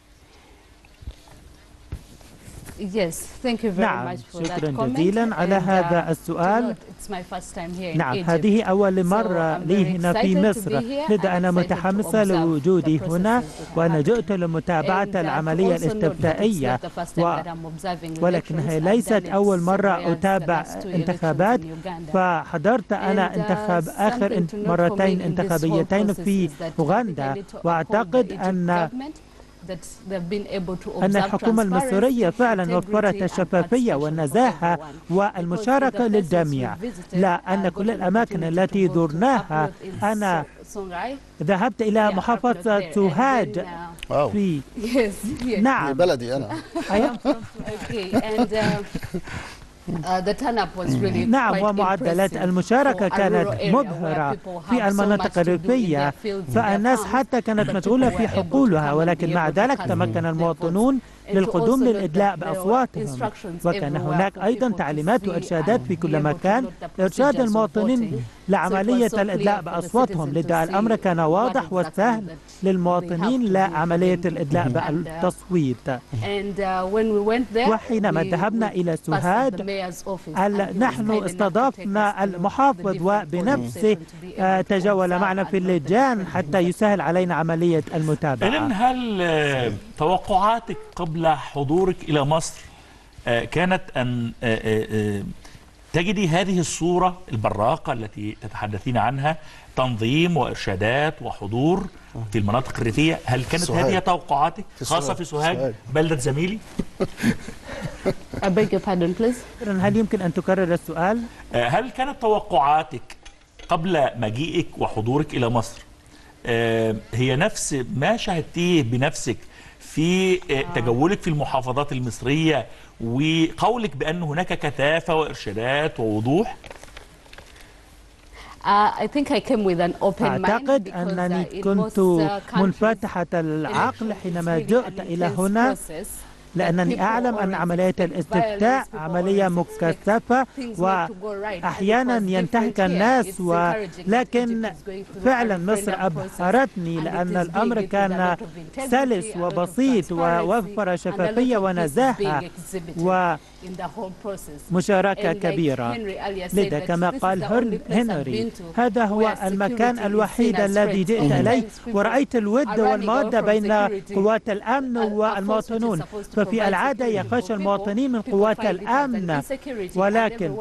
Yes, thank you very نعم، much for that شكرا comment. جزيلا على هذا السؤال. It's my first time here in نعم، Egypt. هذه أول مرة لي هنا في مصر، لذا أنا متحمسة لوجودي هنا، وأنا جئت لمتابعة العملية الاستفتائية، ولكنها ليست أول مرة أتابع انتخابات، فحضرت أنا آخر مرتين انتخابيتين في أوغندا، وأعتقد أن الحكومة المصرية فعلا وفرت الشفافية والنزاهة والمشاركة للجميع، لا أن كل الأماكن التي زرناها. أنا ذهبت إلى محافظة سوهاج في نعم بلدي أنا. نعم، ومعدلات المشاركة كانت مبهرة في المناطق الريفية، فالناس حتى كانت مشغولة في حقولها، ولكن مع ذلك تمكن المواطنون للقدوم للإدلاء بأصواتهم، وكان هناك أيضا تعليمات وإرشادات في كل مكان لإرشاد المواطنين لعملية الإدلاء بأصواتهم، لذا الأمر كان واضح وسهل للمواطنين لعملية الإدلاء بالتصويت. وحينما ذهبنا إلى سوهاج نحن استضفنا المحافظ وبنفسه تجول معنا في اللجان حتى يسهل علينا عملية المتابعة. إذن هل توقعاتك قبل حضورك إلى مصر كانت أن تجدي هذه الصورة البراقة التي تتحدثين عنها، تنظيم وإرشادات وحضور في المناطق الريفية؟ هل كانت هذه توقعاتك خاصة في سوهاج بلدة زميلي؟ هل يمكن أن تكرر السؤال؟ هل كانت توقعاتك قبل مجيئك وحضورك إلى مصر هي نفس ما شاهدتيه بنفسك في تجولك في المحافظات المصرية وقولك بأن هناك كثافة وإرشادات ووضوح؟ I think I came with an open mind أعتقد because أنني in كنت most منفتحة العقل حينما جئت إلى هنا، لأنني أعلم أن عملية الاستفتاء عملية مكثفة وأحيانا ينتهك الناس، ولكن فعلا مصر أبهرتني لأن الأمر كان سلس وبسيط ووفر شفافية ونزاهة ومشاركة كبيرة. لذا كما قال هنري، هذا هو المكان الوحيد الذي جئت إليه ورأيت الود والمودة بين قوات الأمن والمواطنون. ففي العادة يخاف المواطنين من قوات الأمن، ولكن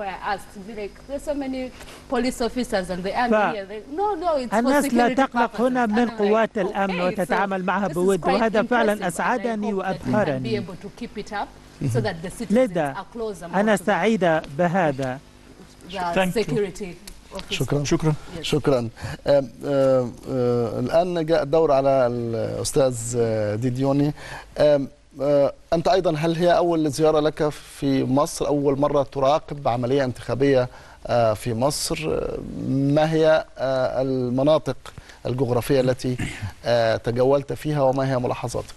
الناس لا تقلق هنا من قوات الأمن وتتعامل معها بود، وهذا فعلا أسعدني وأبهرني. لذا أنا سعيدة بهذا. شكرا. الآن جاء الدور على الأستاذ ديديوني. أنت أيضا، هل هي أول زيارة لك في مصر؟ أول مرة تراقب عملية انتخابية في مصر؟ ما هي المناطق الجغرافية التي تجولت فيها وما هي ملاحظاتك؟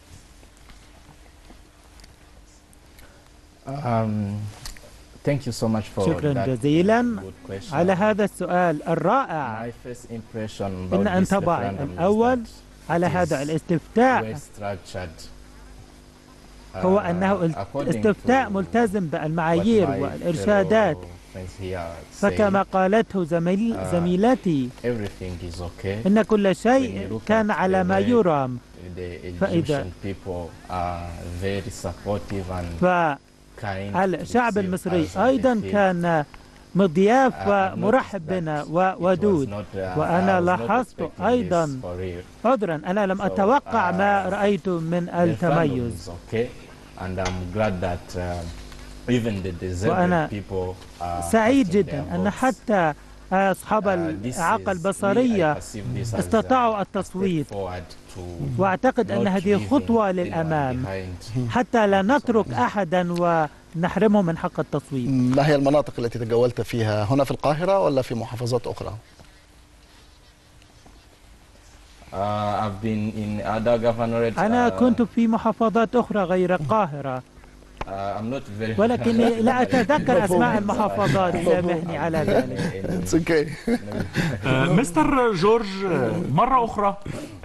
Thank you so much for شكرا جزيلا على هذا السؤال الرائع. إن انطباعي الأول على هذا الاستفتاء هو أنه استفتاء ملتزم بالمعايير والإرشادات، فكما قالته زميلتي إن كل شيء كان على ما يرام. فإذا الشعب المصري أيضا كان مضياف ومرحب بنا وودود، وأنا لاحظت أيضا عذرا أنا لم أتوقع ما رأيت من التميز، وأنا سعيد جدا أن حتى أصحاب الإعاقة البصرية استطاعوا التصويت، وأعتقد أن هذه خطوة للأمام حتى لا نترك أحدا ونحرمه من حق التصويت. ما هي المناطق التي تجولت فيها؟ هنا في القاهرة ولا في محافظات أخرى؟ أنا كنت في محافظات أخرى غير القاهرة، ولكني لا أتذكر أسماء المحافظات، سامحني على ذلك. مستر جورج، مرة أخرى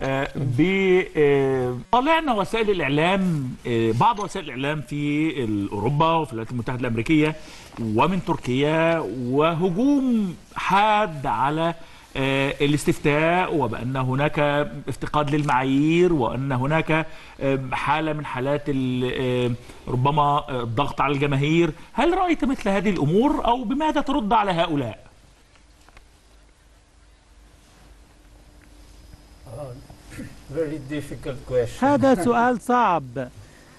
طلعنا وسائل الإعلام، بعض وسائل الإعلام في أوروبا وفي الولايات المتحدة الأمريكية ومن تركيا، وهجوم حاد على الاستفتاء، وبأن هناك افتقاد للمعايير، وأن هناك حالة من حالات ربما الضغط على الجماهير. هل رأيت مثل هذه الأمور أو بماذا ترد على هؤلاء؟ هذا سؤال صعب.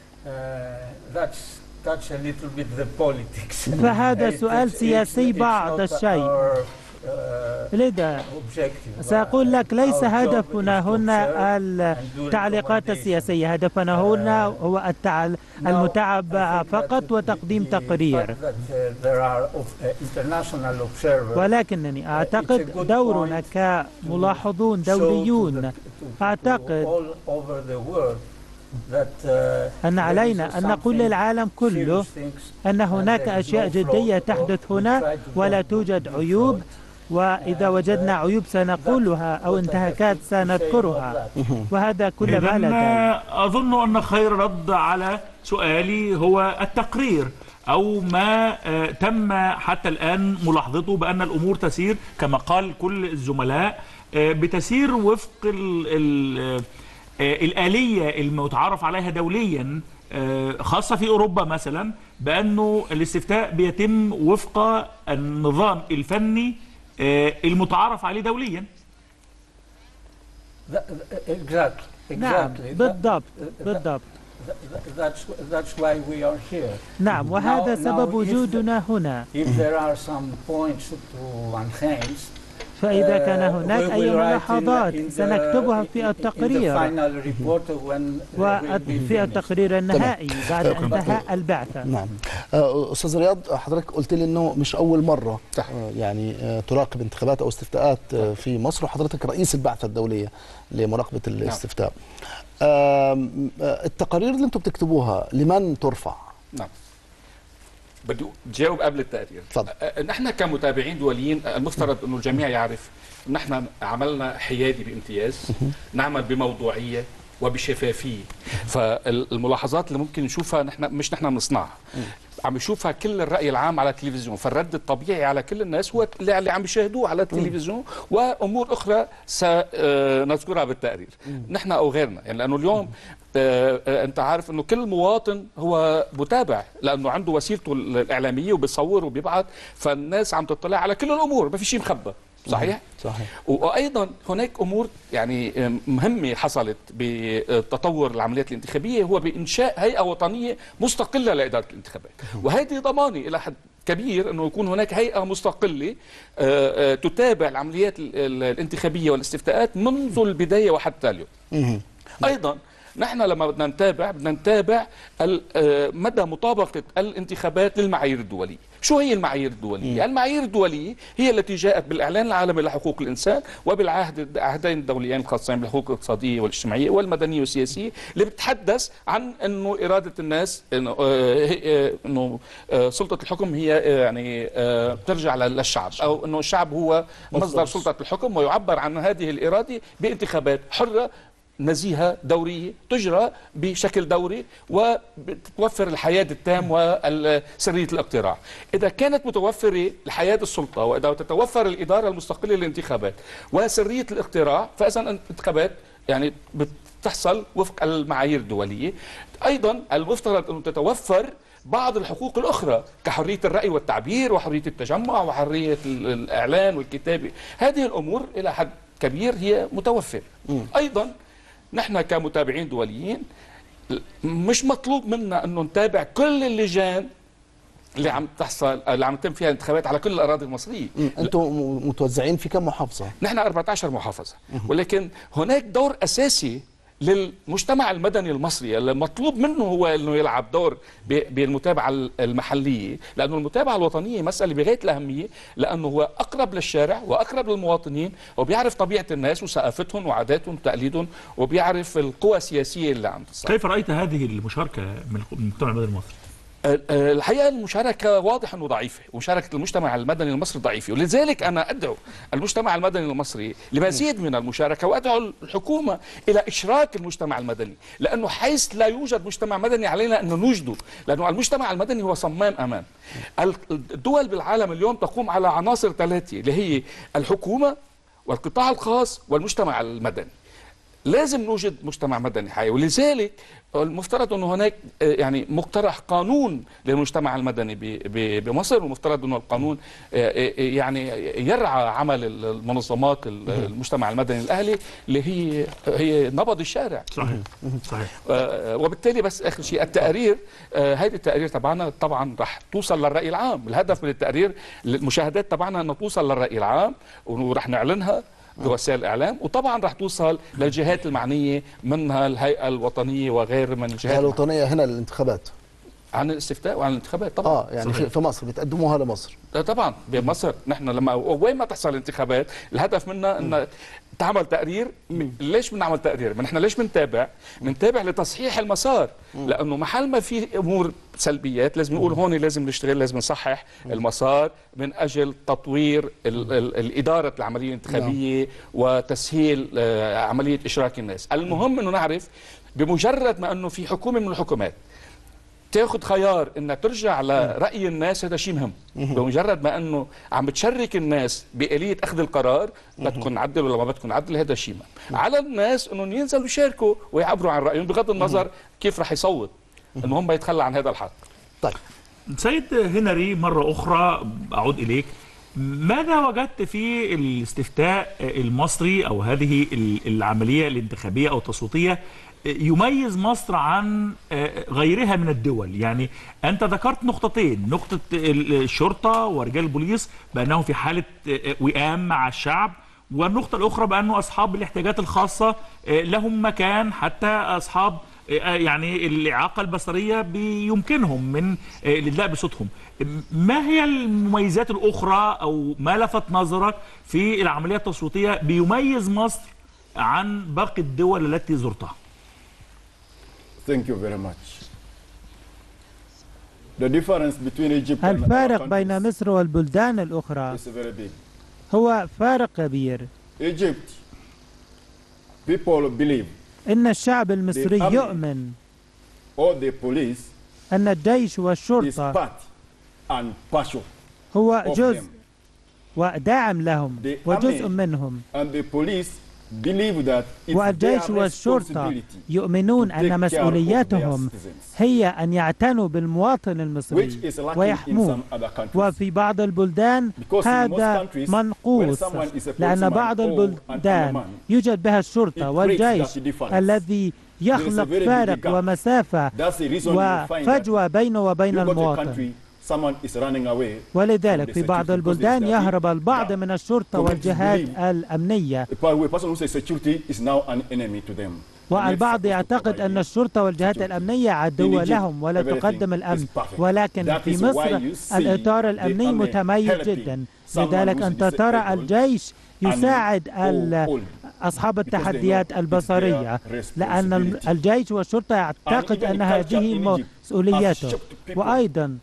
فهذا سؤال سياسي بعض الشيء. لذا سأقول لك ليس هدفنا هنا التعليقات السياسية، هدفنا هنا هو المتابعة فقط وتقديم تقرير. ولكنني أعتقد دورنا كملاحظون دوليون، أعتقد أن علينا أن نقول للعالم كله أن هناك أشياء جدية تحدث هنا ولا توجد عيوب، وإذا وجدنا عيوب سنقولها أو انتهاكات سنذكرها، وهذا كل ما لدي. أظن أن خير رد على سؤالي هو التقرير، أو ما تم حتى الآن ملاحظته بأن الأمور تسير كما قال كل الزملاء، بتسير وفق الآلية المتعارف عليها دوليا، خاصة في أوروبا مثلا، بأنه الاستفتاء بيتم وفق النظام الفني المتعارف عليه دوليا. نعم بالضبط. نعم، وهذا سبب وجودنا هنا. فإذا كان هناك أي ملاحظات سنكتبها في التقرير وفي التقرير النهائي بعد انتهاء البعثة. نعم. أستاذ رياض، حضرتك قلت لي أنه مش أول مرة يعني تراقب انتخابات أو استفتاءات في مصر، وحضرتك رئيس البعثة الدولية لمراقبة الاستفتاء. التقارير اللي أنتم بتكتبوها لمن ترفع؟ نعم، بدي جاوب قبل التقرير. تفضل. نحن كمتابعين دوليين المفترض انه الجميع يعرف نحن عملنا حيادي بامتياز، نعمل بموضوعيه وبشفافيه. فالملاحظات اللي ممكن نشوفها نحن بنصنعها، عم يشوفها كل الرأي العام على التلفزيون، فالرد الطبيعي على كل الناس هو اللي عم يشاهدوه على التلفزيون، وأمور أخرى سنذكرها بالتقرير نحن أو غيرنا. يعني لأنه اليوم أنت عارف أنه كل مواطن هو متابع، لأنه عنده وسيلته الإعلامية وبيصور وبيبعث، فالناس عم تطلع على كل الأمور، ما في شيء مخبى. صحيح؟ صحيح. وايضا هناك امور يعني مهمه حصلت بتطور العمليات الانتخابيه، هو بانشاء هيئه وطنيه مستقله لاداره الانتخابات، وهذه ضمانه الى حد كبير انه يكون هناك هيئه مستقله تتابع العمليات الانتخابيه والاستفتاءات منذ البدايه وحتى اليوم. ايضا نحن لما بدنا نتابع مدى مطابقه الانتخابات للمعايير الدوليه. شو هي المعايير الدوليه؟ المعايير الدوليه هي التي جاءت بالاعلان العالمي لحقوق الانسان وبالعهدين الدوليين الخاصين بالحقوق الاقتصاديه والاجتماعيه والمدنيه والسياسيه، اللي بتتحدث عن انه اراده الناس انه سلطه الحكم هي يعني ترجع للشعب، او انه الشعب هو مصدر سلطه الحكم، ويعبر عن هذه الاراده بانتخابات حره نزيهة دورية تجرى بشكل دوري وتتوفر الحياة التام وسرية الاقتراع. إذا كانت متوفرة الحياة السلطة، وإذا تتوفر الإدارة المستقلة للانتخابات وسرية الاقتراع، فإذا الانتخابات يعني بتحصل وفق المعايير الدولية. أيضا المفترض أن تتوفر بعض الحقوق الأخرى كحرية الرأي والتعبير وحرية التجمع وحرية الإعلان والكتابة. هذه الأمور إلى حد كبير هي متوفرة. أيضا نحن كمتابعين دوليين مش مطلوب منا انه نتابع كل اللجان اللي عم تحصل، اللي عم يتم فيها الانتخابات على كل الاراضي المصريه. انتم متوزعين في كم محافظه؟ نحن 14 محافظه، ولكن هناك دور اساسي للمجتمع المدني المصري المطلوب منه هو انه يلعب دور بالمتابعه المحليه، لانه المتابعه الوطنيه مساله بغايه الاهميه، لانه هو اقرب للشارع واقرب للمواطنين، وبيعرف طبيعه الناس وثقافتهم وعاداتهم وتقاليدهم، وبيعرف القوى السياسيه اللي عم تصير. كيف رايت هذه المشاركه من المجتمع المدني المصري؟ الحقيقه المشاركه واضح انه ضعيفه، ومشاركه المجتمع المدني المصري ضعيفه، ولذلك انا ادعو المجتمع المدني المصري لمزيد من المشاركه، وادعو الحكومه الى اشراك المجتمع المدني، لانه حيث لا يوجد مجتمع مدني علينا ان نوجده، لانه المجتمع المدني هو صمام امان. الدول بالعالم اليوم تقوم على عناصر ثلاثه اللي هي الحكومه والقطاع الخاص والمجتمع المدني. لازم نوجد مجتمع مدني حي، ولذلك المفترض انه هناك يعني مقترح قانون للمجتمع المدني بمصر، والمفترض انه القانون يعني يرعى عمل المنظمات المجتمع المدني الاهلي اللي هي نبض الشارع. صحيح صحيح. وبالتالي بس اخر شيء التقارير، هذه التقارير تبعنا طبعا رح توصل للراي العام. الهدف من التقارير المشاهدات تبعنا انه توصل للراي العام، ورح نعلنها بوسائل الاعلام، وطبعا رح توصل للجهات المعنيه منها الهيئه الوطنيه وغير من الجهات. الهيئه الوطنيه هنا للانتخابات، عن الاستفتاء وعن الانتخابات طبعا. يعني في مصر بتقدموها لمصر؟ طبعا بمصر نحن لما وين ما تحصل الانتخابات الهدف منا ان تعمل تقرير. ليش بنعمل تقرير؟ نحن ليش بنتابع لتصحيح المسار، لانه محل ما في امور سلبيات لازم نقول هون لازم نشتغل، لازم نصحح المسار من اجل تطوير الاداره العمليه الانتخابيه وتسهيل عمليه اشراك الناس. المهم انه نعرف بمجرد ما انه في حكومه من الحكومات تاخذ خيار انها ترجع لراي الناس، هذا شيء مهم. بمجرد ما انه عم بتشرك الناس بآلية اخذ القرار، بدكم نعدل ولا ما بدكم نعدل، هذا شيء مهم. على الناس انه ينزلوا يشاركوا ويعبروا عن رايهم بغض النظر كيف رح يصوت، المهم ما يتخلى عن هذا الحق. طيب سيد هنري، مره اخرى اعود اليك، ماذا وجدت في الاستفتاء المصري أو هذه العملية الانتخابية أو التصويتية يميز مصر عن غيرها من الدول؟ يعني أنت ذكرت نقطتين، نقطة الشرطة ورجال البوليس بأنهم في حالة وئام مع الشعب، والنقطة الأخرى بأنه أصحاب الاحتياجات الخاصة لهم مكان، حتى أصحاب يعني الإعاقة البصرية بيمكنهم من الإدلاء بصوتهم. ما هي المميزات الأخرى أو ما لفت نظرك في العملية التصويتية بيميز مصر عن باقي الدول التي زرتها؟ Thank you very much. The difference between Egypt and الفارق بين مصر والبلدان الأخرى is very big. هو فارق كبير. Egypt, people believe إن الشعب المصري يؤمن or the police أن الجيش is والشرطة part and partial هو of جزء them. وداعم لهم The وجزء army منهم. and the police believe that it's والجيش their والشرطة responsibility يؤمنون to take أن care of مسؤولياتهم their citizens, هي أن يعتنوا بالمواطن المصري which is lacking in ويحموه. some other countries. وفي بعض البلدان Because in هذا most countries, منقوص، when someone is a لأن policeman بعض or an البلدان armed يوجد بها الشرطة it والجيش creates that difference. الذي يخلق There is a very big فارق gap. ومسافة That's the reason you find وفجوة بينه وبين you go to a المواطن. country, someone is running away ولذلك from the في بعض security البلدان because there is يهرب that البعض gap. من الشرطة Communities والجهات believe الأمنية، a person who says security is now an enemy to them. والبعض يعتقد أن الشرطة والجهات الأمنية عدوة لهم ولا تقدم الأمن، ولكن في مصر الإطار الأمني متميز جدا. لذلك أنت ترى الجيش يساعد أصحاب التحديات البصرية، لأن الجيش والشرطة يعتقد أن هذه مسؤولياته. وأيضا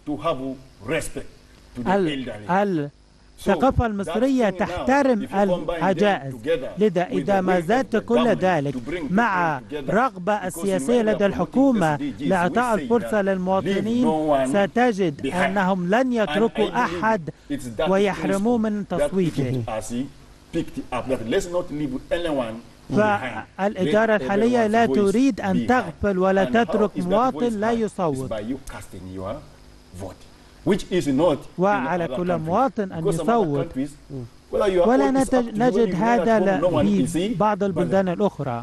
الثقافة المصرية تحترم العجائز، لذا إذا ما زادت كل ذلك مع رغبة السياسية لدى الحكومة لإعطاء الفرصة للمواطنين، ستجد أنهم لن يتركوا أحد ويحرموه من تصويته. فالإدارة الحالية لا تريد أن تغفل ولا تترك مواطن لا يصوت، وعلى كل مواطن أن يصوت. ولا نجد هذا في بعض البلدان الأخرى.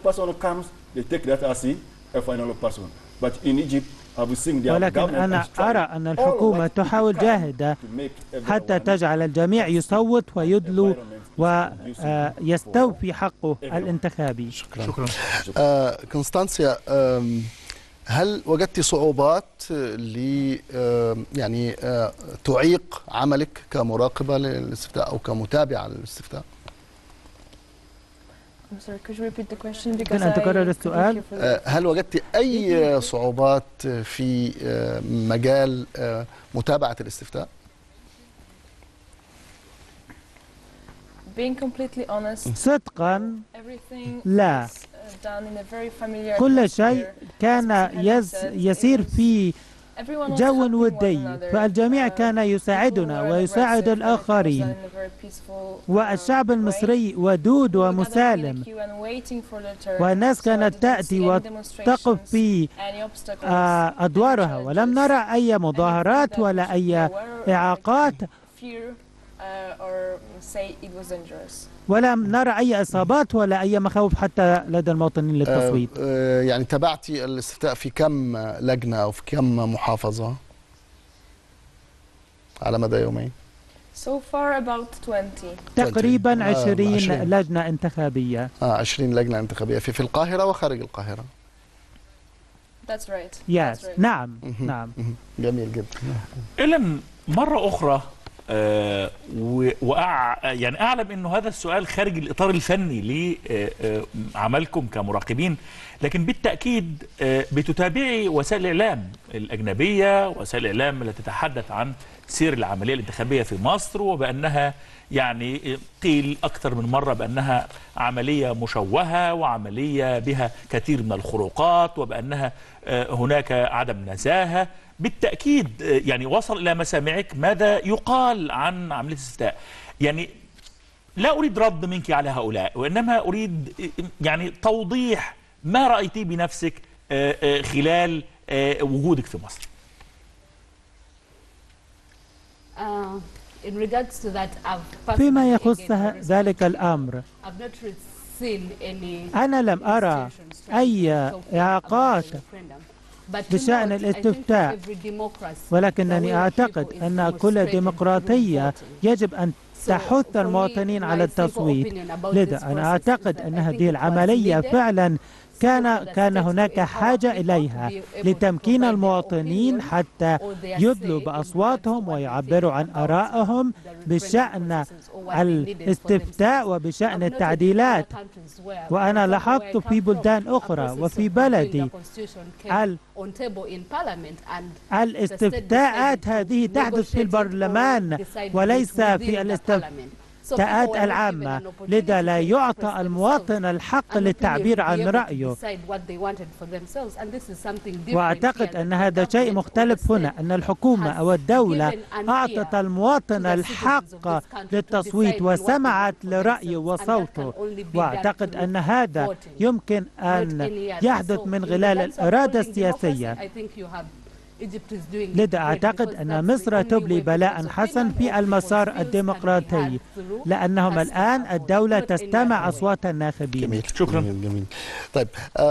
ولكن أنا أرى أن الحكومة تحاول جاهدة حتى تجعل الجميع يصوت ويدلو ويستوفي حقه الانتخابي. شكرا. كونستانسيا، هل وجدت صعوبات يعني تعيق عملك كمراقبة للاستفتاء أو كمتابعة للاستفتاء؟ ممكن أن تكرر السؤال؟ هل وجدت أي صعوبات في مجال متابعة الاستفتاء؟ صدقا لا، كل شيء كان يسير في جو ودي، فالجميع كان يساعدنا ويساعد الآخرين، والشعب المصري ودود ومسالم، والناس كانت تأتي وتقف في أدوارها، ولم نرى أي مظاهرات ولا أي إعاقات، ولم نرى أي إصابات ولا أي مخاوف حتى لدى المواطنين للتصويت. يعني تابعتي الاستفتاء في كم لجنة أو في كم محافظة على مدى يومين؟ تقريبا 20 لجنة انتخابية. 20 لجنة انتخابية في القاهرة وخارج القاهرة. Yes. نعم. نعم. جميل جدا. إلا مرة أخرى يعني أعلم أنه هذا السؤال خارج الإطار الفني لعملكم كمراقبين، لكن بالتأكيد بتتابعي وسائل الإعلام الأجنبية، وسائل الإعلام التي تتحدث عن سير العملية الانتخابية في مصر، وبأنها يعني قيل أكثر من مرة بأنها عملية مشوهة وعملية بها كثير من الخروقات، وبأنها هناك عدم نزاهة. بالتأكيد يعني وصل إلى مسامعك ماذا يقال عن عملية الاستفتاء. يعني لا أريد رد منك على هؤلاء، وإنما أريد يعني توضيح ما رأيتيه بنفسك خلال وجودك في مصر. in regards to that, I've فيما personally, يخص again, ذلك الأمر، I've not seen any أنا لم أرى أي إعاقات بشأن الاستفتاء، ولكنني أعتقد أن كل ديمقراطية يجب أن تحث المواطنين على التصويت. لذا أنا أعتقد أن هذه العملية فعلا كان هناك حاجة إليها لتمكين المواطنين حتى يدلوا بأصواتهم ويعبروا عن آرائهم بشأن الاستفتاء وبشأن التعديلات. وأنا لاحظت في بلدان أخرى وفي بلدي الاستفتاءات هذه تحدث في البرلمان وليس في الاستفتاءات العامة، لذا لا يعطى المواطن الحق للتعبير عن رأيه. وأعتقد أن هذا شيء مختلف هنا، أن الحكومة أو الدولة أعطت المواطن الحق للتصويت وسمعت لرأيه وصوته. وأعتقد أن هذا يمكن أن يحدث من خلال الإرادة السياسية. لذا أعتقد أن مصر تبلي بلاء حسن في المسار الديمقراطي، لأنهم الآن الدولة تستمع أصوات الناخبين. جميل. شكرا. جميل. طيب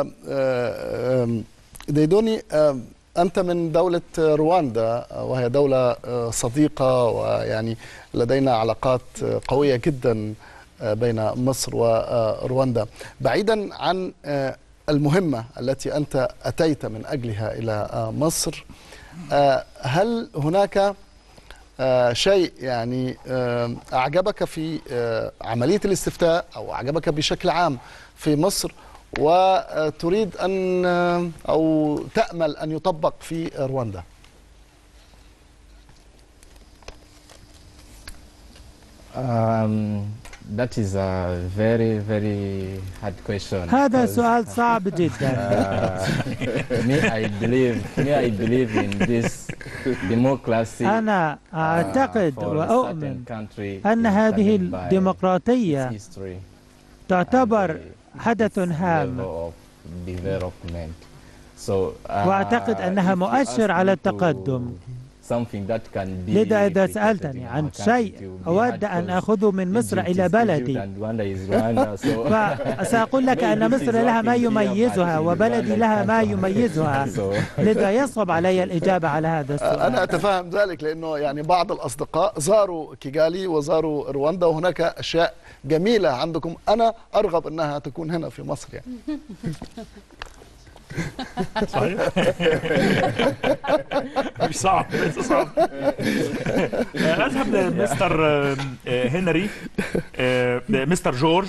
ديدوني، أنت من دولة رواندا وهي دولة صديقة، ويعني لدينا علاقات قوية جدا بين مصر ورواندا. بعيدا عن المهمة التي أنت أتيت من أجلها إلى مصر، هل هناك شيء يعني أعجبك في عملية الاستفتاء أو أعجبك بشكل عام في مصر وتريد أن أو تأمل أن يطبق في رواندا؟ That is a very, very hard question. هذا سؤال صعب جدا. I believe in this democracy. أنا أعتقد وأؤمن أن هذه الديمقراطية تعتبر حدث هام، وأعتقد أنها مؤشر على التقدم. لذا إذا سألتني عن شيء أود أن أخذه من مصر إلى بلدي، فسأقول لك أن مصر لها ما يميزها وبلدي لها ما يميزها. لذا يصعب علي الإجابة على هذا السؤال. أنا أتفهم ذلك، لأنه يعني بعض الأصدقاء زاروا كيغالي وزاروا رواندا، وهناك أشياء جميلة عندكم أنا أرغب أنها تكون هنا في مصر يعني. صحيح. مش صعب، ليس صعب. أذهب لمستر هنري، مستر جورج.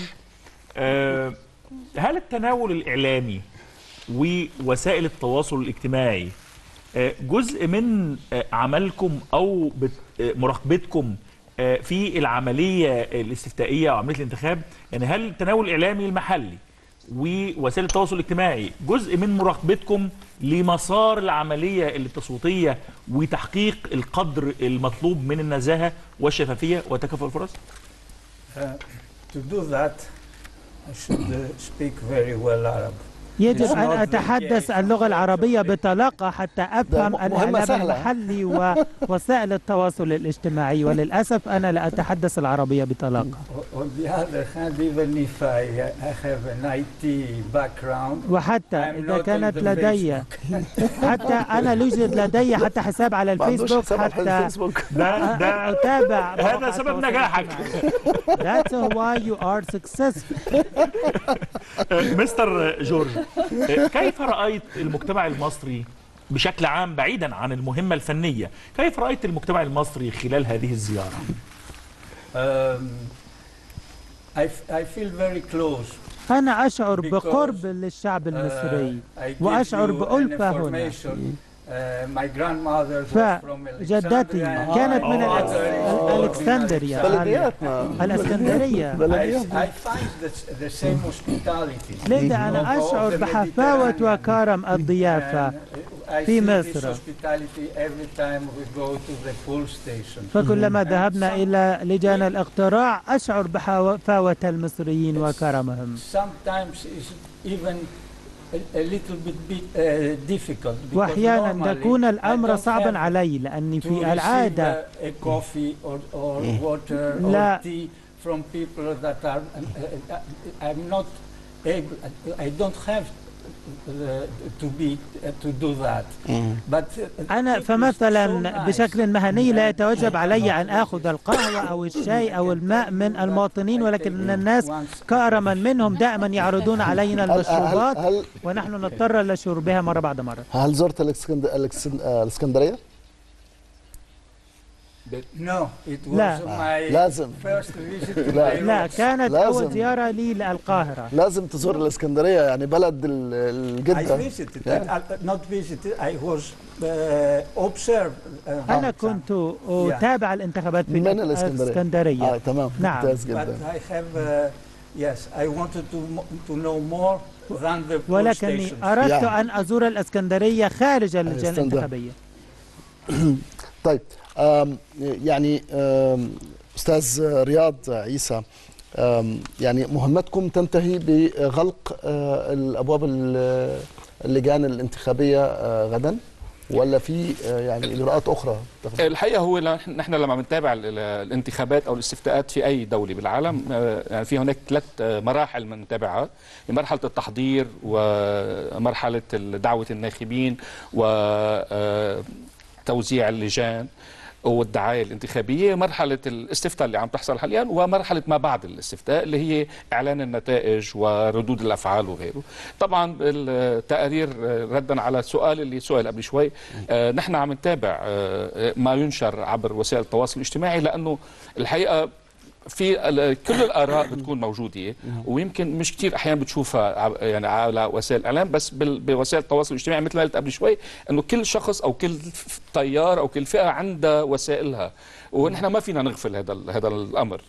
هل التناول الإعلامي ووسائل التواصل الاجتماعي جزء من عملكم أو مراقبتكم في العملية الاستفتائية أو عملية الانتخاب؟ يعني هل التناول الإعلامي المحلي ووسائل التواصل الاجتماعي جزء من مراقبتكم لمسار العملية التصويتية وتحقيق القدر المطلوب من النزاهة والشفافية وتكافؤ الفرص؟ To do that, I should speak very well Arab. يجب أن أتحدث اللغة العربية بطلاقة حتى أفهم الإعلام المحلي ووسائل التواصل الاجتماعي، وللأسف أنا لا أتحدث العربية بطلاقة. On the other hand, even if I have an IT background, وحتى إذا كانت لدي حتى أنا يوجد لدي حتى حساب على الفيسبوك، حتى أتابع. هذا سبب نجاحك. That's why you are successful. مستر جورج، كيف رأيت المجتمع المصري بشكل عام بعيدا عن المهمة الفنية؟ كيف رأيت المجتمع المصري خلال هذه الزيارة؟ I feel very close. أنا أشعر بقرب للشعب المصري وأشعر بألفة هنا. فجدتي كانت من الإسكندرية. لذا أنا أشعر بحفاوة وكرم الضيافة في مصر. فكلما ذهبنا إلى لجان الاقتراع أشعر بحفاوة المصريين وكرمهم. a little bit difficult. وأحيانا تكون الأمر صعبا علي لأني في العادة لا from people that are I'm not able, I don't have to do that. But أنا فمثلا بشكل مهني لا يتوجب علي أن آخذ القهوة أو الشاي أو الماء من المواطنين، ولكن الناس كرما منهم دائما يعرضون علينا المشروبات ونحن نضطر لشربها مرة بعد مرة. هل زرت الإسكندرية؟ No, it was my لازم. first visit. لا كانت أول زيارة لي للقاهرة. لازم تزور الإسكندرية، يعني بلد الجدة. I visited, not visited, I was observed. أنا كنت أتابع الانتخابات في من الإسكندرية. تمام. نعم. ممتاز جدا. But I have, yes, I wanted to know more than the poll ولكني stations. أردت أن أزور الإسكندرية خارج اللجان الانتخابية. طيب يعني أستاذ رياض عيسى، يعني مهمتكم تنتهي بغلق الأبواب اللجان الانتخابية غدا ولا في يعني إجراءات أخرى؟ الحقيقة هو نحن لما بنتابع الانتخابات أو الاستفتاءات في أي دولة بالعالم، يعني في هناك 3 مراحل بنتابعها: مرحلة التحضير ومرحلة دعوة الناخبين وتوزيع اللجان والدعاية الانتخابية، مرحلة الاستفتاء اللي عم تحصل حاليا، ومرحلة ما بعد الاستفتاء اللي هي إعلان النتائج وردود الأفعال وغيره. طبعا التقارير ردا على السؤال اللي سئل قبل شوي، نحن عم نتابع ما ينشر عبر وسائل التواصل الاجتماعي، لأنه الحقيقة في كل الآراء بتكون موجودة، ويمكن مش كتير أحيانا بتشوفها يعني على وسائل الإعلام، بس بوسائل التواصل الاجتماعي مثل ما قلت قبل شوي إنه كل شخص أو كل تيار أو كل فئة عندها وسائلها، ونحن ما فينا نغفل هذا الأمر.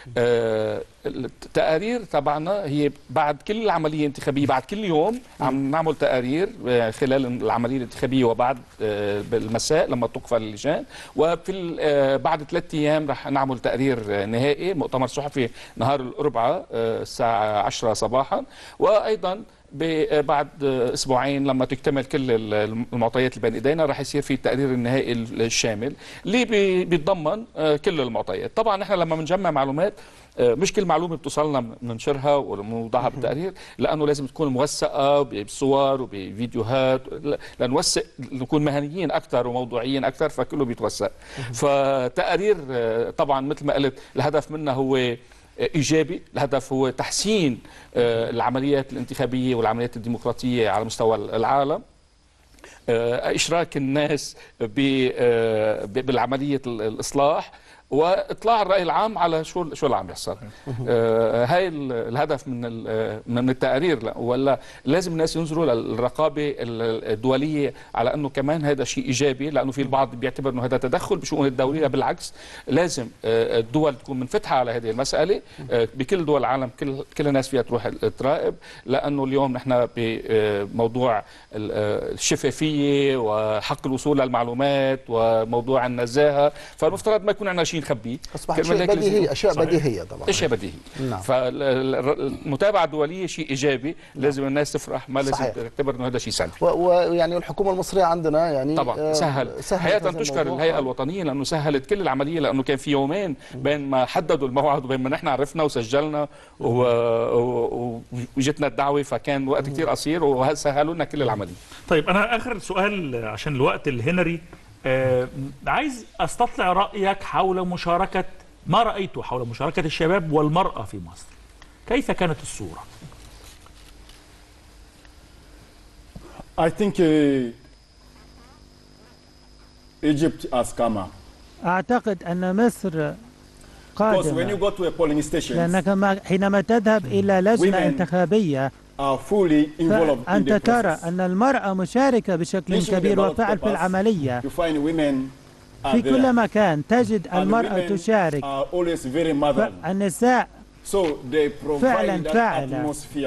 التقارير تبعنا هي بعد كل العملية الانتخابية، بعد كل يوم عم نعمل تقارير خلال العملية الانتخابية وبعد بالمساء لما تقفل اللجان، وفي بعد 3 أيام رح نعمل تقرير نهائي، مؤتمر صحفي نهار الأربعاء الساعة 10 صباحا، وأيضا بعد اسبوعين لما تكتمل كل المعطيات اللي بين ايدينا راح يصير في التقرير النهائي الشامل اللي بيتضمن كل المعطيات. طبعا نحن لما بنجمع معلومات مش كل معلومه بتوصلنا بننشرها ونوضعها بالتقرير، لانه لازم تكون موثقه بصور وبفيديوهات، لنوثق نكون مهنيين اكثر وموضوعيين اكثر، فكله بيتوثق. فتقارير طبعا مثل ما قلت الهدف منها هو إيجابي، الهدف هو تحسين العمليات الانتخابية والعمليات الديمقراطية على مستوى العالم، إشراك الناس بالعملية الإصلاح، واطلاع الراي العام على شو اللي عم يحصل. هاي الهدف من التقارير، ولا لازم الناس ينظروا للرقابه الدوليه على انه كمان هذا شيء ايجابي، لانه في البعض بيعتبر انه هذا تدخل بشؤون الدوليه. بالعكس، لازم الدول تكون منفتحه على هذه المساله. بكل دول العالم كل الناس فيها تروح تراقب، لانه اليوم نحن بموضوع الشفافيه وحق الوصول للمعلومات وموضوع النزاهه، فالمفترض ما يكون عندنا شيء نخبيه. اشياء بديهيه طبعا، اشياء بديهيه. نعم. فالمتابعه الدوليه شيء ايجابي، لازم الناس تفرح، ما لازم تعتبر انه هذا شيء سلبي. ويعني الحكومه المصريه عندنا يعني طبعا سهل حقيقه تشكر الهيئه الوطنيه لانه سهلت كل العمليه، لانه كان في يومين بين ما حددوا الموعد وبين ما نحن عرفنا وسجلنا وجتنا الدعوه، فكان وقت كثير قصير وسهلوا لنا كل العمليه. طيب انا اخر سؤال عشان الوقت الهنري، عايز استطلع رأيك حول ما رأيته حول مشاركة الشباب والمرأة في مصر. كيف كانت الصورة؟ I think Egypt has come. أعتقد أن مصر قادمة، لأنك حينما تذهب إلى لجنة انتخابية فأنت ترى أن المرأة مشاركة بشكل كبير وفعل في العملية. في كل مكان تجد المرأة تشارك. النساء فعلا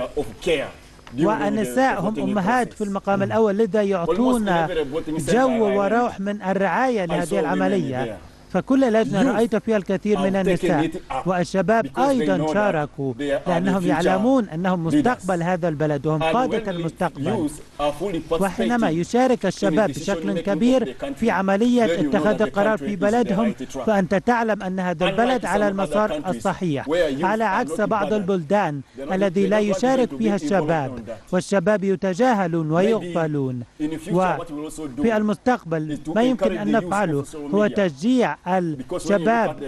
والنساء هم أمهات في المقام الأول، لذا يعطون جو وروح من الرعاية لهذه العملية. فكل لجنة رأيت فيها الكثير من النساء والشباب أيضا شاركوا لأنهم يعلمون أنهم مستقبل هذا البلد وهم قادة المستقبل. وحينما يشارك الشباب بشكل كبير في عملية اتخاذ القرار في بلدهم فأنت تعلم أن هذا البلد على المسار الصحيح، على عكس بعض البلدان الذي لا يشارك فيها الشباب والشباب يتجاهلون ويغفلون. وفي المستقبل ما يمكن أن نفعله هو تشجيع الشباب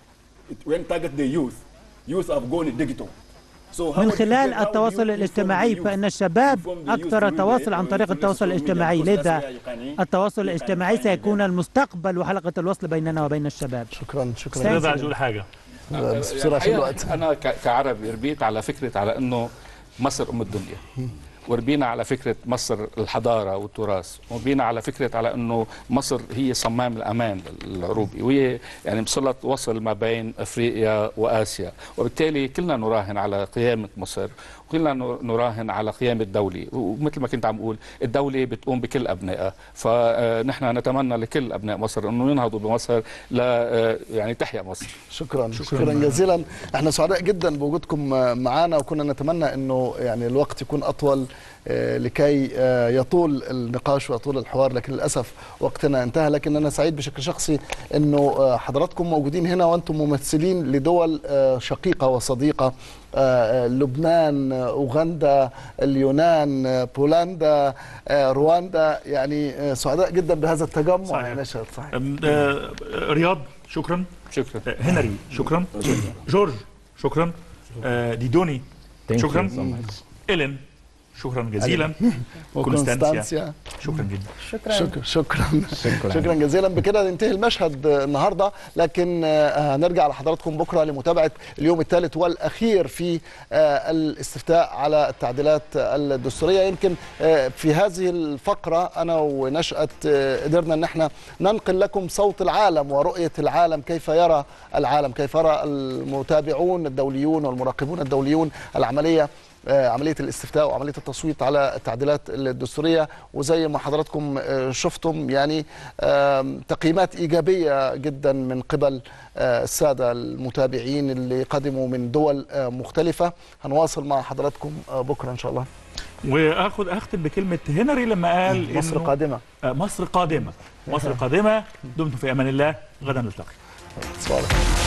من خلال التواصل الاجتماعي، فإن الشباب أكثر تواصل عن طريق التواصل الاجتماعي، لذا التواصل الاجتماعي سيكون المستقبل وحلقة الوصل بيننا وبين الشباب. شكرا. لذا عايز أقول حاجة بس بسرعة عشان الوقت. أنا كعربي ربيت على فكرة على أنه مصر أم الدنيا، وربينا على فكرة مصر الحضارة والتراث، وربينا على فكرة على أنه مصر هي صمام الأمان العروبي، وهي يعني مسلط وصل ما بين أفريقيا وآسيا، وبالتالي كلنا نراهن على قيامة مصر وكلنا نراهن على قيام الدولة. ومثل ما كنت عم أقول الدولة بتقوم بكل أبنائها، فنحن نتمنى لكل أبناء مصر أنه ينهضوا بمصر يعني تحيا مصر. شكرا جزيلا. احنا سعداء جدا بوجودكم معنا، وكنا نتمنى أنه يعني الوقت يكون أطول لكي يطول النقاش ويطول الحوار، لكن للأسف وقتنا انتهى. لكن أنا سعيد بشكل شخصي أنه حضراتكم موجودين هنا وأنتم ممثلين لدول شقيقة وصديقة، لبنان، أوغندا، اليونان، بولندا، رواندا. يعني سعداء جدا بهذا التجمع. صحيح. نشأت صحيح. رياض شكرا. هنري شكرا. جورج شكرا. ديدوني شكرا. إلين شكرا جزيلا. كونستانسيا شكرا جدا. شكرا جزيلا. بكده ننتهي المشهد النهارده، لكن هنرجع لحضراتكم بكره لمتابعه اليوم الثالث والاخير في الاستفتاء على التعديلات الدستوريه. يمكن في هذه الفقره انا ونشأت قدرنا ان احنا ننقل لكم صوت العالم ورؤيه العالم، كيف يرى العالم، كيف يرى المتابعون الدوليون والمراقبون الدوليون عملية الاستفتاء وعملية التصويت على التعديلات الدستورية. وزي ما حضراتكم شفتم يعني تقييمات إيجابية جدا من قبل السادة المتابعين اللي قدموا من دول مختلفة. هنواصل مع حضراتكم بكرة إن شاء الله. أختم بكلمة هنري لما قال مصر قادمة. مصر قادمة. دمتم في أمان الله. غدا نلتقي.